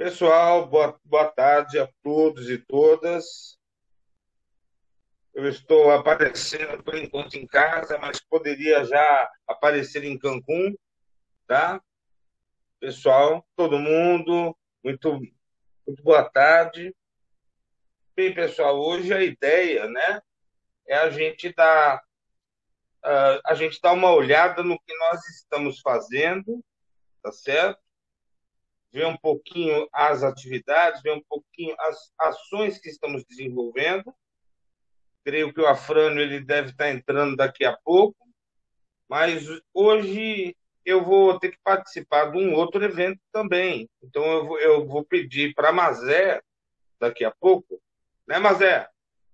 Pessoal, boa tarde a todos e todas. Eu estou aparecendo por enquanto em casa, mas poderia já aparecer em Cancún, tá? Pessoal, todo mundo, muito boa tarde. Bem, pessoal, hoje a ideia, né, é a gente dar uma olhada no que nós estamos fazendo, tá certo? Ver um pouquinho as atividades, ver um pouquinho as ações que estamos desenvolvendo. Creio que o Afrânio ele deve estar entrando daqui a pouco, mas hoje eu vou ter que participar de um outro evento também. Então eu vou pedir para a Mazé, daqui a pouco, né, Mazé?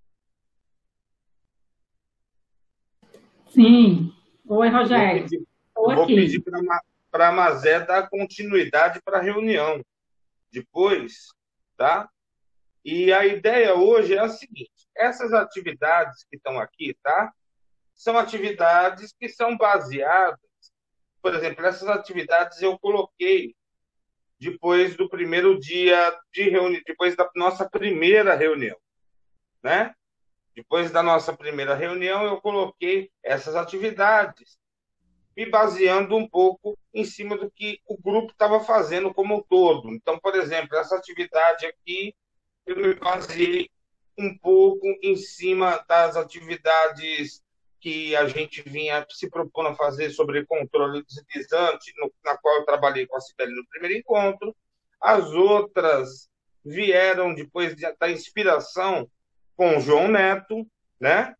Sim. Oi, Vou Rogério. pedir, Estou vou pedir aqui. para a Mazé dar continuidade para a reunião depois, tá? E a ideia hoje é a seguinte: essas atividades que estão aqui, tá? São atividades que são baseadas. Por exemplo, essas atividades eu coloquei depois do primeiro dia de reunião, depois da nossa primeira reunião, né? Depois da nossa primeira reunião, eu coloquei essas atividades, me baseando um pouco em cima do que o grupo estava fazendo como um todo. Então, por exemplo, essa atividade aqui, eu me baseei um pouco em cima das atividades que a gente vinha se propondo a fazer sobre controle deslizante, na qual eu trabalhei com a Cibele no primeiro encontro. As outras vieram depois da inspiração com o João Neto, né?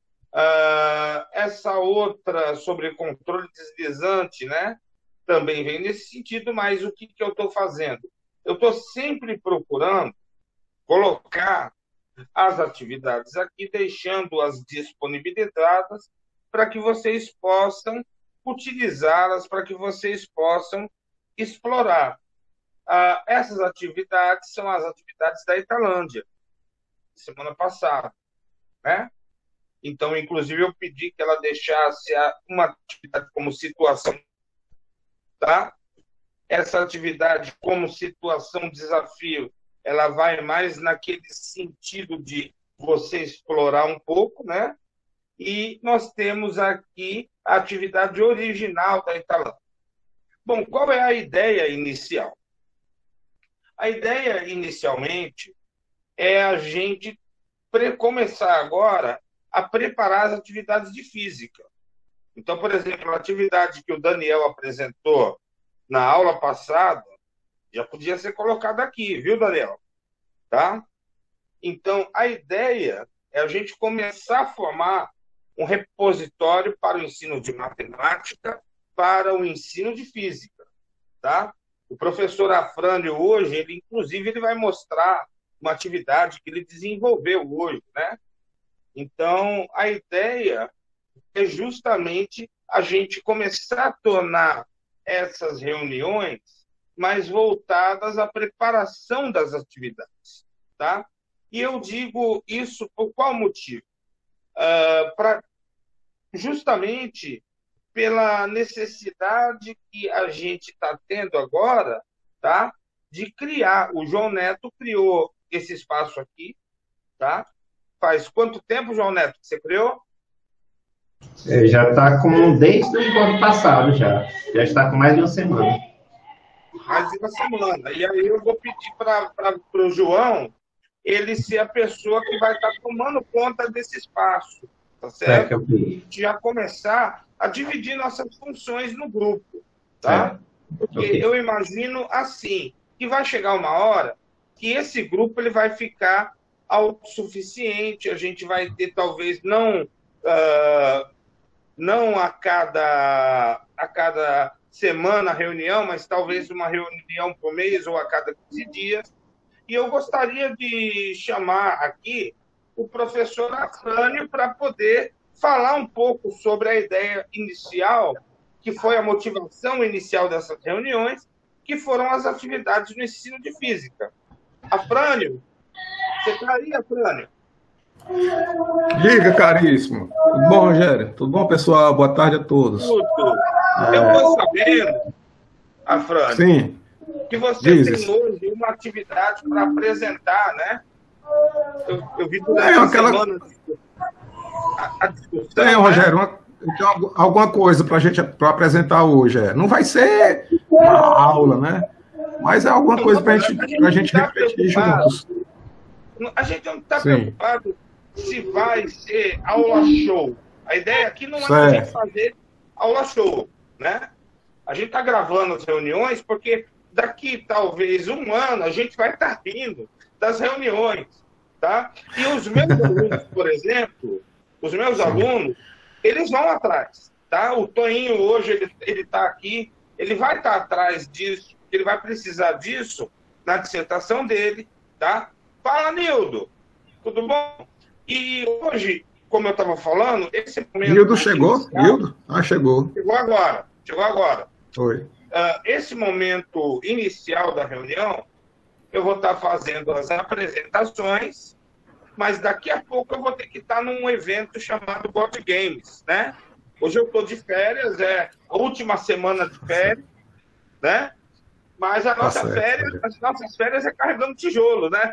Essa outra sobre controle deslizante, né? Também vem nesse sentido, mas o que eu estou fazendo? Eu estou sempre procurando colocar as atividades aqui, deixando-as disponibilizadas para que vocês possam utilizá-las, para que vocês possam explorar. Essas atividades são as atividades da Italândia, semana passada, né? Então, inclusive, eu pedi que ela deixasse uma atividade como situação, tá? Essa atividade como situação, desafio, ela vai mais naquele sentido de você explorar um pouco, né? E nós temos aqui a atividade original da Italã. Bom, qual é a ideia inicial? A ideia, inicialmente, é a gente começar agora a preparar as atividades de física. Então, por exemplo, a atividade que o Daniel apresentou na aula passada já podia ser colocada aqui, viu, Daniel? Tá? Então, a ideia é a gente começar a formar um repositório para o ensino de matemática, para o ensino de física, tá? O professor Afrânio hoje, ele vai mostrar uma atividade que ele desenvolveu hoje, né? Então, a ideia é justamente a gente começar a tornar essas reuniões mais voltadas à preparação das atividades, tá? E eu digo isso por qual motivo? Justamente pela necessidade que a gente está tendo agora, tá? De criar. O João Neto criou esse espaço aqui, tá? Faz quanto tempo, João Neto, que você criou? Já está com desde o encontro passado já. Já está com mais de uma semana. Mais de uma semana. E aí eu vou pedir para o João ele ser a pessoa que vai estar tomando conta desse espaço, tá certo? A gente já começar a dividir nossas funções no grupo, tá? Porque eu imagino assim, que vai chegar uma hora que esse grupo ele vai ficar autossuficiente, a gente vai ter talvez não a cada semana reunião, mas talvez uma reunião por mês ou a cada 15 dias. E eu gostaria de chamar aqui o professor Afrânio para poder falar um pouco sobre a ideia inicial, que foi a motivação inicial dessas reuniões, que foram as atividades no ensino de física. Afrânio, você está aí, Afrânio? Diga, caríssimo. Tudo bom, Rogério? Tudo bom, pessoal? Boa tarde a todos. Tudo. Eu estou sabendo, Afrânio, sim, que você Diz. tem hoje uma atividade para apresentar, né? Eu vi durante a semana a discussão. Tem, Rogério, eu tenho alguma coisa para gente para apresentar hoje. Não vai ser uma aula, né? Mas é alguma coisa para a gente refletir juntos. A gente não está preocupado se vai ser aula show. A ideia aqui não é a gente fazer aula show, né? A gente está gravando as reuniões porque daqui talvez um ano a gente vai estar rindo das reuniões, tá? E os meus alunos, por exemplo, alunos, eles vão atrás, tá? O Toninho hoje, ele está aqui, ele vai estar atrás disso, ele vai precisar disso na dissertação dele, tá? Fala, Nildo, tudo bom? E hoje, como eu estava falando, esse momento... Nildo chegou? Nildo? Chegou. Chegou agora. Foi. Esse momento inicial da reunião, eu vou estar fazendo as apresentações, mas daqui a pouco eu vou ter que estar num evento chamado Board Games, né? Hoje eu estou de férias, é a última semana de férias, né? Mas as nossas férias é carregando tijolo, né?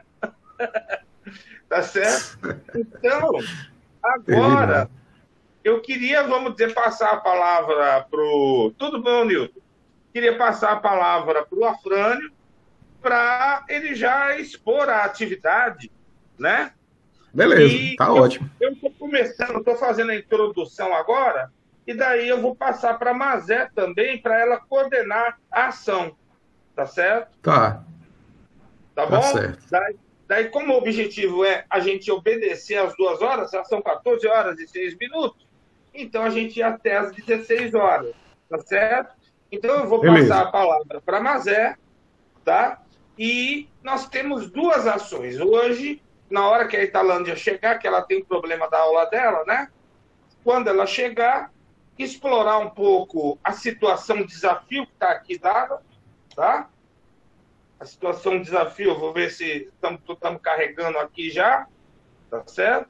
Tá certo? Então, agora, eu queria, vamos dizer, passar a palavra pro... Tudo bom, Nilton? Queria passar a palavra para o Afrânio para ele já expor a atividade, né? Beleza, tá ótimo. Eu estou começando, estou fazendo a introdução agora, e daí eu vou passar para a Mazé também, para ela coordenar a ação. Tá certo? Tá. Tá bom? Certo. Daí, como o objetivo é a gente obedecer às 2 horas, já são 14 horas e 6 minutos, então a gente ia até às 16 horas. Tá certo? Então eu vou passar a palavra para a Mazé, tá? E nós temos 2 ações. Hoje, na hora que a Italândia chegar, que ela tem um problema da aula dela, né? Quando ela chegar, explorar um pouco a situação, desafio que está aqui dada, tá? A situação, desafio, eu vou ver se estamos carregando aqui já, tá certo?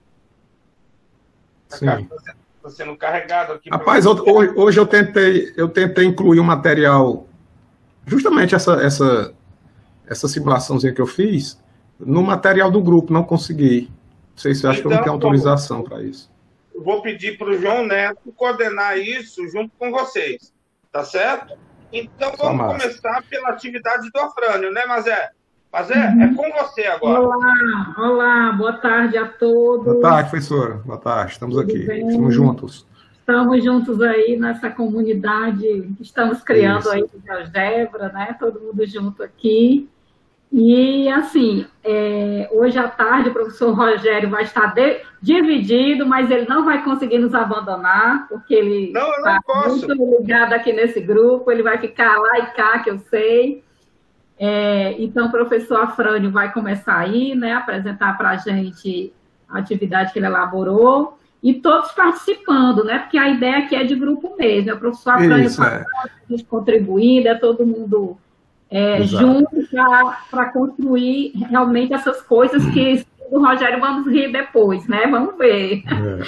Sim. Está sendo carregado aqui. Rapaz, hoje eu tentei incluir um material, justamente essa simulaçãozinha que eu fiz, no material do grupo, não consegui. Não sei se eu acho que eu não tenho autorização para isso. Eu vou pedir para o João Neto coordenar isso junto com vocês, tá certo? Então vamos começar pela atividade do Afrânio, né, Mazé? Mazé, é com você agora. Olá, boa tarde a todos. Boa tarde, professora. Boa tarde, estamos aqui. Estamos juntos. Estamos juntos aí nessa comunidade que estamos criando aí de GeoGebra, né? Todo mundo junto aqui. E, assim, hoje à tarde o professor Rogério vai estar dividido, mas ele não vai conseguir nos abandonar, porque ele está muito ligado aqui nesse grupo, ele vai ficar lá e cá, que eu sei. Então, o professor Afrânio vai começar aí, né, apresentar para a gente a atividade que ele elaborou, e todos participando, né, porque a ideia aqui é de grupo mesmo, o professor Afrânio contribuindo, todo mundo... junto para construir realmente essas coisas que o Rogério vamos rir depois, né? Vamos ver.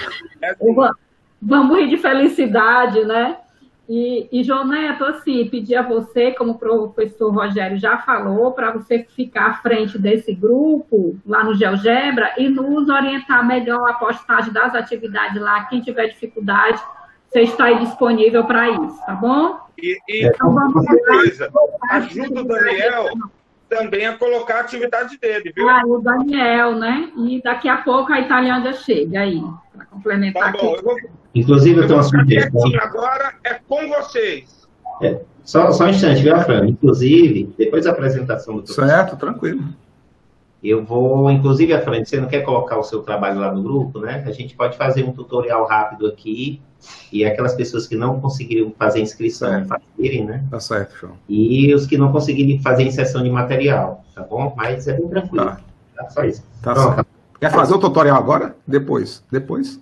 Vamos rir de felicidade, né? E João Neto, assim, pedir a você, como o professor Rogério já falou, para você ficar à frente desse grupo lá no GeoGebra e nos orientar melhor a postagem das atividades lá. Quem tiver dificuldade, você está aí disponível para isso, tá bom? Então, vamos coisa, ajuda o Daniel também a colocar a atividade dele, viu? O Daniel, né? E daqui a pouco a Italândia chega aí, para complementar. Tá bom, inclusive, eu tenho uma sugestão. Agora é com vocês. Só um instante, viu, Fran? Inclusive, depois da apresentação do professor. Certo, tranquilo. Eu vou, inclusive, a Fran, você não quer colocar o seu trabalho lá no grupo, né? A gente pode fazer um tutorial rápido aqui. E aquelas pessoas que não conseguiram fazer inscrição, fazerem, né? Tá certo, João. E os que não conseguirem fazer inserção de material, tá bom? Mas é bem tranquilo. Tá. Só isso. Tá certo. Quer fazer o tutorial agora? Depois. Depois.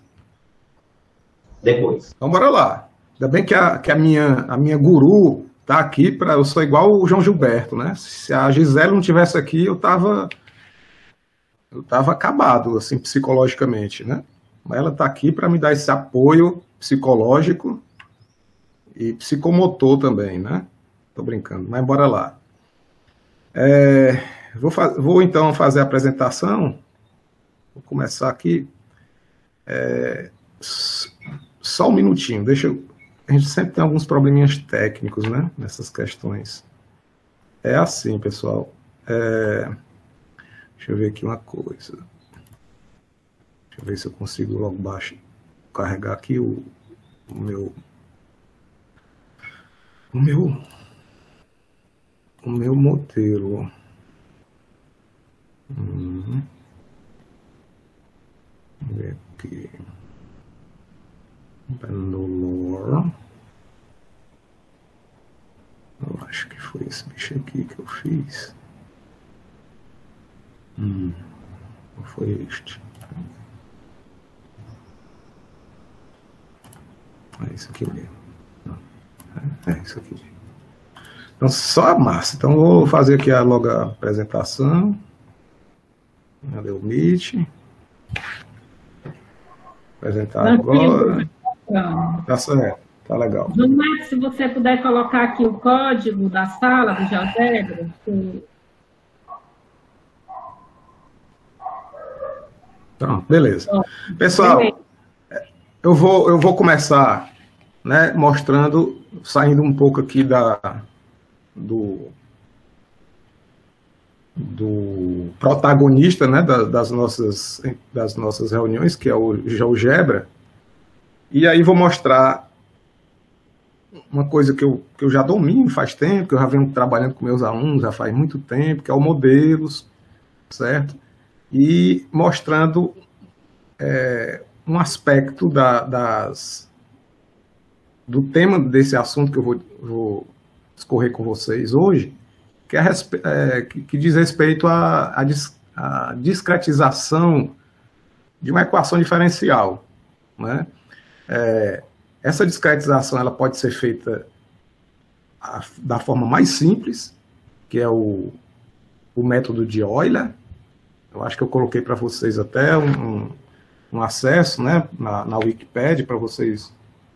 Então, bora lá. Ainda bem que a minha guru tá aqui para eu sou igual o João Gilberto, né? Se a Gisele não tivesse aqui, eu tava acabado, assim, psicologicamente, né? Mas ela tá aqui para me dar esse apoio psicológico e psicomotor também, né? Tô brincando, mas bora lá. Vou então fazer a apresentação. Vou começar aqui. Só um minutinho, a gente sempre tem alguns probleminhas técnicos, né, nessas questões. É assim, pessoal. Deixa eu ver aqui uma coisa. Deixa eu ver se eu consigo logo carregar aqui o meu modelo. Vamos ver aqui. Pendulor. Eu acho que foi esse bicho aqui que eu fiz. Ou foi este? É isso aqui mesmo. É isso aqui. Então, só a massa. Então, vou fazer aqui logo a apresentação. Cadê o Meet? Apresentar agora. Tá certo, tá legal. João, se você puder colocar aqui o código da sala do GeoGebra. Pronto, beleza. Pessoal, eu vou começar, né, mostrando, saindo um pouco aqui do protagonista, né, das nossas reuniões, que é o GeoGebra, e aí vou mostrar uma coisa que eu já domino faz tempo, que eu já venho trabalhando com meus alunos já faz muito tempo, que é o modelos, certo? E mostrando um aspecto do tema desse assunto que eu vou discorrer com vocês hoje, que diz respeito à discretização de uma equação diferencial, né? Essa discretização ela pode ser feita da forma mais simples, que é o método de Euler. Eu acho que eu coloquei para vocês até um acesso, né, na Wikipédia, para vocês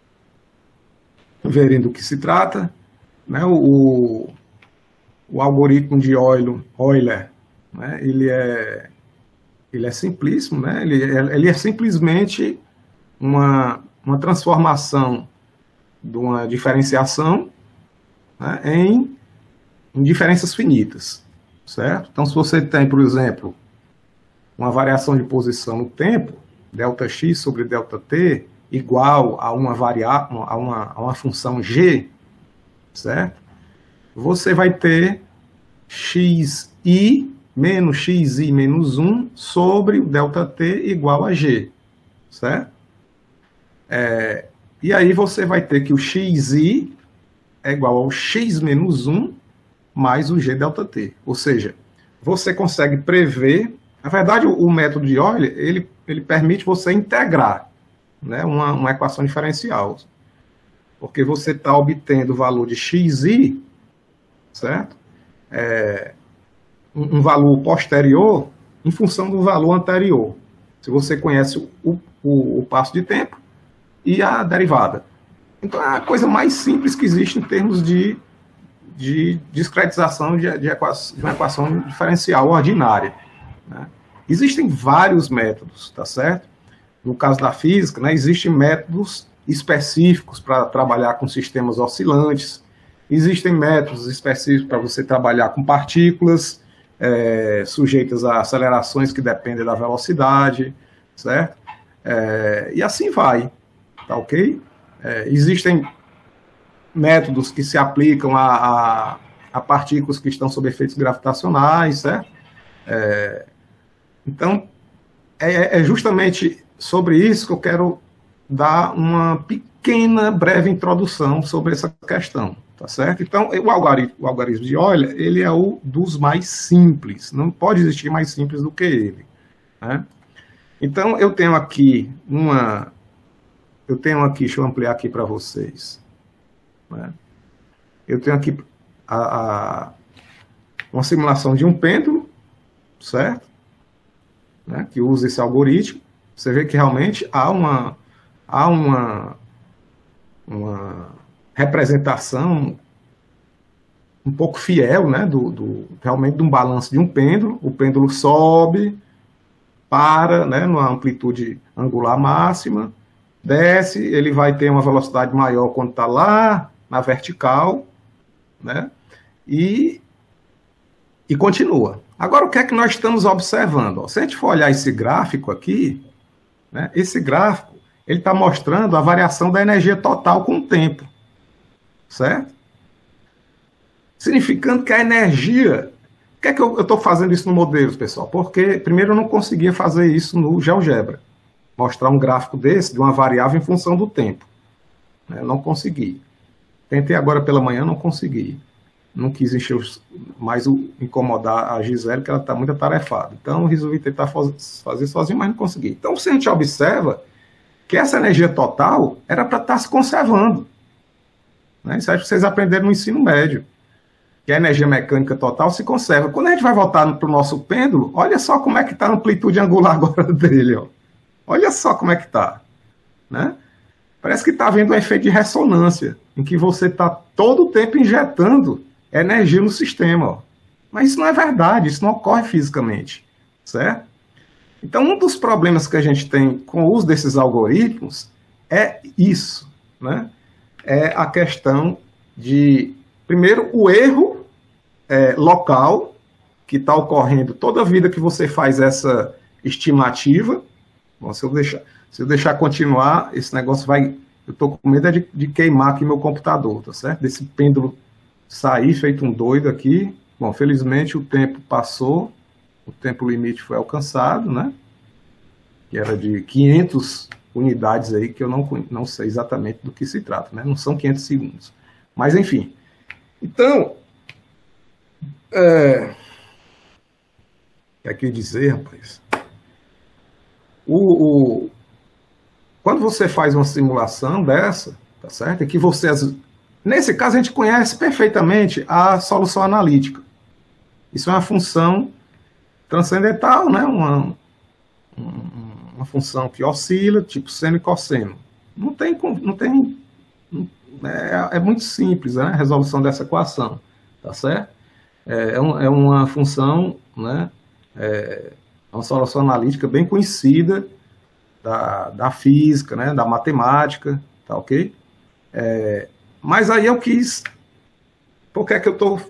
verem do que se trata, né? O algoritmo de Euler, né, ele é simplíssimo, né? Ele é simplesmente uma transformação de uma diferenciação, né, em diferenças finitas, certo? Então, se você tem, por exemplo, uma variação de posição no tempo, ΔX sobre ΔT, igual a uma variável, a uma função g, certo? Você vai ter xi menos xi menos 1 sobre o ΔT igual a g, certo? E aí você vai ter que o xi é igual ao x menos 1 mais o g ΔT. Ou seja, você consegue prever. Na verdade, o método de Euler, ele permite você integrar, né, uma equação diferencial. Porque você está obtendo o valor de xi, certo? Um valor posterior em função do valor anterior. Se você conhece o passo de tempo e a derivada. Então, é a coisa mais simples que existe em termos de discretização de uma equação diferencial ordinária, né? Existem vários métodos, tá certo? No caso da física, né, existem métodos específicos para trabalhar com sistemas oscilantes, existem métodos específicos para você trabalhar com partículas sujeitas a acelerações que dependem da velocidade, certo? E assim vai, tá ok? Existem métodos que se aplicam a partículas que estão sob efeitos gravitacionais, certo? Então, é justamente sobre isso que eu quero dar uma pequena, breve introdução sobre essa questão, tá certo? Então, o algoritmo de Euler, ele é o dos mais simples, não pode existir mais simples do que ele, né? Então, eu tenho aqui, deixa eu ampliar aqui para vocês, né? Eu tenho aqui uma simulação de um pêndulo, certo? Né, que usa esse algoritmo. Você vê que realmente há uma representação um pouco fiel, né, realmente de um balanço de um pêndulo. O pêndulo sobe, para, né, numa amplitude angular máxima, desce, ele vai ter uma velocidade maior quando está lá na vertical, né, e continua. Agora, o que é que nós estamos observando? Se a gente for olhar esse gráfico aqui, né, esse gráfico, ele está mostrando a variação da energia total com o tempo, certo? Significando que a energia... Por que é que eu estou fazendo isso no Modelos, pessoal? Porque, primeiro, eu não conseguia fazer isso no GeoGebra. Mostrar um gráfico desse, de uma variável em função do tempo. Eu não consegui. Tentei agora pela manhã, não consegui. Não quis mais incomodar a Gisele, que ela está muito atarefada. Então, resolvi tentar fazer sozinho, mas não consegui. Então, se a gente observa que essa energia total era para estar se conservando. Né? Isso acho que vocês aprenderam no ensino médio. Que a energia mecânica total se conserva. Quando a gente vai voltar para o nosso pêndulo, olha só como é que está a amplitude angular agora dele. Ó. Olha só como é que está. Né? Parece que está havendo um efeito de ressonância, em que você está todo o tempo injetando energia no sistema. Ó. Mas isso não é verdade, isso não ocorre fisicamente. Certo? Então, um dos problemas que a gente tem com o uso desses algoritmos é isso. Né? É a questão de... Primeiro, o erro local que está ocorrendo toda a vida que você faz essa estimativa. Bom, se eu deixar continuar, esse negócio vai... Eu estou com medo de queimar aqui meu computador, tá certo? Desse pêndulo sair feito um doido aqui. Bom, felizmente o tempo passou, o tempo limite foi alcançado, né? Que era de 500 unidades aí, que eu não sei exatamente do que se trata, né? Não são 500 segundos. Mas, enfim... Então, o que é que eu ia dizer, rapaz? Quando você faz uma simulação dessa, tá certo? É que você, nesse caso, a gente conhece perfeitamente a solução analítica. Isso é uma função transcendental, né? Uma função que oscila, tipo seno e cosseno. Não tem é muito simples, né, a resolução dessa equação, tá certo? É uma função, né, uma solução analítica bem conhecida da física, né, da matemática, tá ok? Mas aí eu quis... Por que é que eu estou...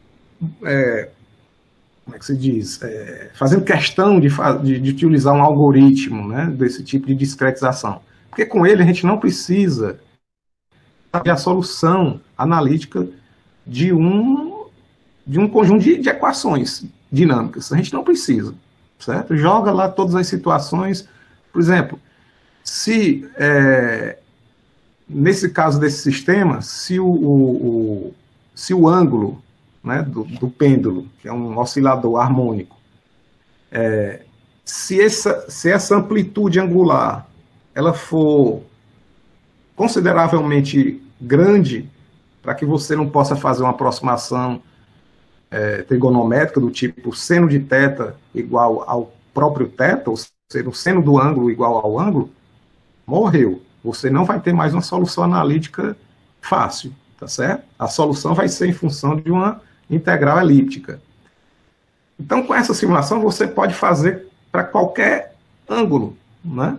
como é que se diz? Fazendo questão de utilizar um algoritmo, né, desse tipo de discretização. Porque com ele a gente não precisa... a solução analítica de um conjunto de equações dinâmicas. A gente não precisa, certo? Joga lá todas as situações. Por exemplo, se, nesse caso desse sistema, se o ângulo, né, do pêndulo, que é um oscilador harmônico, se essa amplitude angular ela for consideravelmente grande, para que você não possa fazer uma aproximação trigonométrica do tipo seno de θ igual ao próprio θ, ou seja, o seno do ângulo igual ao ângulo, morreu. Você não vai ter mais uma solução analítica fácil, tá certo? A solução vai ser em função de uma integral elíptica. Então, com essa simulação, você pode fazer para qualquer ângulo, né?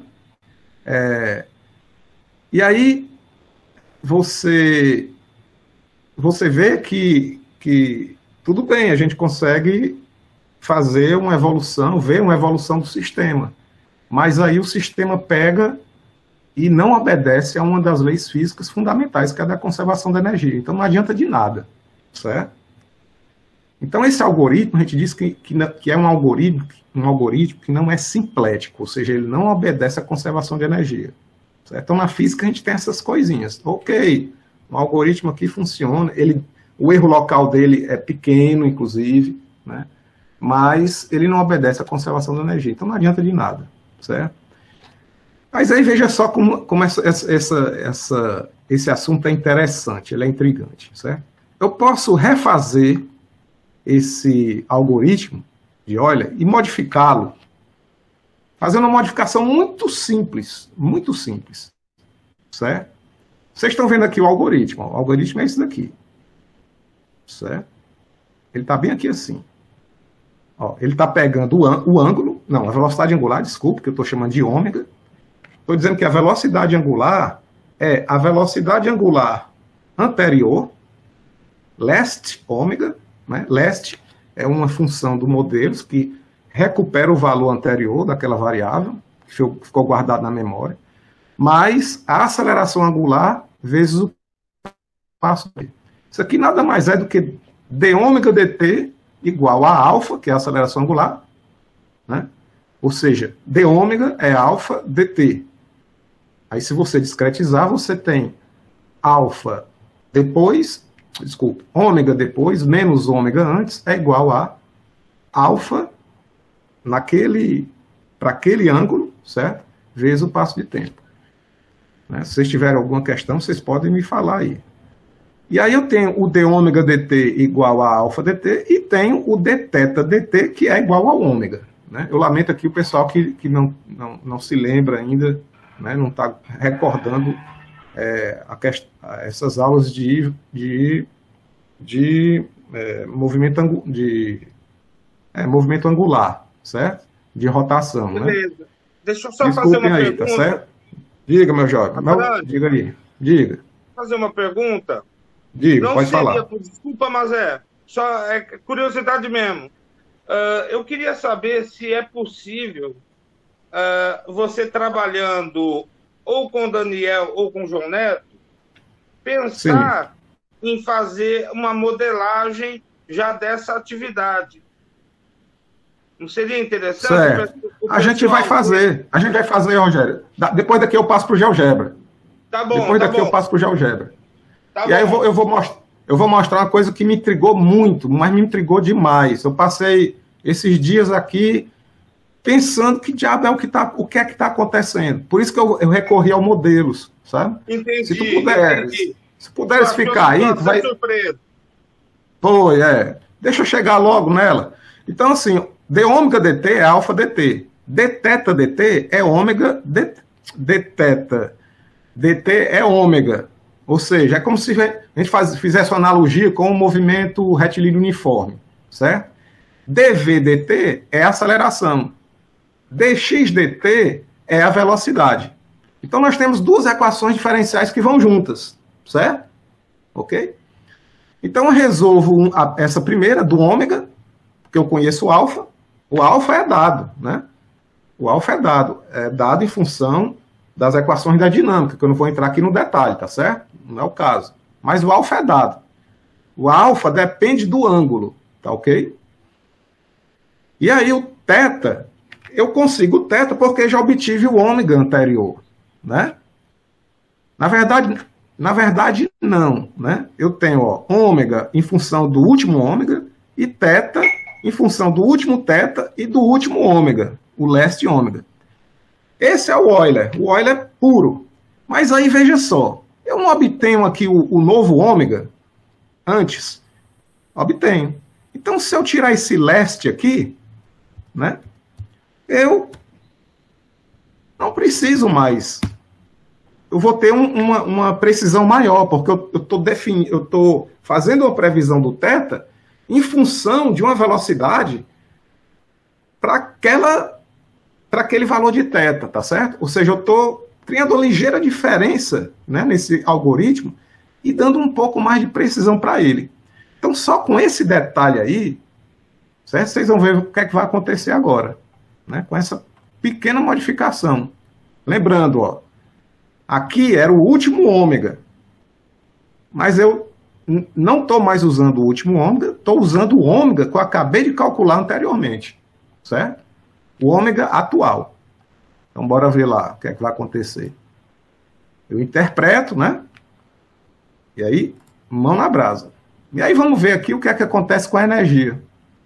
E aí, você vê que tudo bem, a gente consegue fazer uma evolução, ver uma evolução do sistema. Mas aí o sistema pega e não obedece a uma das leis físicas fundamentais, que é a da conservação da energia. Então não adianta de nada, certo? Então esse algoritmo, a gente diz que é um algoritmo que não é simplético, ou seja, ele não obedece à conservação de energia. Certo? Então na física a gente tem essas coisinhas. Ok, o algoritmo aqui funciona, o erro local dele é pequeno, inclusive, né? Mas ele não obedece à conservação da energia. Então não adianta de nada, certo? Mas aí veja só como esse assunto é interessante, ele é intrigante, certo? Eu posso refazer esse algoritmo e modificá-lo, fazendo uma modificação muito simples, certo? Vocês estão vendo aqui o algoritmo é esse daqui. certo? Ele está bem aqui assim. Ó, ele está pegando o ângulo, não, a velocidade angular, desculpe, que eu estou chamando de ômega. Estou dizendo que a velocidade angular é a velocidade angular anterior, leste, ômega, né? Leste é uma função do modelo que recupera o valor anterior daquela variável, que ficou guardado na memória, mais a aceleração angular vezes o passo. Isso aqui nada mais é do que d ômega dt igual a alfa, que é a aceleração angular, né? Ou seja, d ômega é alfa dt. Aí, se você discretizar, você tem alfa depois, desculpa, ômega depois, menos ômega antes, é igual a alfa para aquele ângulo, certo? Vezes o passo de tempo. Né? Se vocês tiverem alguma questão, vocês podem me falar aí. E aí eu tenho o d ômega dt igual a alfa dt e tenho o d θ dt, que é igual ao ômega. Né? Eu lamento aqui o pessoal que não se lembra ainda, né? Não está recordando essas aulas de movimento angular, certo? De rotação. Beleza. Né? Deixa eu só Desculpem fazer uma aí, pergunta. Tá certo? Diga, meu jovem. Diga aí. Diga. Fazer uma pergunta. Diga, Não pode seria, falar. desculpa, mas só curiosidade mesmo. Eu queria saber se é possível você trabalhando ou com o Daniel ou com o João Neto, pensar em fazer uma modelagem já dessa atividade. Não seria interessante? Certo. A gente vai fazer, Rogério. Depois daqui eu passo para o GeoGebra. Tá bom. Depois daqui eu passo para o GeoGebra. Tá e aí eu vou mostrar uma coisa que me intrigou muito, mas me intrigou demais. Eu passei esses dias aqui pensando que diabo é o que é que está acontecendo. Por isso que eu recorri ao modelos, sabe? Entendi. Se puderes ficar aí, tu vai... Foi, Deixa eu chegar logo nela. Então, assim, d ômega dt é alfa dt. d θ dt é ômega d θ dt é ômega. Ou seja, é como se a gente fizesse uma analogia com o movimento retilíneo uniforme, certo? dv dt é a aceleração. dx dt é a velocidade. Então, nós temos duas equações diferenciais que vão juntas, certo? Ok? Então, eu resolvo essa primeira, do ômega, porque eu conheço o alfa. O alfa é dado, né? O alfa é dado em função das equações da dinâmica, que eu não vou entrar aqui no detalhe, tá certo? Não é o caso. Mas o alfa é dado. O alfa depende do ângulo, tá ok? E aí o θ, eu consigo o θ porque já obtive o ômega anterior, né? Na verdade não, né? Eu tenho ômega em função do último ômega e θ em função do último θ e do último ômega, o leste ômega. Esse é o Euler puro. Mas aí, veja só, eu não obtenho aqui o novo ômega antes? Obtenho. Então, se eu tirar esse leste aqui, né, eu não preciso mais. Eu vou ter uma precisão maior, porque eu estou fazendo uma previsão do θ em função de uma velocidade para aquele valor de θ, tá certo? Ou seja, eu estou criando uma ligeira diferença, né, nesse algoritmo e dando um pouco mais de precisão para ele. Então, só com esse detalhe aí, certo? Vocês vão ver o que é que vai acontecer agora, né, com essa pequena modificação. Lembrando, aqui era o último ômega, mas eu não estou mais usando o último ômega, estou usando o ômega que eu acabei de calcular anteriormente, certo? O ômega atual. Então, bora ver lá o que é que vai acontecer. Eu interpreto, né? E aí, mão na brasa. E aí, vamos ver aqui o que é que acontece com a energia.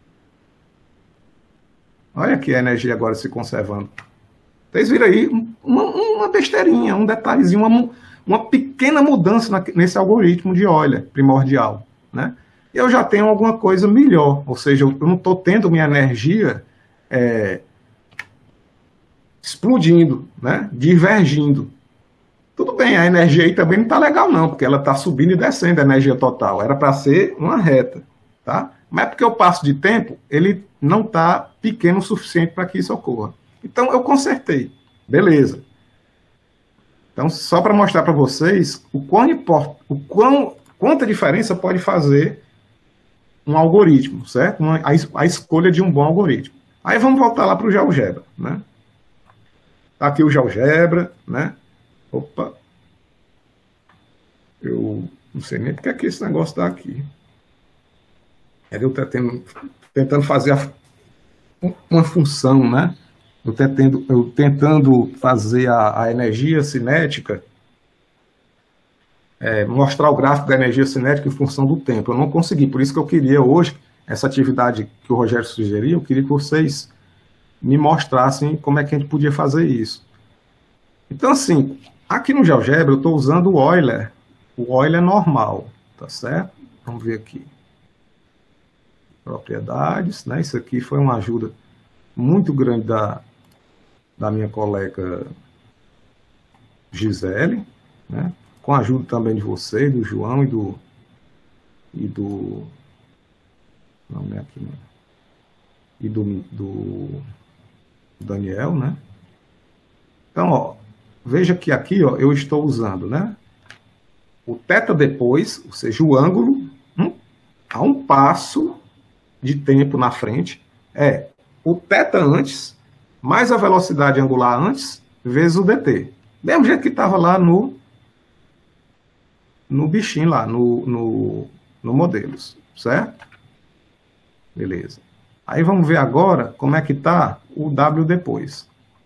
Olha aqui a energia agora se conservando. Vocês viram aí uma besteirinha, um detalhezinho, uma pequena mudança nesse algoritmo de Euler primordial, né? Eu já tenho alguma coisa melhor, ou seja, eu não estou tendo minha energia explodindo, né? Divergindo. Tudo bem, a energia aí também não está legal não, porque ela está subindo e descendo a energia total. Era para ser uma reta, tá? Mas é porque o passo de tempo, ele não está pequeno o suficiente para que isso ocorra. Então, eu consertei. Beleza. Então, só para mostrar para vocês quanta diferença pode fazer um algoritmo, certo? A escolha de um bom algoritmo. Aí vamos voltar lá para o GeoGebra, né? Tá aqui o GeoGebra, né? Opa. Eu não sei nem porque é que esse negócio está aqui. Eu tentando fazer uma função, né? Eu tentando fazer a energia cinética, mostrar o gráfico da energia cinética em função do tempo. Eu não consegui, por isso que eu queria hoje, essa atividade que o Rogério sugeriu, eu queria que vocês me mostrassem como é que a gente podia fazer isso. Então, assim, aqui no GeoGebra eu estou usando o Euler normal, tá certo? Vamos ver aqui. Propriedades, né? Isso aqui foi uma ajuda muito grande da minha colega Gisele, né? Com a ajuda também de você, do João e do Daniel, né? Então, ó, veja que aqui, ó, eu estou usando, né? O θ depois, ou seja, o ângulo, a um passo de tempo na frente, é o θ antes, mais a velocidade angular antes, vezes o dt. Mesmo jeito que estava lá no bichinho lá, no modelos, certo? Beleza. Aí vamos ver agora como é que está o W depois.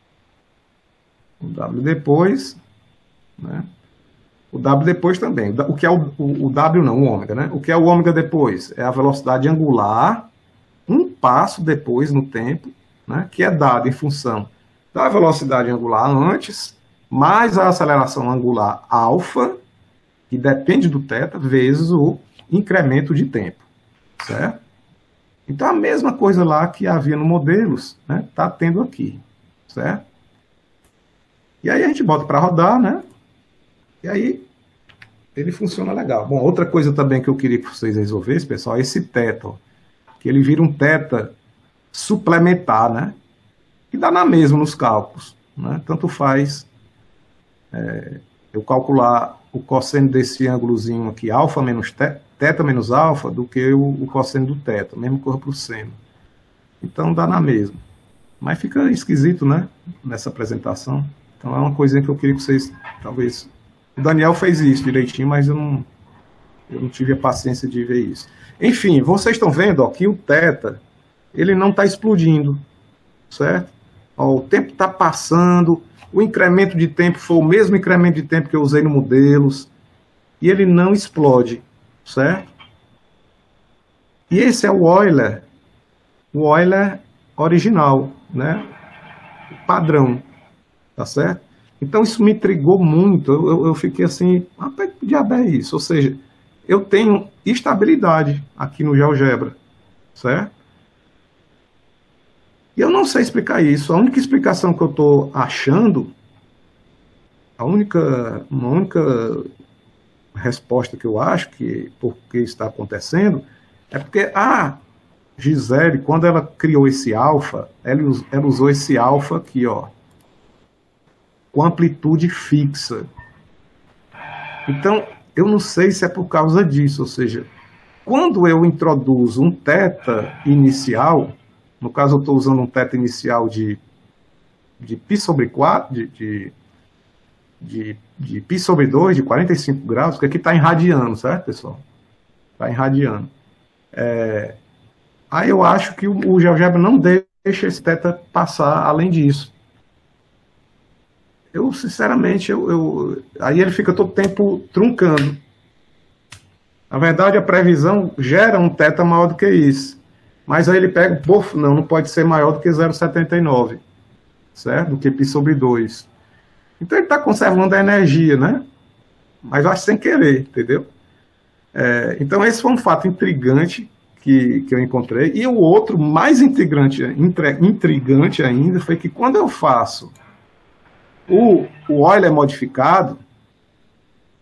O W depois, né? O W depois também. O que é o W não, o ômega, né? O que é o ômega depois? É a velocidade angular, um passo depois no tempo, né? Que é dado em função da velocidade angular antes, mais a aceleração angular alfa, que depende do θ, vezes o incremento de tempo, certo? Então, a mesma coisa lá que havia no modelos, né? Tá tendo aqui, certo? E aí a gente bota para rodar, né? E aí ele funciona legal. Bom, outra coisa também que eu queria que vocês resolvessem, pessoal, é esse θ, ó, que ele vira um θ suplementar, né? Que dá na mesma nos cálculos, né? Tanto faz eu calcular o cosseno desse ângulozinho aqui, alfa menos θ menos alfa, do que o cosseno do θ, mesmo que corra para o seno. Então dá na mesma. Mas fica esquisito, né? Nessa apresentação. Então é uma coisinha que eu queria que vocês, talvez... O Daniel fez isso direitinho, mas eu não tive a paciência de ver isso. Enfim, vocês estão vendo, ó, que o θ, ele não está explodindo, certo? Ó, o tempo está passando, o incremento de tempo foi o mesmo incremento de tempo que eu usei no modelos, e ele não explode, certo? E esse é o Euler original, né? O padrão, tá certo? Então isso me intrigou muito, eu fiquei assim, rapaz, que diabo é isso? Ou seja, eu tenho estabilidade aqui no GeoGebra, certo? E eu não sei explicar isso, a única explicação que eu estou achando, uma única resposta que eu acho que por que está acontecendo, é porque a Gisele, quando ela criou esse alfa, ela usou esse alfa aqui, ó, com amplitude fixa. Então, eu não sei se é por causa disso, ou seja, quando eu introduzo um θ inicial, no caso eu estou usando um θ inicial de π sobre 4, de π sobre 2, de 45 graus, porque aqui está em radiano, certo, pessoal? Está em radiano. Aí eu acho que o GeoGebra não deixa esse θ passar além disso. Eu, sinceramente, aí ele fica todo tempo truncando. Na verdade, a previsão gera um θ maior do que isso. Mas aí ele pega, não pode ser maior do que 0,79, certo? Do que π sobre 2. Então ele está conservando a energia, né? Mas eu acho sem querer, entendeu? Então esse foi um fato intrigante que eu encontrei. E o outro, mais intrigante ainda, foi que quando eu faço o Euler modificado,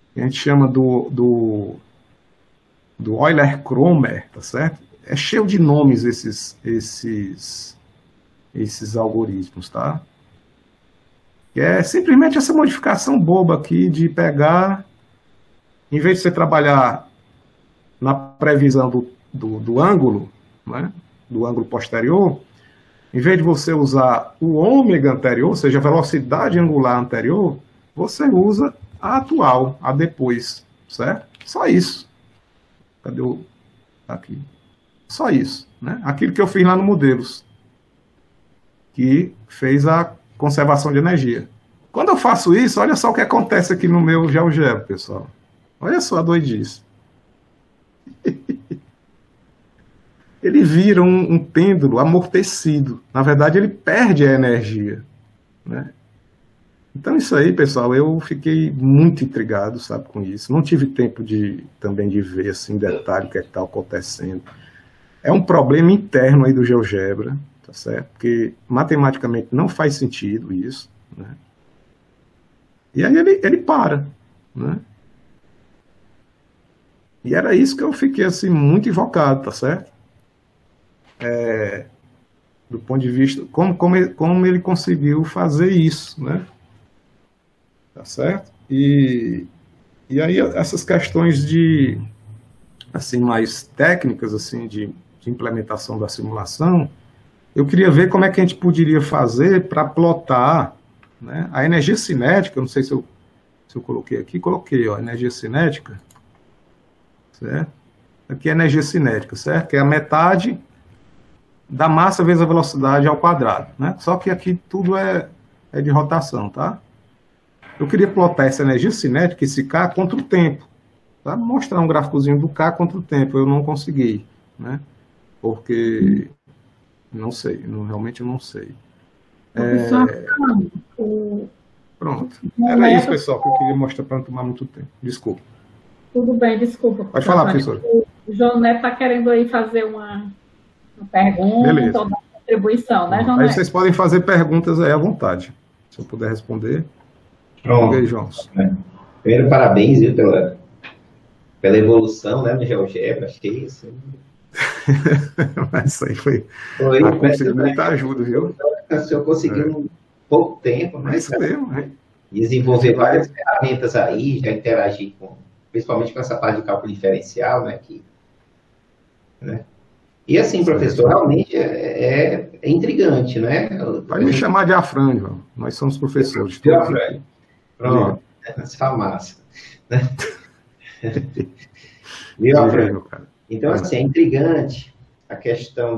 a gente chama do Euler-Cromer, tá certo? É cheio de nomes esses algoritmos, tá? Que é simplesmente essa modificação boba aqui de pegar, em vez de você trabalhar na previsão do ângulo, né, do ângulo posterior, em vez de você usar o ômega anterior, ou seja, a velocidade angular anterior, você usa a atual, a depois, certo? Só isso. Cadê o... aqui. Só isso, né? Aquilo que eu fiz lá no Modelos, que fez a conservação de energia. Quando eu faço isso, olha só o que acontece aqui no meu GeoGebra, pessoal. Olha só a doidice. Ele vira um pêndulo amortecido. Na verdade, ele perde a energia, né? Então, isso aí, pessoal, eu fiquei muito intrigado, sabe, com isso. Não tive tempo também de ver, assim, em detalhe o que é que está acontecendo. É um problema interno aí do GeoGebra, tá certo? Porque matematicamente não faz sentido isso, né? E aí ele para, né? E era isso que eu fiquei, assim, muito invocado, tá certo? Do ponto de vista, como ele conseguiu fazer isso, né? Tá certo? E aí essas questões de, assim, mais técnicas, assim, de implementação da simulação, eu queria ver como é que a gente poderia fazer para plotar, né, a energia cinética. Eu não sei se eu coloquei aqui, ó, energia cinética, certo? Aqui é a energia cinética, certo? Que é a metade da massa vezes a velocidade ao quadrado, né? Só que aqui tudo é de rotação, tá? Eu queria plotar essa energia cinética, esse K, contra o tempo, tá? Mostrar um gráficozinho do K contra o tempo. Eu não consegui, né? Porque não sei, realmente eu não sei. Pronto. Era isso, pessoal, que eu queria mostrar para não tomar muito tempo. Desculpa. Tudo bem, desculpa. Pode falar, professor. O João Neto está querendo aí fazer uma pergunta ou uma contribuição, né, João Neto? Aí vocês podem fazer perguntas aí à vontade. Se eu puder responder. Pronto. Aí, João. Primeiro, parabéns, viu, pela evolução, né, no GeoGebra. Achei isso. Mas isso aí foi conseguiu muita ajuda, viu? O senhor conseguiu em pouco tempo, mas isso mesmo, né? Desenvolver várias ferramentas aí, já interagir principalmente com essa parte de cálculo diferencial, né? E assim, professor, realmente é intrigante, né? Pode me chamar de Afrânio, João. Nós somos professores. Pronto, essa massa. Né? Viu, Afrânio? Então, assim, é intrigante a questão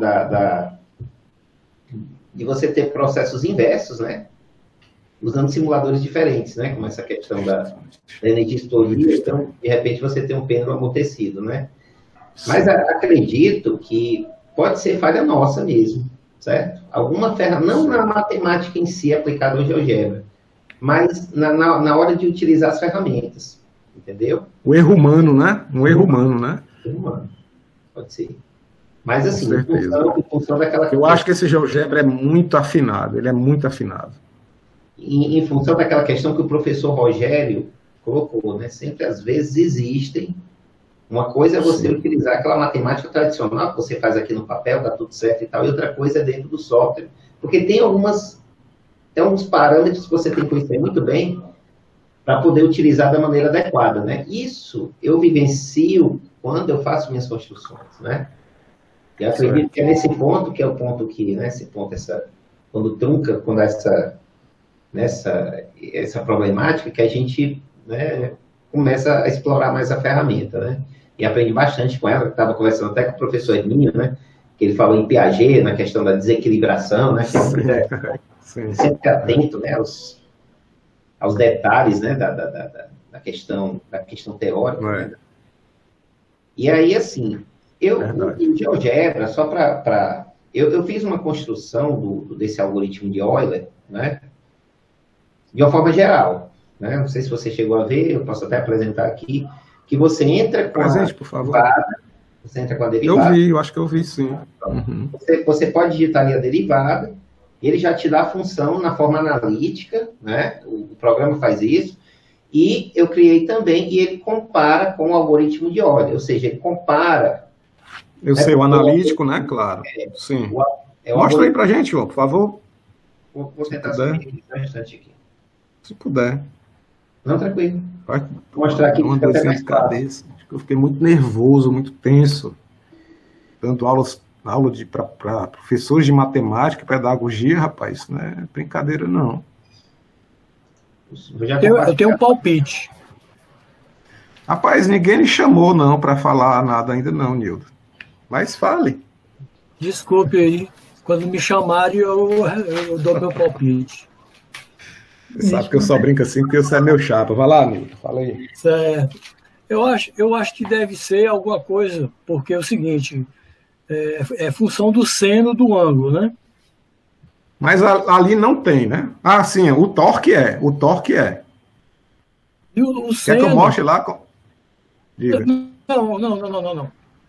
de você ter processos inversos, né? Usando simuladores diferentes, né? Como essa questão da energia explosiva. Então, de repente, você tem um pêndulo amortecido, né? Mas acredito que pode ser falha nossa mesmo, certo? Alguma ferramenta, não na matemática em si aplicada ao GeoGebra, mas na hora de utilizar as ferramentas, entendeu? O erro humano, né? Um erro humano, né? Erro humano, pode ser. Mas assim, em função daquela... Eu acho que esse GeoGebra é muito afinado, ele é muito afinado. Em função daquela questão que o professor Rogério colocou, né? Sempre, às vezes, existem. Uma coisa é você utilizar aquela matemática tradicional que você faz aqui no papel, dá tudo certo e tal, e outra coisa é dentro do software. Porque tem alguns parâmetros que você tem que conhecer muito bem para poder utilizar da maneira adequada, né? Isso eu vivencio quando eu faço minhas construções, né? E acredito que é nesse ponto, que é o ponto que, né, quando trunca, quando essa problemática, que a gente, né, começa a explorar mais a ferramenta, né? E aprendi bastante com ela, estava conversando até com o professor Hermínio, né? Que ele falou em Piaget, na questão da desequilibração, né? Sempre atento, né, aos detalhes, né, da questão teórica. Né? E aí, assim, em GeoGebra, só para... Eu fiz uma construção desse algoritmo de Euler, né? De uma forma geral, né? Não sei se você chegou a ver, eu posso até apresentar aqui, que você entra com por favor. Você entra com a derivada. Eu acho que eu vi, sim. Uhum. Você pode digitar ali a derivada, e ele já te dá a função na forma analítica, né? O programa faz isso, E eu criei também, e ele compara com o algoritmo de ordem, ou seja, ele compara... Eu sei, o analítico, né? Claro. Sim. Mostra aí pra gente, João, por favor. Vou tentar subir bastante aqui. Se puder. Não, tranquilo. Vai Vou mostrar aqui. uma dorzinha de cabeça. Acho que eu fiquei muito nervoso, muito tenso. Dando aula para professores de matemática, pedagogia, rapaz, não é brincadeira, não. Eu tenho um palpite. Rapaz, ninguém me chamou, não, para falar nada ainda, não, Nildo. Mas fale. Desculpe aí. Quando me chamarem, eu dou meu palpite. Você sabe que eu só brinco assim porque você é meu chapa. Vai lá, Nildo, fala aí. Certo. Eu acho que deve ser alguma coisa, porque é o seguinte, é função do seno do ângulo, né? Mas ali não tem, né? Ah, sim, o torque é. O torque é. E o Quer que eu mostre lá? Diga. Não.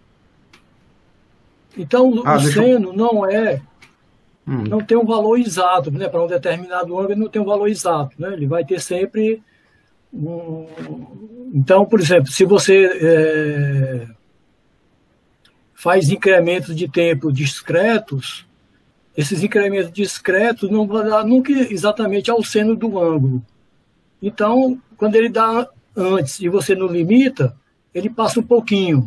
Então, o seno não tem um valor exato, né? Para um determinado ângulo, ele não tem um valor exato, né? Ele vai ter sempre Então, por exemplo, se você faz incrementos de tempo discretos, esses incrementos discretos não vão dar nunca exatamente ao seno do ângulo. Então, quando ele dá antes e você não limita, ele passa um pouquinho.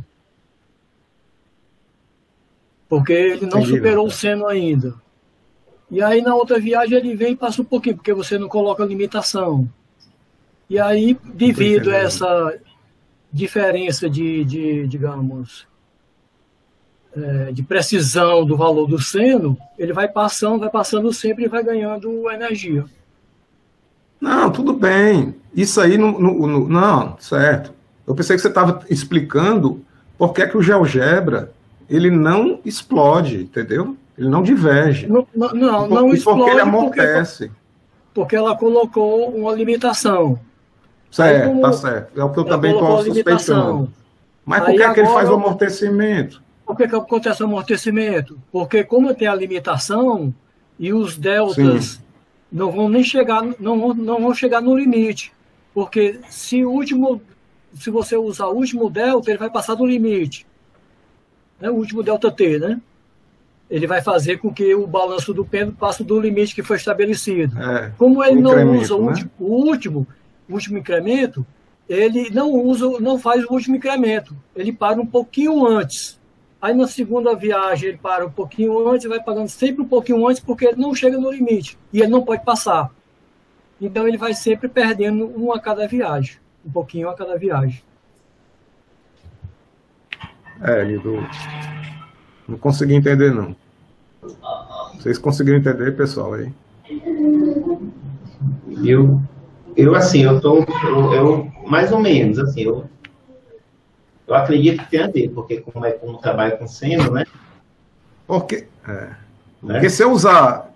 Porque ele não superou o seno ainda. E aí, na outra viagem, ele vem e passa um pouquinho, porque você não coloca limitação. E aí, devido a essa diferença digamos, de precisão do valor do seno, ele vai passando sempre e vai ganhando energia. Não, tudo bem. Isso aí não, certo. Eu pensei que você estava explicando por que o GeoGebra ele não explode, entendeu? Ele não diverge. Não explode porque ele amortece. Porque ela colocou uma limitação. Certo, tá certo. É o que eu também estou suspeitando. Mas por que ele faz o amortecimento? Por que acontece o amortecimento? Porque como tem a limitação e os deltas não vão nem chegar, não vão chegar no limite. Porque se você usar o último delta, ele vai passar do limite. Né? O último delta T, né? Ele vai fazer com que o balanço do pêndulo passe do limite que foi estabelecido. Como ele não usa o último incremento, ele não faz o último incremento. Ele para um pouquinho antes. Aí na segunda viagem ele para um pouquinho antes e vai pagando sempre um pouquinho antes porque ele não chega no limite. E ele não pode passar. Então ele vai sempre perdendo um a cada viagem. Um pouquinho a cada viagem. Lido. Não consegui entender, não. Vocês conseguiram entender, pessoal, aí? Eu mais ou menos, assim, eu acredito que tem a ver, porque como trabalho com seno, né? Porque se eu usar...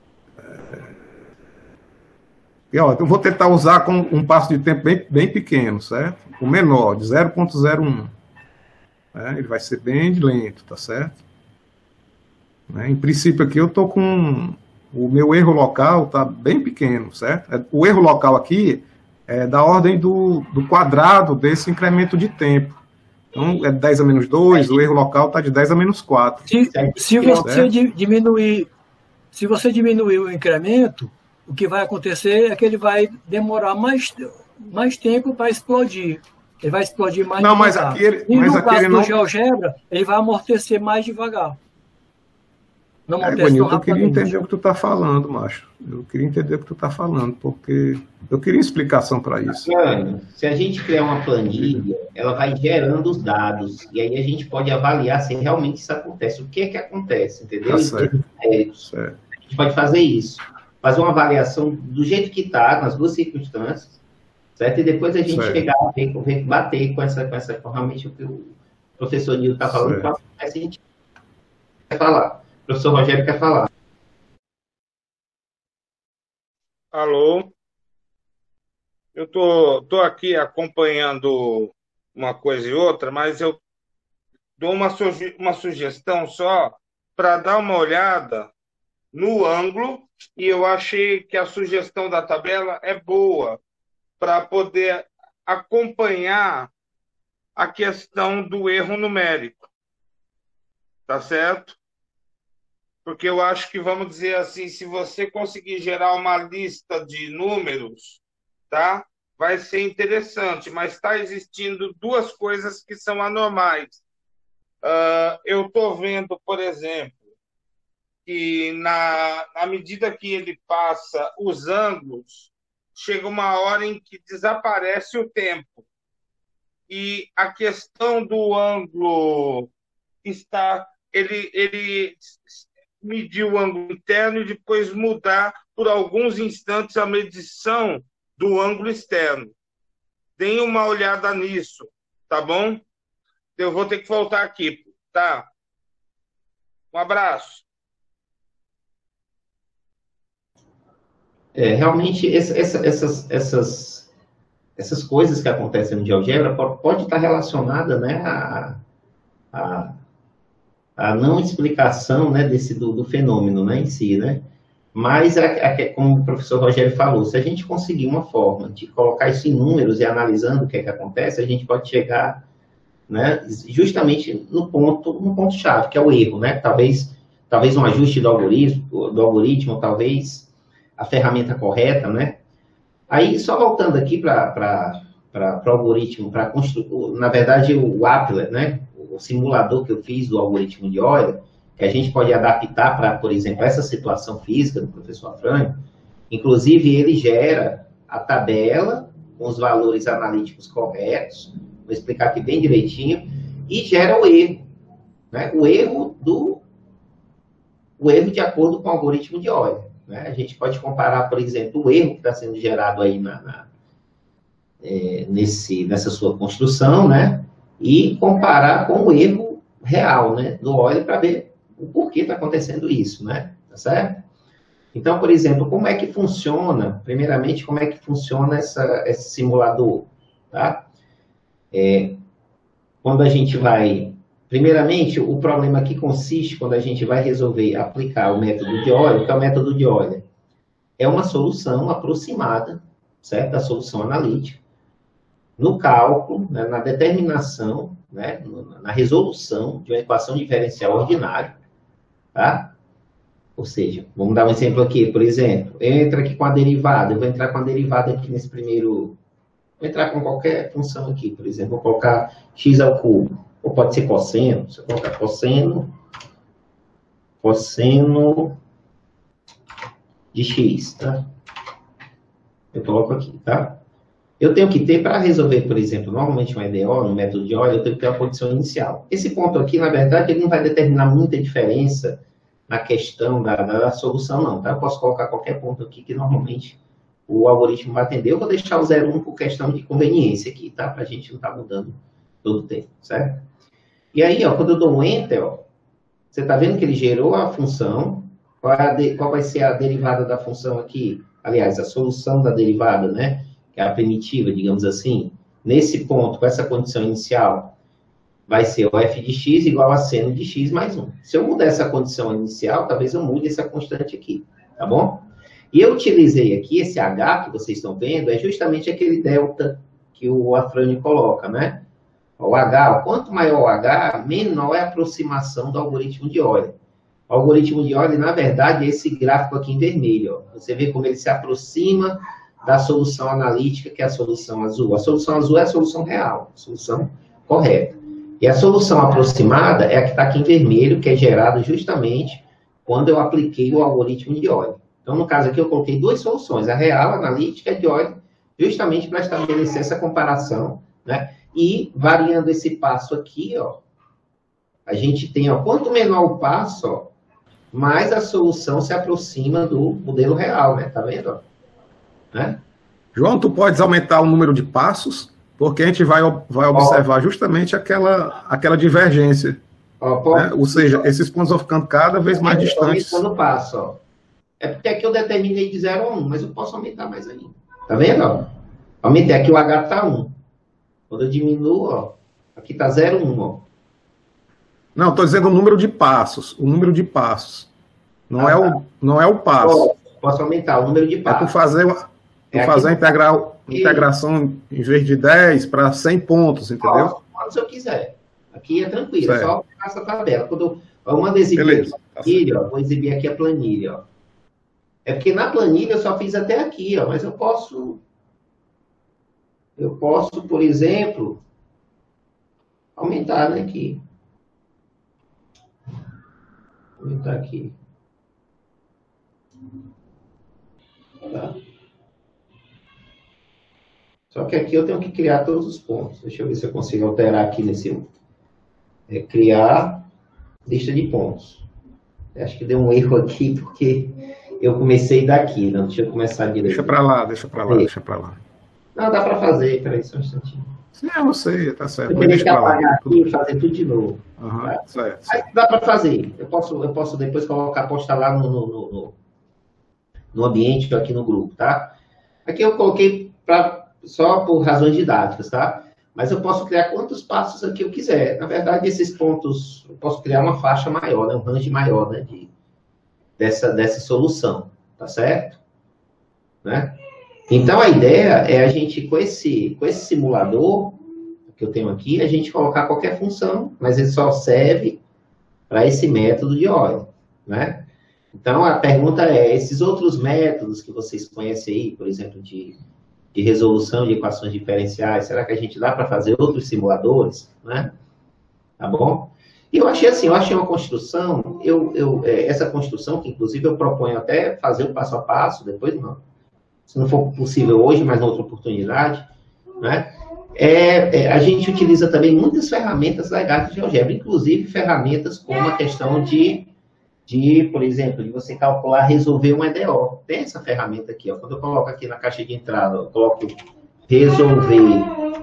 eu vou tentar usar com um passo de tempo bem pequeno, certo? O menor, de 0,01. Ele vai ser bem lento, tá certo? Em princípio aqui eu estou com... O meu erro local está bem pequeno, certo? O erro local aqui é da ordem do quadrado desse incremento de tempo. Então, é 10 a menos 2, o erro local está de 10 a menos 4. Se você diminuir o incremento, o que vai acontecer é que ele vai demorar mais tempo para explodir. Ele vai explodir mais devagar. Mas aqui no caso do GeoGebra, ele vai amortecer mais devagar. Não Bonito, eu queria entender o que tu está falando, macho. Eu queria entender o que tu está falando, porque eu queria explicação para isso. Se a gente criar uma planilha, ela vai gerando os dados, e aí a gente pode avaliar se realmente isso acontece. O que é que acontece, entendeu? Tá certo. A gente pode fazer isso. Fazer uma avaliação do jeito que está, nas duas circunstâncias, certo? E depois a gente chegar a bater com essa realmente o que o professor Nildo está falando, para a gente falar. O professor Rogério quer falar. Alô? Eu tô aqui acompanhando uma coisa e outra, mas eu dou uma sugestão só para dar uma olhada no ângulo, e eu achei que a sugestão da tabela é boa, para poder acompanhar a questão do erro numérico, tá certo? Porque eu acho que, vamos dizer assim, se você conseguir gerar uma lista de números, tá? Vai ser interessante, mas está existindo duas coisas que são anormais. Eu estou vendo, por exemplo, que na medida que ele passa os ângulos, chega uma hora em que desaparece o tempo. E a questão do ângulo está... Ele medir o ângulo interno e depois mudar por alguns instantes a medição do ângulo externo. Deem uma olhada nisso, tá bom? Eu vou ter que voltar aqui, tá? Um abraço. Realmente, essas coisas que acontecem no GeoGebra pode estar relacionada, né, a não explicação, né, do fenômeno, né, em si, né? Mas, como o professor Rogério falou, se a gente conseguir uma forma de colocar isso em números e analisando o que é que acontece, a gente pode chegar, né, justamente no ponto-chave, que é o erro, né? Talvez um ajuste do algoritmo, talvez a ferramenta correta, né? Aí, só voltando aqui para o algoritmo, na verdade, o Appler, né? O simulador que eu fiz do algoritmo de Euler, que a gente pode adaptar para, por exemplo, essa situação física do professor Afrânio. Inclusive, ele gera a tabela com os valores analíticos corretos, vou explicar aqui bem direitinho, e gera o erro, né? O erro de acordo com o algoritmo de Euler, né? A gente pode comparar, por exemplo, o erro que está sendo gerado aí nessa sua construção, né? E comparar com o erro real, né, do Euler, para ver o porquê está acontecendo isso, né? Tá certo? Então, por exemplo, como é que funciona, primeiramente, como é que funciona esse simulador, tá? Quando a gente vai... Primeiramente, o problema aqui consiste quando a gente vai resolver aplicar o método de Euler, que é o método de Euler. É uma solução aproximada, certo? Da solução analítica, no cálculo, né, na determinação, né, na resolução de uma equação diferencial ordinária, tá? Ou seja, vamos dar um exemplo aqui, por exemplo, eu entro aqui com a derivada, eu vou entrar com a derivada aqui nesse primeiro... Vou entrar com qualquer função aqui, por exemplo, vou colocar x ao cubo, ou pode ser cosseno, se eu colocar cosseno de x, tá? Eu coloco aqui, tá? Eu tenho que ter, para resolver, por exemplo, normalmente um EDO, no método de Euler, eu tenho que ter a condição inicial. Esse ponto aqui, na verdade, ele não vai determinar muita diferença na questão da solução, não, tá? Eu posso colocar qualquer ponto aqui que, normalmente, o algoritmo vai atender. Eu vou deixar o 0,1 por questão de conveniência aqui, tá? Para a gente não estar mudando todo o tempo, certo? E aí, ó, quando eu dou um Enter, ó, você está vendo que ele gerou a função. Qual vai ser a derivada da função aqui? Aliás, a solução da derivada, né? Que é a primitiva, digamos assim. Nesse ponto, com essa condição inicial, vai ser o f de x igual a seno de x mais 1. Se eu mudar essa condição inicial, talvez eu mude essa constante aqui, tá bom? E eu utilizei aqui, esse h que vocês estão vendo, é justamente aquele delta que o Afrânio coloca, né? O h, quanto maior o h, menor é a aproximação do algoritmo de Euler. O algoritmo de Euler, na verdade, é esse gráfico aqui em vermelho, ó. Você vê como ele se aproxima da solução analítica, que é a solução azul. A solução azul é a solução real, a solução correta. E a solução aproximada é a que está aqui em vermelho, que é gerada justamente quando eu apliquei o algoritmo de Euler. Então, no caso aqui, eu coloquei duas soluções, a real, a analítica e a de Euler, justamente para estabelecer essa comparação, né? E, variando esse passo aqui, ó, a gente tem, ó, quanto menor o passo, ó, mais a solução se aproxima do modelo real, né? Tá vendo, ó? Né? João, tu podes aumentar o número de passos, porque a gente vai observar justamente aquela divergência. Né? Ou seja, esses pontos vão ficando cada vez mais distantes. Aumentando o passo, ó. É porque aqui eu determinei de 0 a 1, mas eu posso aumentar mais ainda. Tá vendo, ó? Aumentei aqui, o H tá 1. Quando eu diminuo, ó, aqui tá 0, 1, ó. Não, estou dizendo o número de passos. O número de passos. Não é o passo. Posso aumentar o número de passos. É por fazer Tu fazer a integração em vez de 10 para 100 pontos, entendeu? Posso, se eu quiser. Aqui é tranquilo, é só pegar essa tabela. Quando eu mando exibir aqui a planilha, vou exibir aqui a planilha. Ó. É porque na planilha eu só fiz até aqui, ó, mas eu posso, por exemplo, aumentar, né, aqui. Aumentar aqui. Tá. Só que aqui eu tenho que criar todos os pontos. Deixa eu ver se eu consigo alterar aqui nesse... criar lista de pontos. Eu acho que deu um erro aqui, porque eu comecei daqui, não deixa eu começar direito. Deixa para lá, deixa para lá, deixa para lá. Não, dá para fazer, peraí, só um instantinho. Sim, eu sei, tá certo. Eu teria que apagar aqui e fazer tudo de novo. Tá? Certo. Aí dá para fazer. Eu posso depois colocar, postar lá no ambiente, aqui no grupo, tá? Aqui eu coloquei só por razões didáticas, tá? Mas eu posso criar quantos passos aqui eu quiser. Na verdade, esses pontos, eu posso criar uma faixa maior, né? Um range maior, né? Dessa solução, tá certo? Né? Então, a ideia é a gente, com esse simulador que eu tenho aqui, a gente colocar qualquer função, mas ele só serve para esse método de OR, né? Então, a pergunta é, esses outros métodos que vocês conhecem aí, por exemplo, de resolução de equações diferenciais, será que a gente dá para fazer outros simuladores, né? Tá bom? E eu achei uma construção, essa construção, que inclusive eu proponho até fazer o passo a passo, depois não, se não for possível hoje, mas em outra oportunidade, né? A gente utiliza também muitas ferramentas legais de GeoGebra, inclusive ferramentas como a questão por exemplo, de você calcular, resolver um EDO. Tem essa ferramenta aqui, ó. Quando eu coloco aqui na caixa de entrada, eu coloco resolver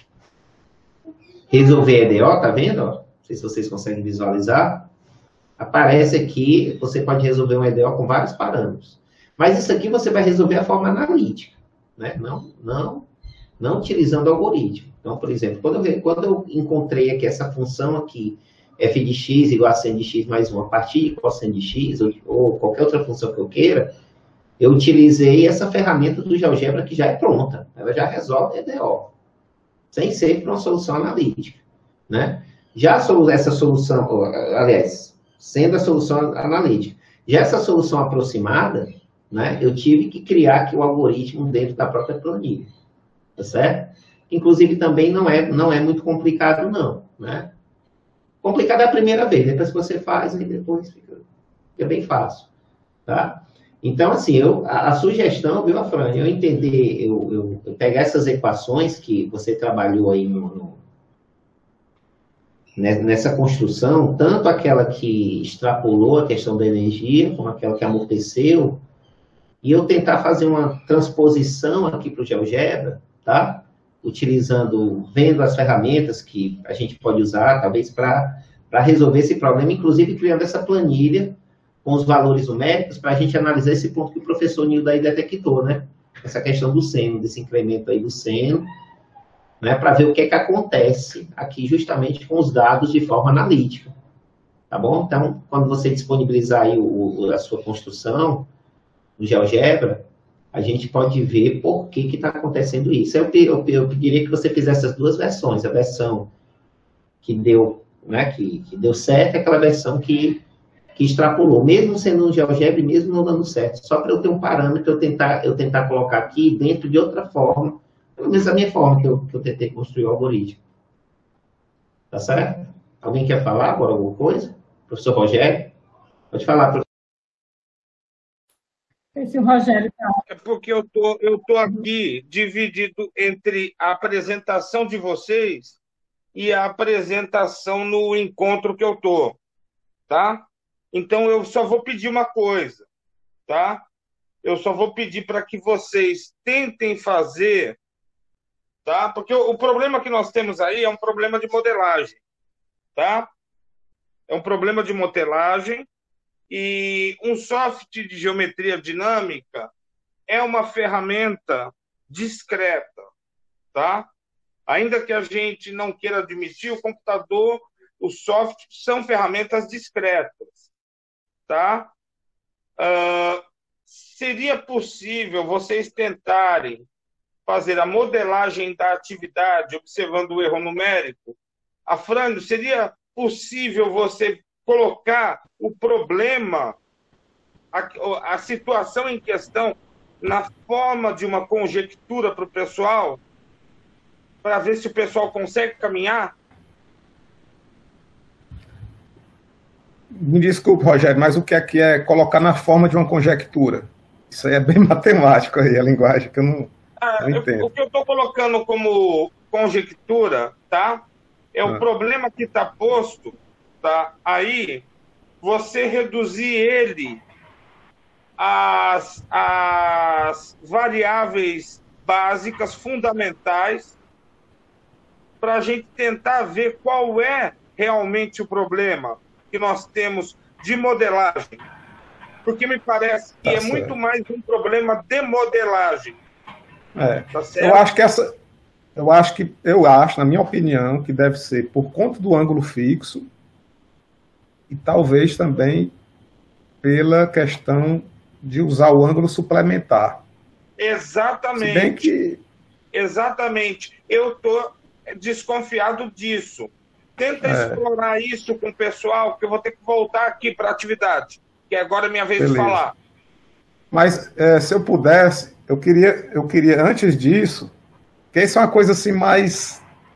EDO, tá vendo? Ó? Não sei se vocês conseguem visualizar. Aparece aqui, você pode resolver um EDO com vários parâmetros. Mas isso aqui você vai resolver a forma analítica, né? Não utilizando algoritmo. Então, por exemplo, quando eu encontrei aqui essa função aqui, f de x igual a sin de x mais 1 a partir de cosseno de x, ou qualquer outra função que eu queira, eu utilizei essa ferramenta do GeoGebra que já é pronta. Ela já resolve EDO, sem ser para uma solução analítica, né? Já essa solução, aliás, sendo a solução analítica, já essa solução aproximada, né, eu tive que criar aqui o algoritmo dentro da própria planilha, tá certo? Inclusive também não é muito complicado não, né? Complicado é a primeira vez, depois que você faz, aí depois fica bem fácil, tá? Então, assim, a sugestão, viu, Afrânio, eu entender, eu pegar essas equações que você trabalhou aí nessa construção, tanto aquela que extrapolou a questão da energia, como aquela que amorteceu, e eu tentar fazer uma transposição aqui para o GeoGebra, tá? Vendo as ferramentas que a gente pode usar, talvez, para resolver esse problema, inclusive criando essa planilha com os valores numéricos, para a gente analisar esse ponto que o professor Nildo aí detectou, né? Essa questão do seno, desse incremento aí do seno, né? Para ver o que acontece aqui justamente com os dados de forma analítica, tá bom? Então, quando você disponibilizar aí a sua construção no GeoGebra, a gente pode ver por que está acontecendo isso. Eu pediria que você fizesse as duas versões. A versão que deu, né, que deu certo, e aquela versão que extrapolou. Mesmo sendo um GeoGebra e mesmo não dando certo. Só para eu ter um parâmetro, eu tentar colocar aqui dentro de outra forma. Pelo menos a minha forma que eu tentei construir o algoritmo. Tá certo? Alguém quer falar agora alguma coisa? Professor Rogério? Pode falar, professor. Esse Rogério tá. É porque eu tô aqui dividido entre a apresentação de vocês e a apresentação no encontro que eu tô, tá? Então eu só vou pedir uma coisa, tá? Eu só vou pedir para que vocês tentem fazer, tá? Porque o problema que nós temos aí é um problema de modelagem, tá? É um problema de modelagem. E um software de geometria dinâmica é uma ferramenta discreta, tá? Ainda que a gente não queira admitir, o computador, o software são ferramentas discretas, tá? seria possível vocês tentarem fazer a modelagem da atividade observando o erro numérico? Afrânio, seria possível você colocar o problema, a situação em questão, na forma de uma conjectura para o pessoal, para ver se o pessoal consegue caminhar? Me desculpe, Rogério, mas o que é colocar na forma de uma conjectura? Isso aí é bem matemático aí, a linguagem que eu não entendo. O que eu estou colocando como conjectura, tá? É o problema que está posto, tá? Aí, você reduzir ele às variáveis básicas, fundamentais, para a gente tentar ver qual é realmente o problema que nós temos de modelagem. Porque me parece que é muito mais um problema de modelagem. Tá certo? Eu acho, na minha opinião, que deve ser por conta do ângulo fixo e talvez também pela questão de usar o ângulo suplementar. Exatamente. Se bem que... Exatamente. Eu estou desconfiado disso. Tenta explorar isso com o pessoal, que eu vou ter que voltar aqui para a atividade, que agora é minha vez de falar. Mas, se eu pudesse, eu queria, antes disso, que isso é uma coisa assim mais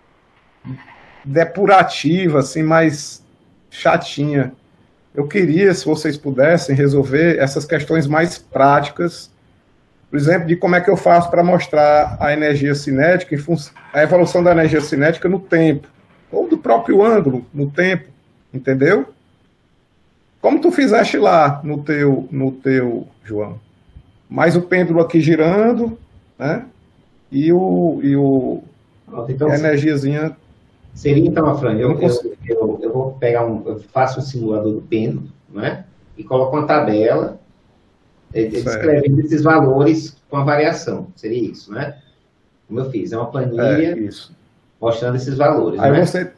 depurativa, assim, mais chatinha. Eu queria, se vocês pudessem, resolver essas questões mais práticas, por exemplo, de como é que eu faço para mostrar a energia cinética, a evolução da energia cinética no tempo, ou do próprio ângulo no tempo, entendeu? Como tu fizeste lá no teu, João. Mais o pêndulo aqui girando, né? E então, a energiazinha... Seria então, Afrânio, eu vou pegar eu faço um simulador do pêndulo, né? E coloco uma tabela descrevendo esses valores com a variação. Seria isso, né? Como eu fiz, é uma planilha mostrando esses valores. Aí né?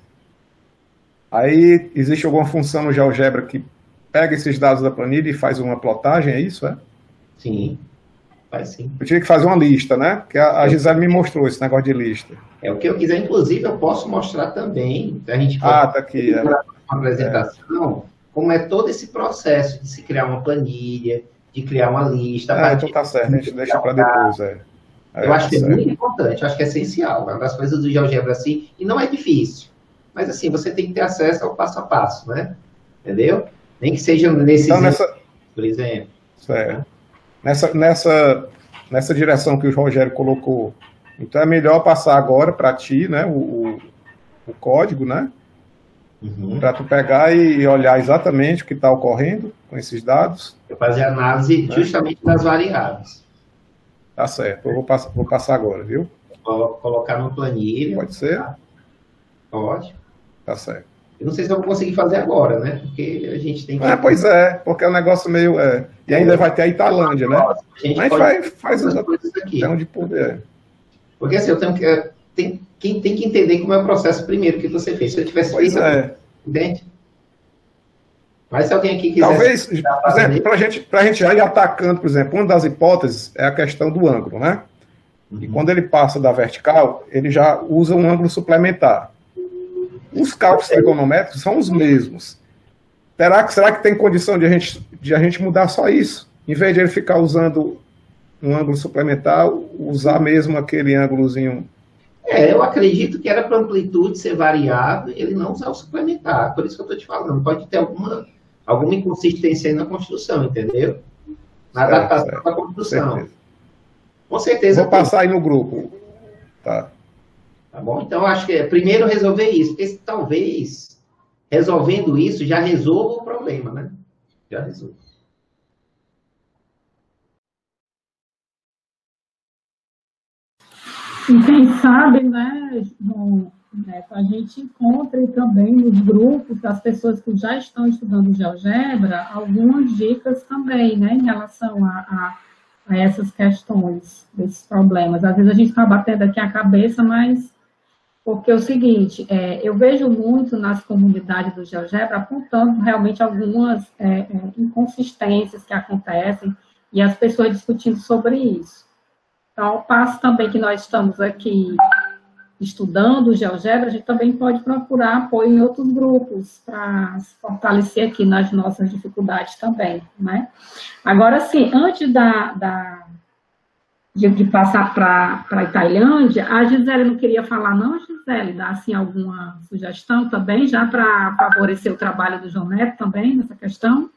Aí existe alguma função no GeoGebra que pega esses dados da planilha e faz uma plotagem, é isso, Sim, faz sim. Eu tive que fazer uma lista, né? Porque a Gisele me mostrou esse negócio de lista. É o que eu quiser, inclusive eu posso mostrar também. A gente pode tá aqui. Uma apresentação, como é todo esse processo de se criar uma planilha, de criar uma lista. Então tá certo, a gente deixa para depois. Eu acho que é muito importante, eu acho que é essencial. É uma das coisas do GeoGebra assim, e não é difícil. Mas assim, você tem que ter acesso ao passo a passo, né? Entendeu? Nem que seja nesse por exemplo. Certo. Nessa direção que o Rogério colocou, então é melhor passar agora para ti, né, o código, né, para tu pegar e olhar exatamente o que está ocorrendo com esses dados. Eu fazer análise justamente das variáveis. Tá certo, eu vou passar agora, viu? Colocar no planilha. Pode ser? Pode. Tá certo. Eu não sei se eu vou conseguir fazer agora, né? Porque a gente tem que... pois porque é um negócio meio... E ainda vai ter a Italândia, né? Mas faz as coisas aqui. Onde puder. Porque assim, eu tenho que... Quem tem que entender como é o processo primeiro que você fez. Se eu tivesse feito... Entende? Mas se alguém aqui quiser... Talvez, por exemplo, para a gente já ir atacando, por exemplo, uma das hipóteses é a questão do ângulo, né? E quando ele passa da vertical, ele já usa um ângulo suplementar. Os cálculos trigonométricos são os mesmos. Será que tem condição de a gente mudar só isso? Em vez de ele ficar usando um ângulo suplementar, usar mesmo aquele ângulozinho... eu acredito que era para a amplitude ser variável, ele não usar o suplementar. Por isso que eu estou te falando. Pode ter alguma inconsistência aí na construção, entendeu? Na adaptação da construção. Certeza. Com certeza. Vou passar aí no grupo. Tá bom? Então, acho que é primeiro resolver isso, porque talvez, resolvendo isso, já resolva o problema, né? Já resolve. E quem sabe, né, a gente encontre também nos grupos das pessoas que já estão estudando GeoGebra algumas dicas também, né, em relação a essas questões, desses problemas. Às vezes a gente está batendo aqui a cabeça, mas... Porque é o seguinte, eu vejo muito nas comunidades do GeoGebra apontando realmente algumas inconsistências que acontecem e as pessoas discutindo sobre isso. Então, ao passo também que nós estamos aqui estudando o GeoGebra, a gente também pode procurar apoio em outros grupos para se fortalecer aqui nas nossas dificuldades também, né? Agora, sim, antes de passar para a Tailândia, a Gisele não queria falar, não, Gisele? Dá, assim, alguma sugestão também, já para favorecer o trabalho do João Neto também, nessa questão?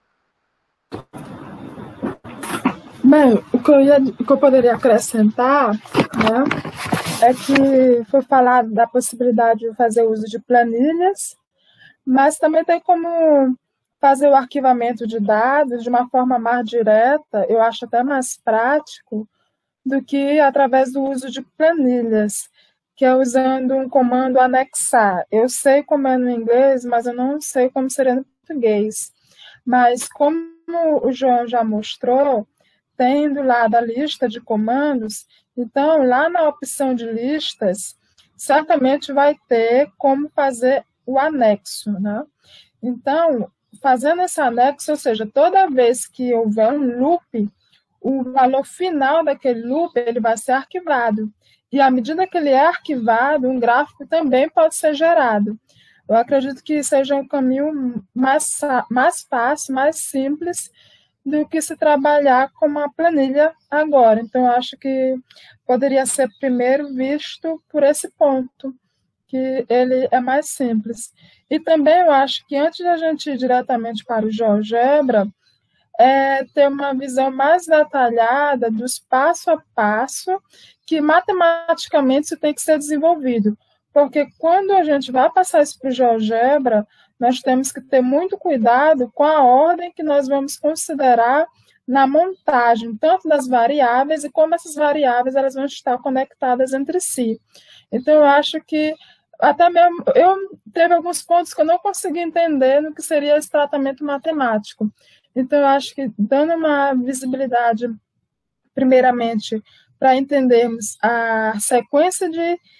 Bem, o que eu poderia acrescentar, né, é que foi falado da possibilidade de fazer uso de planilhas, mas também tem como fazer o arquivamento de dados de uma forma mais direta, eu acho até mais prático, do que através do uso de planilhas, que é usando um comando anexar. Eu sei como é no inglês, mas eu não sei como seria no português. Mas como o João já mostrou, tendo lá da lista de comandos, então lá na opção de listas, certamente vai ter como fazer o anexo, né? Então, fazendo esse anexo, ou seja, toda vez que houver um loop, o valor final daquele loop ele vai ser arquivado. E à medida que ele é arquivado, um gráfico também pode ser gerado. Eu acredito que seja um caminho mais fácil, mais simples, do que se trabalhar com uma planilha agora. Então, eu acho que poderia ser primeiro visto por esse ponto, que ele é mais simples. E também eu acho que antes da gente ir diretamente para o GeoGebra, ter uma visão mais detalhada dos passo a passo que matematicamente isso tem que ser desenvolvido. Porque quando a gente vai passar isso para o GeoGebra, nós temos que ter muito cuidado com a ordem que nós vamos considerar na montagem, tanto das variáveis e como essas variáveis elas vão estar conectadas entre si. Então, eu acho que até mesmo teve alguns pontos que eu não consegui entender no que seria esse tratamento matemático. Então, eu acho que dando uma visibilidade, primeiramente, para entendermos a sequência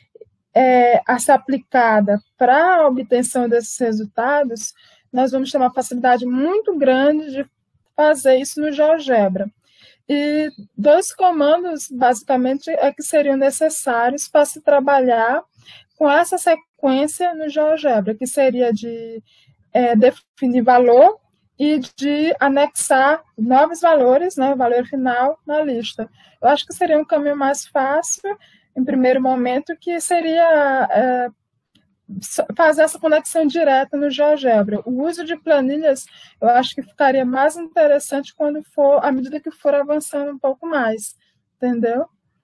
a ser aplicada para a obtenção desses resultados, nós vamos ter uma facilidade muito grande de fazer isso no GeoGebra. E 2 comandos, basicamente, que seriam necessários para se trabalhar com essa sequência no GeoGebra, que seria de definir valor e de anexar novos valores, né, o valor final na lista. Eu acho que seria um caminho mais fácil, em primeiro momento, que seria fazer essa conexão direta no GeoGebra. O uso de planilhas, eu acho que ficaria mais interessante à medida que for avançando um pouco mais, entendeu?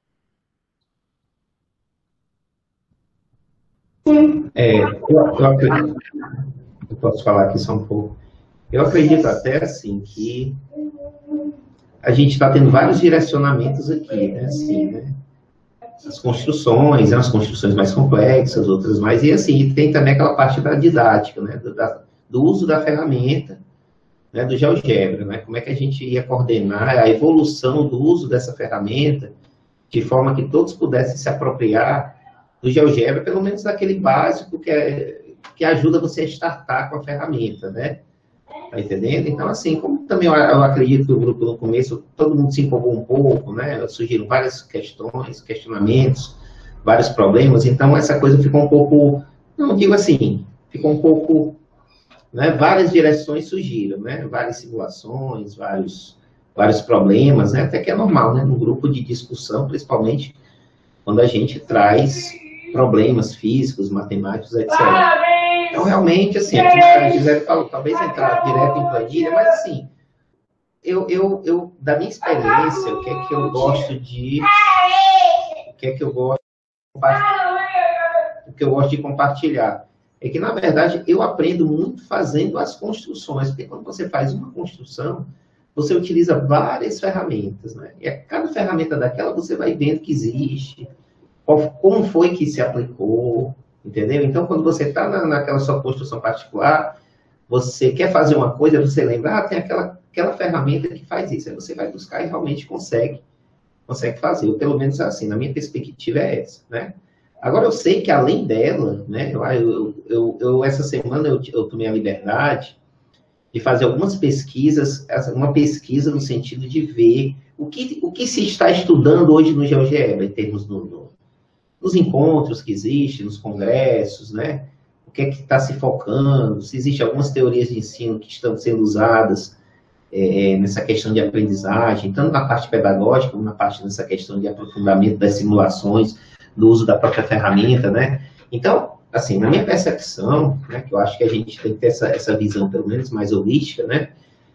Eu posso falar aqui só um pouco. Eu acredito até, assim, que a gente está tendo vários direcionamentos aqui, né, assim, né? As construções, umas construções mais complexas, outras mais, e assim, tem também aquela parte da didática, né, do uso da ferramenta, né, do GeoGebra, né, como é que a gente ia coordenar a evolução do uso dessa ferramenta, de forma que todos pudessem se apropriar do GeoGebra, pelo menos daquele básico que ajuda você a startar com a ferramenta, né? Tá entendendo? Então, assim, como também eu acredito que o grupo no começo, todo mundo se empolgou um pouco, né? Surgiram várias questões, questionamentos, vários problemas, então essa coisa ficou um pouco, não digo assim, ficou um pouco, né? Várias direções surgiram, né? Várias simulações, vários problemas, né? Até que é normal, né? No grupo de discussão, principalmente quando a gente traz problemas físicos, matemáticos, etc. Então, realmente, assim, como a Gisele falou, talvez entrar direto em planilha, mas, assim, da minha experiência, o que é que eu gosto de compartilhar? É que, na verdade, eu aprendo muito fazendo as construções, porque quando você faz uma construção, você utiliza várias ferramentas, né? E a cada ferramenta daquela, você vai vendo que existe, como foi que se aplicou, entendeu? Então, quando você está naquela sua construção particular, você quer fazer uma coisa, você lembra, tem aquela ferramenta que faz isso. Aí você vai buscar e realmente consegue fazer. Ou pelo menos assim, na minha perspectiva é essa, né? Agora, eu sei que além dela, né, essa semana eu tomei a liberdade de fazer algumas pesquisas, uma pesquisa no sentido de ver o que se está estudando hoje no GeoGebra, em termos nos encontros que existem, nos congressos, né? O que é que está se focando, se existem algumas teorias de ensino que estão sendo usadas nessa questão de aprendizagem, tanto na parte pedagógica, como na parte dessa questão de aprofundamento das simulações, do uso da própria ferramenta, né? Então, assim, na minha percepção, né, que eu acho que a gente tem que ter essa visão, pelo menos, mais holística, né?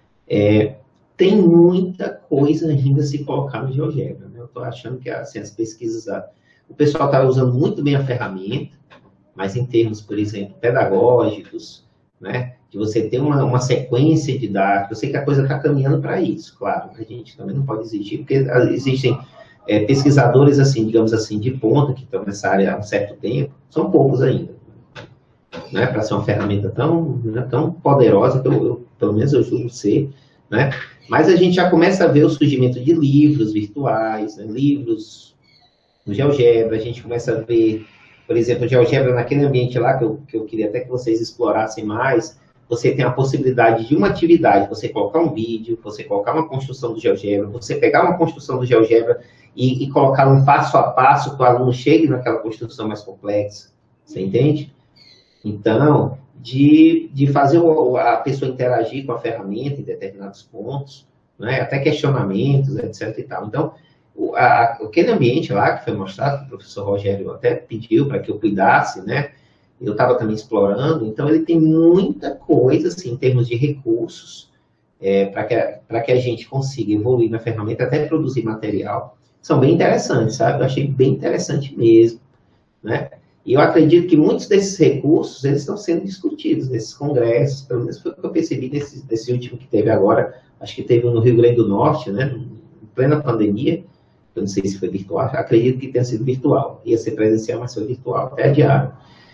Tem muita coisa ainda a se colocar no GeoGebra, né? Eu estou achando que assim, as pesquisas, o pessoal está usando muito bem a ferramenta, mas em termos, por exemplo, pedagógicos, né? De você ter uma sequência didática, eu sei que a coisa está caminhando para isso, claro, a gente também não pode exigir, porque existem pesquisadores, assim, digamos assim, de ponta, que estão nessa área há um certo tempo, são poucos ainda, né? Para ser uma ferramenta tão poderosa, que pelo menos eu julgo ser, né? Mas a gente já começa a ver o surgimento de livros virtuais, né? Livros no GeoGebra, a gente começa a ver, por exemplo, o GeoGebra naquele ambiente lá, que eu queria até que vocês explorassem mais, você tem a possibilidade de uma atividade, você colocar um vídeo, você colocar uma construção do GeoGebra, você pegar uma construção do GeoGebra e colocar um passo a passo que o aluno chegue naquela construção mais complexa, você entende? Então, de fazer a pessoa interagir com a ferramenta em determinados pontos, né, até questionamentos, etc. e tal. Então, aquele ambiente lá que foi mostrado, que o professor Rogério até pediu para que eu cuidasse, né, eu estava também explorando, então ele tem muita coisa, assim, em termos de recursos, para que a gente consiga evoluir na ferramenta, até produzir material, são bem interessantes, sabe? Eu achei bem interessante mesmo, né? E eu acredito que muitos desses recursos, eles estão sendo discutidos nesses congressos, pelo menos foi o que eu percebi desse último que teve agora, acho que teve no Rio Grande do Norte, né, em plena pandemia, eu não sei se foi virtual, acredito que tenha sido virtual, ia ser presencial, mas foi virtual, até adiaram.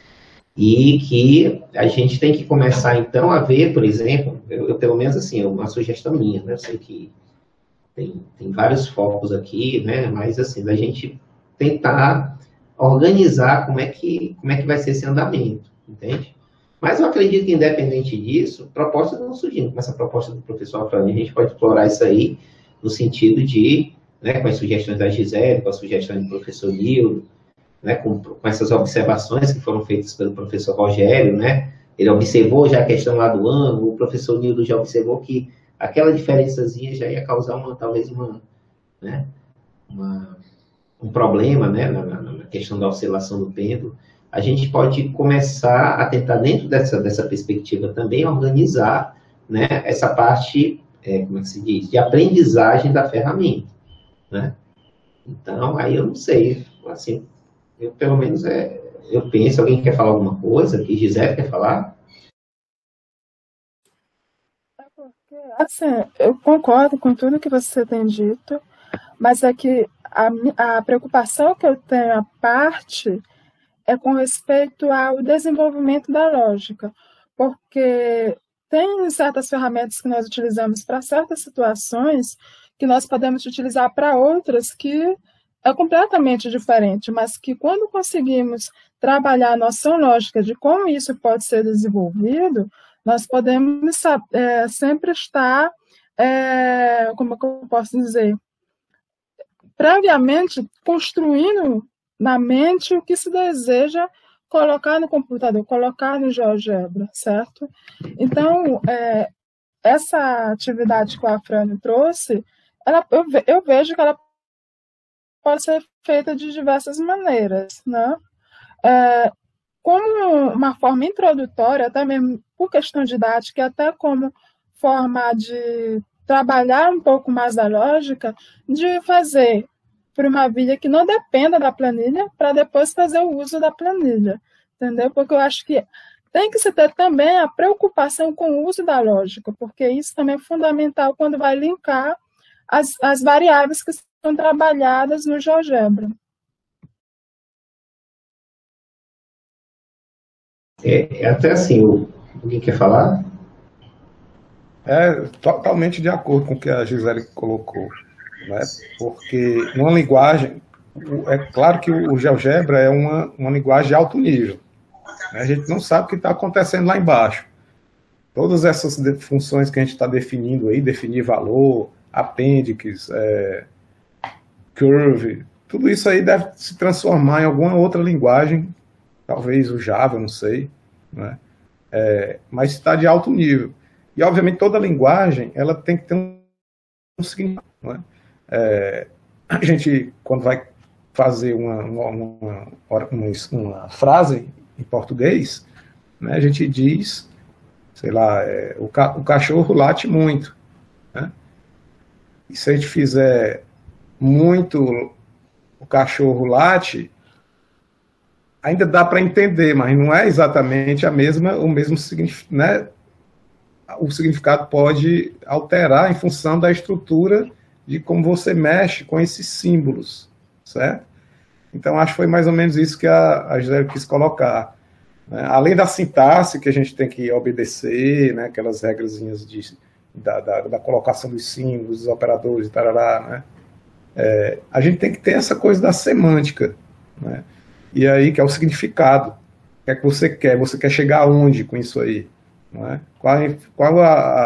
E que a gente tem que começar, então, a ver, por exemplo, eu pelo menos, assim, uma sugestão minha, né, eu sei que tem vários focos aqui, né, mas, assim, da gente tentar organizar como é que vai ser esse andamento, entende? Mas eu acredito que, independente disso, propostas não surgindo, como essa proposta do professor Afrânio, a gente pode explorar isso aí no sentido de, né, com as sugestões da Gisele, com as sugestões do professor Nildo, né, com essas observações que foram feitas pelo professor Rogério, né, ele observou já a questão lá do ângulo, o professor Nildo já observou que aquela diferençazinha já ia causar talvez um problema, né, na questão da oscilação do pêndulo. A gente pode começar a tentar, dentro dessa perspectiva também, organizar, né, essa parte, como é que se diz, de aprendizagem da ferramenta, né? Então, aí eu não sei, assim, eu pelo menos eu penso, alguém quer falar alguma coisa? Que Gisele quer falar? Assim, eu concordo com tudo que você tem dito, mas é que a preocupação que eu tenho à parte é com respeito ao desenvolvimento da lógica, porque tem certas ferramentas que nós utilizamos para certas situações que nós podemos utilizar para outras que é completamente diferente, mas que quando conseguimos trabalhar a noção lógica de como isso pode ser desenvolvido, nós podemos sempre estar, como é que eu posso dizer, previamente construindo na mente o que se deseja colocar no computador, colocar no GeoGebra, certo? Então, essa atividade que o Afrânio trouxe, eu vejo que ela pode ser feita de diversas maneiras, né? Como uma forma introdutória, até mesmo por questão didática, e até como forma de trabalhar um pouco mais a lógica, de fazer por uma via que não dependa da planilha, para depois fazer o uso da planilha, entendeu? Porque eu acho que tem que se ter também a preocupação com o uso da lógica, porque isso também é fundamental quando vai linkar as variáveis que são trabalhadas no GeoGebra. Até assim, alguém quer falar? Totalmente de acordo com o que a Gisele colocou, né? Porque uma linguagem, é claro que o GeoGebra é uma linguagem de alto nível, né? A gente não sabe o que está acontecendo lá embaixo, todas essas funções que a gente está definindo aí, definir valor, apêndices, curve, tudo isso aí deve se transformar em alguma outra linguagem, talvez o Java, não sei, né? Mas está de alto nível. E, obviamente, toda linguagem ela tem que ter um significado. Né? A gente, quando vai fazer uma frase em português, né, a gente diz, sei lá, o cachorro late muito. Né? E se a gente fizer muito o cachorro late, ainda dá para entender, mas não é exatamente o mesmo significado, né? O significado pode alterar em função da estrutura de como você mexe com esses símbolos, certo? Então, acho que foi mais ou menos isso que a Gisele quis colocar. Né? Além da sintaxe, que a gente tem que obedecer, né? Aquelas regrazinhas da colocação dos símbolos, dos operadores, tarará, né? A gente tem que ter essa coisa da semântica, né? E aí, que é o significado. O que é que você quer? Você quer chegar aonde com isso aí? Não é? Qual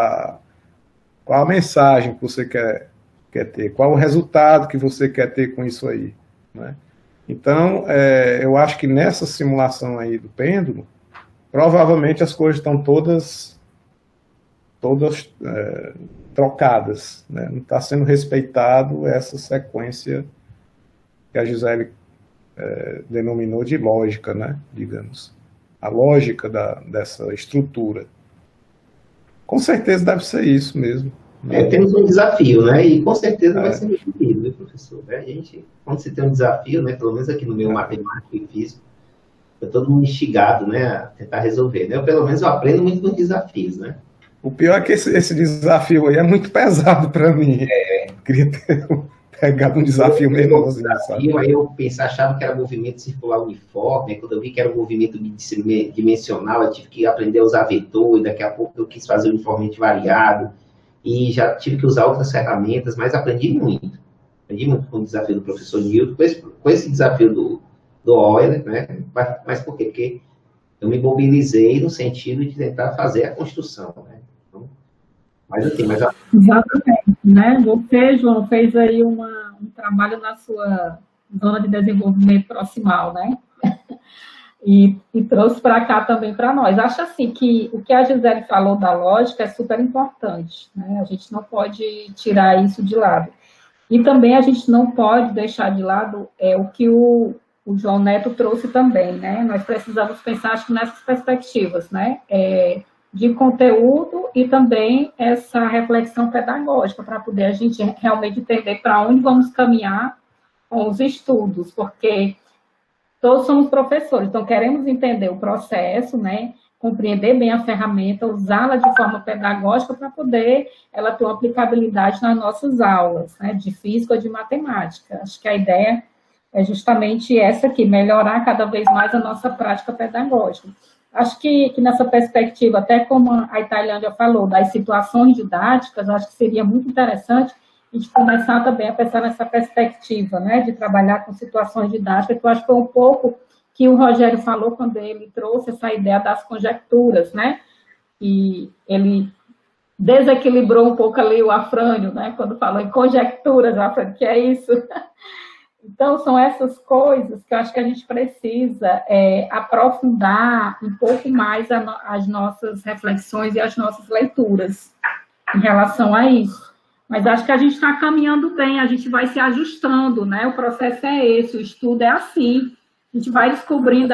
a mensagem que você quer ter? Qual o resultado que você quer ter com isso aí? Não é? Então, eu acho que nessa simulação aí do pêndulo, provavelmente as coisas estão todas trocadas. Né? Não está sendo respeitado essa sequência que a Gisele denominou de lógica, né? Digamos. A lógica dessa estrutura. Com certeza deve ser isso mesmo. Né? Temos um desafio, né? E com certeza vai ser resolvido, né, professor? Quando você tem um desafio, né? Pelo menos aqui no meu matemático e físico, eu todo mundo instigado, né? A tentar resolver. Né? Pelo menos eu aprendo muito com desafios, né? O pior é que esse desafio aí é muito pesado para mim. Queria ter pegado um desafio menorzinho, sabe? Aí eu achava que era movimento circular uniforme, quando eu vi que era um movimento bidimensional, eu tive que aprender a usar vetor, e daqui a pouco eu quis fazer uniformemente variado, e já tive que usar outras ferramentas, mas aprendi muito. Aprendi muito com o desafio do professor Newton, com esse desafio do Euler, né? Mas por quê? Porque eu me mobilizei no sentido de tentar fazer a construção, né? Então, Exatamente, né? Você, João, fez aí um trabalho na sua zona de desenvolvimento proximal, né? E trouxe para cá também para nós. Acho assim que o que a Gisele falou da lógica é super importante, né? A gente não pode tirar isso de lado. E também a gente não pode deixar de lado o que o João Neto trouxe também, né? Nós precisamos pensar, acho que nessas perspectivas, né? De conteúdo e também essa reflexão pedagógica para poder a gente realmente entender para onde vamos caminhar com os estudos, porque todos somos professores, então queremos entender o processo, né, compreender bem a ferramenta, usá-la de forma pedagógica para poder ela ter uma aplicabilidade nas nossas aulas, né, de física ou de matemática. Acho que a ideia é justamente essa aqui, melhorar cada vez mais a nossa prática pedagógica. Acho que nessa perspectiva, até como a Itailândia falou, das situações didáticas, acho que seria muito interessante a gente começar também a pensar nessa perspectiva, né, de trabalhar com situações didáticas, que eu acho que foi um pouco que o Rogério falou quando ele trouxe essa ideia das conjecturas, né, e ele desequilibrou um pouco ali o Afrânio, né, quando falou em conjecturas, o Afrânio, que é isso? Então, são essas coisas que eu acho que a gente precisa aprofundar um pouco mais as nossas reflexões e as nossas leituras em relação a isso. Mas acho que a gente está caminhando bem, a gente vai se ajustando, né? O processo é esse, o estudo é assim. A gente vai descobrindo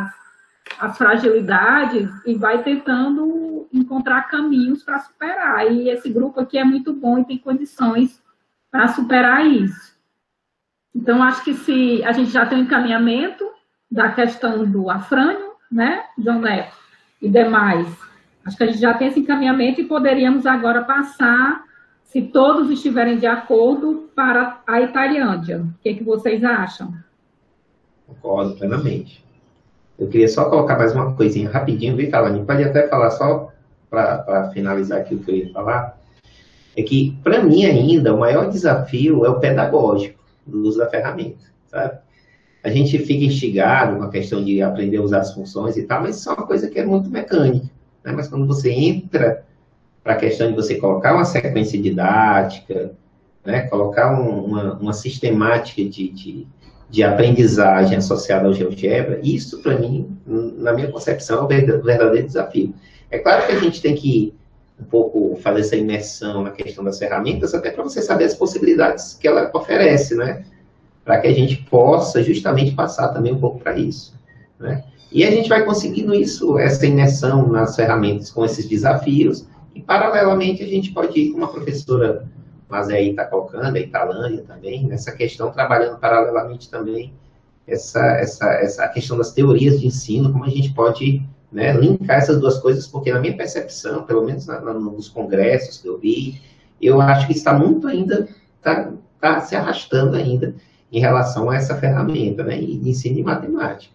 as fragilidades e vai tentando encontrar caminhos para superar. E esse grupo aqui é muito bom e tem condições para superar isso. Então, acho que se a gente já tem um encaminhamento da questão do Afrânio, né, João Neto, e demais, acho que a gente já tem esse encaminhamento e poderíamos agora passar, se todos estiverem de acordo, para a Itailândia. O que vocês acham? Concordo plenamente. Eu queria só colocar mais uma coisinha rapidinho, viu, Kalani? Pode até falar só para finalizar aqui o que eu ia falar. É que, para mim ainda, o maior desafio é o pedagógico do uso da ferramenta, sabe? A gente fica instigado com a questão de aprender a usar as funções e tal, mas isso é uma coisa que é muito mecânica, né? Mas quando você entra para a questão de você colocar uma sequência didática, né? Colocar uma sistemática de aprendizagem associada ao GeoGebra, isso, para mim, na minha concepção, é um verdadeiro desafio. É claro que a gente tem que um pouco fazer essa imersão na questão das ferramentas, até para você saber as possibilidades que ela oferece, né? Para que a gente possa justamente passar também um pouco para isso, né? E a gente vai conseguindo isso, essa imersão nas ferramentas com esses desafios, e paralelamente a gente pode ir com uma professora, mas aí está colocando, a Italânia também, nessa questão, trabalhando paralelamente também essa questão das teorias de ensino, como a gente pode, né, linkar essas duas coisas, porque na minha percepção, pelo menos nos congressos que eu vi, eu acho que está muito ainda, está se arrastando ainda em relação a essa ferramenta, né, de ensino de matemática.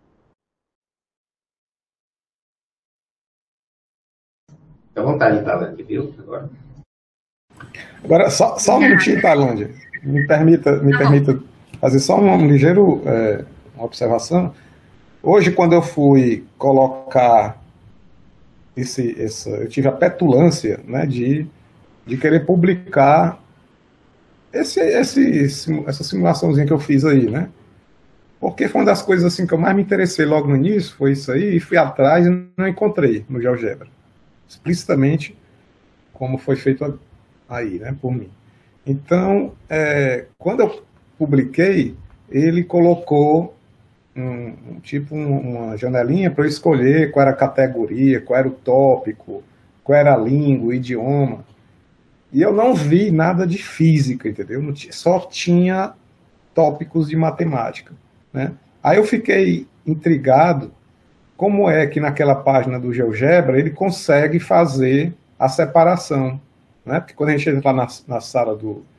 Fica à vontade, Tailândia, viu? Agora, só um minutinho, Tailândia. Me permita fazer só um ligeiro uma observação. Hoje, quando eu fui colocar eu tive a petulância, né, de querer publicar essa simulaçãozinha que eu fiz aí, né? Porque foi uma das coisas assim que eu mais me interessei logo no início, foi isso aí, e fui atrás e não encontrei no GeoGebra, explicitamente como foi feito aí, né, por mim. Então, quando eu publiquei, ele colocou uma janelinha para eu escolher qual era a categoria, qual era o tópico, qual era a língua, o idioma. E eu não vi nada de física, entendeu? Só tinha tópicos de matemática, né? Aí eu fiquei intrigado como é que naquela página do GeoGebra ele consegue fazer a separação, né? Porque quando a gente entra lá na sala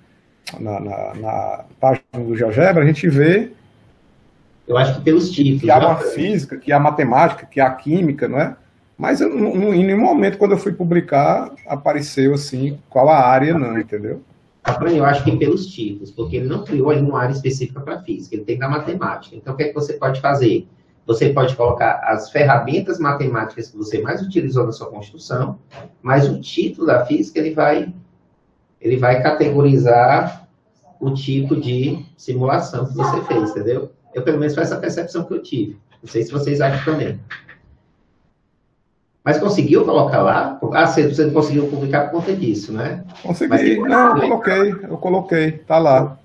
na página do GeoGebra, a gente vê, eu acho que pelos títulos, que há uma física, que há matemática, que há química, não é? Mas em nenhum momento, quando eu fui publicar, apareceu assim, qual a área, não, entendeu? Eu acho que pelos títulos, porque ele não criou aí uma área específica para física, ele tem da matemática. Então, o que é que você pode fazer? Você pode colocar as ferramentas matemáticas que você mais utilizou na sua construção, mas o título da física, ele vai categorizar o tipo de simulação que você fez, entendeu? Eu, pelo menos, foi essa percepção que eu tive. Não sei se vocês acham também. Mas conseguiu colocar lá? Você não conseguiu publicar por conta disso, né? Consegui. Não, eu coloquei. Tá lá.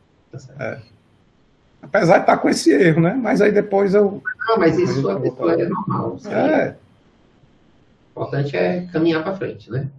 Apesar de estar com esse erro, né? Mas aí depois eu... Não, mas isso é normal. O importante é caminhar para frente, né?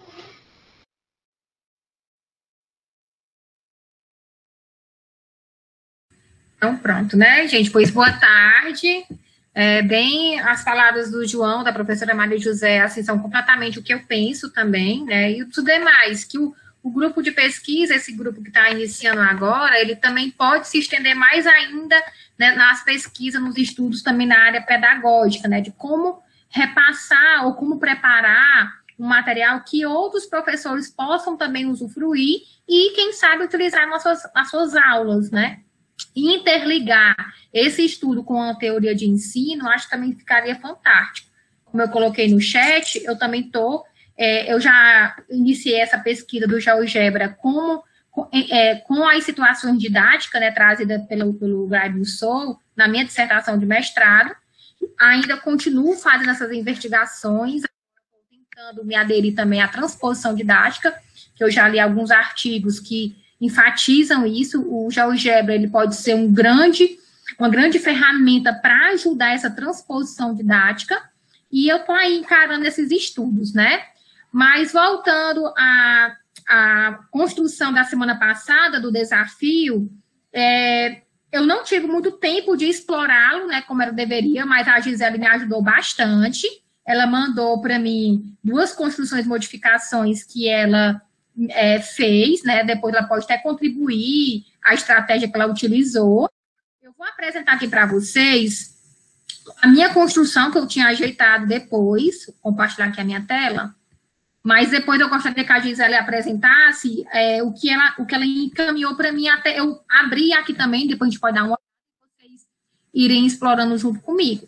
Então, pronto, né, gente? Pois boa tarde. Bem, as palavras do João, da professora Maria José, assim, são completamente o que eu penso também, né? E tudo demais, que o grupo de pesquisa, esse grupo que está iniciando agora, ele também pode se estender mais ainda, né, nas pesquisas, nos estudos também na área pedagógica, né? De como repassar ou como preparar um material que outros professores possam também usufruir e, quem sabe, utilizar nas suas aulas, né? Interligar esse estudo com a teoria de ensino, acho que também ficaria fantástico. Como eu coloquei no chat, eu também eu já iniciei essa pesquisa do GeoGebra com as situações didáticas, né, trazidas pelo Gabriel Sou, na minha dissertação de mestrado. Ainda continuo fazendo essas investigações, tentando me aderir também à transposição didática, que eu já li alguns artigos que enfatizam isso. O GeoGebra, ele pode ser uma grande ferramenta para ajudar essa transposição didática, e eu estou aí encarando esses estudos, né? Mas voltando à construção da semana passada, do desafio, eu não tive muito tempo de explorá-lo, né, como eu deveria, mas a Gisele me ajudou bastante. Ela mandou para mim 2 construções, modificações que ela fez, né? Depois ela pode até contribuir a estratégia que ela utilizou. Eu vou apresentar aqui para vocês a minha construção, que eu tinha ajeitado depois, compartilhar aqui a minha tela, mas depois eu gostaria que a Gisele apresentasse o que ela encaminhou para mim, até eu abrir aqui também, depois a gente pode dar uma olhada e vocês irem explorando junto comigo.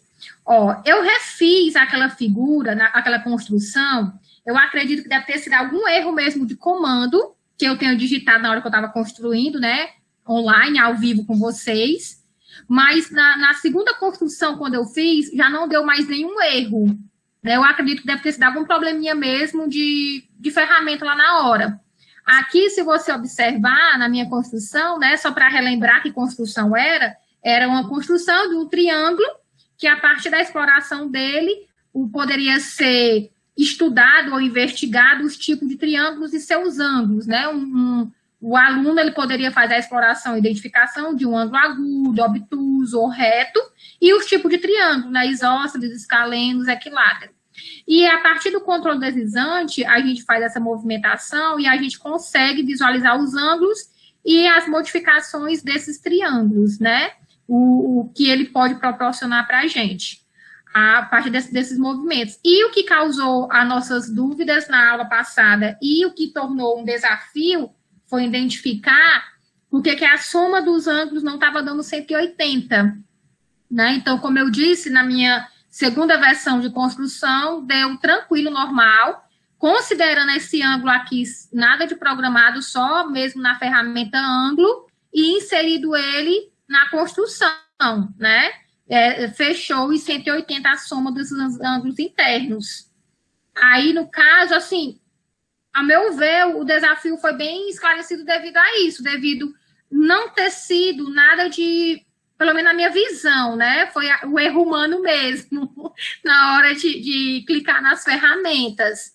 Ó, eu refiz aquela figura, aquela construção, eu acredito que deve ter sido algum erro mesmo de comando, que eu tenho digitado na hora que eu estava construindo, né, online, ao vivo com vocês, mas na segunda construção, quando eu fiz, já não deu mais nenhum erro, né, eu acredito que deve ter sido algum probleminha mesmo de ferramenta lá na hora. Aqui, se você observar na minha construção, né, só para relembrar que construção era uma construção de um triângulo, que a partir da exploração dele, poderia ser estudado ou investigado os tipos de triângulos e seus ângulos, né? O aluno ele poderia fazer a exploração e identificação de um ângulo agudo, obtuso ou reto, e os tipos de triângulos, né? Isósceles, escalenos, equilátero. E a partir do controle deslizante, a gente faz essa movimentação e a gente consegue visualizar os ângulos e as modificações desses triângulos, né? O que ele pode proporcionar para a gente, a partir desses movimentos. E o que causou as nossas dúvidas na aula passada e o que tornou um desafio foi identificar porque que a soma dos ângulos não estava dando 180, né? Então, como eu disse, na minha segunda versão de construção, deu tranquilo, normal, considerando esse ângulo aqui, nada de programado, só mesmo na ferramenta ângulo, e inserido ele na construção, né? Fechou em 180 a soma desses ângulos internos. Aí, no caso, assim, a meu ver, o desafio foi bem esclarecido devido a isso, devido não ter sido nada de, pelo menos na minha visão, né? Foi o erro humano mesmo, na hora de clicar nas ferramentas.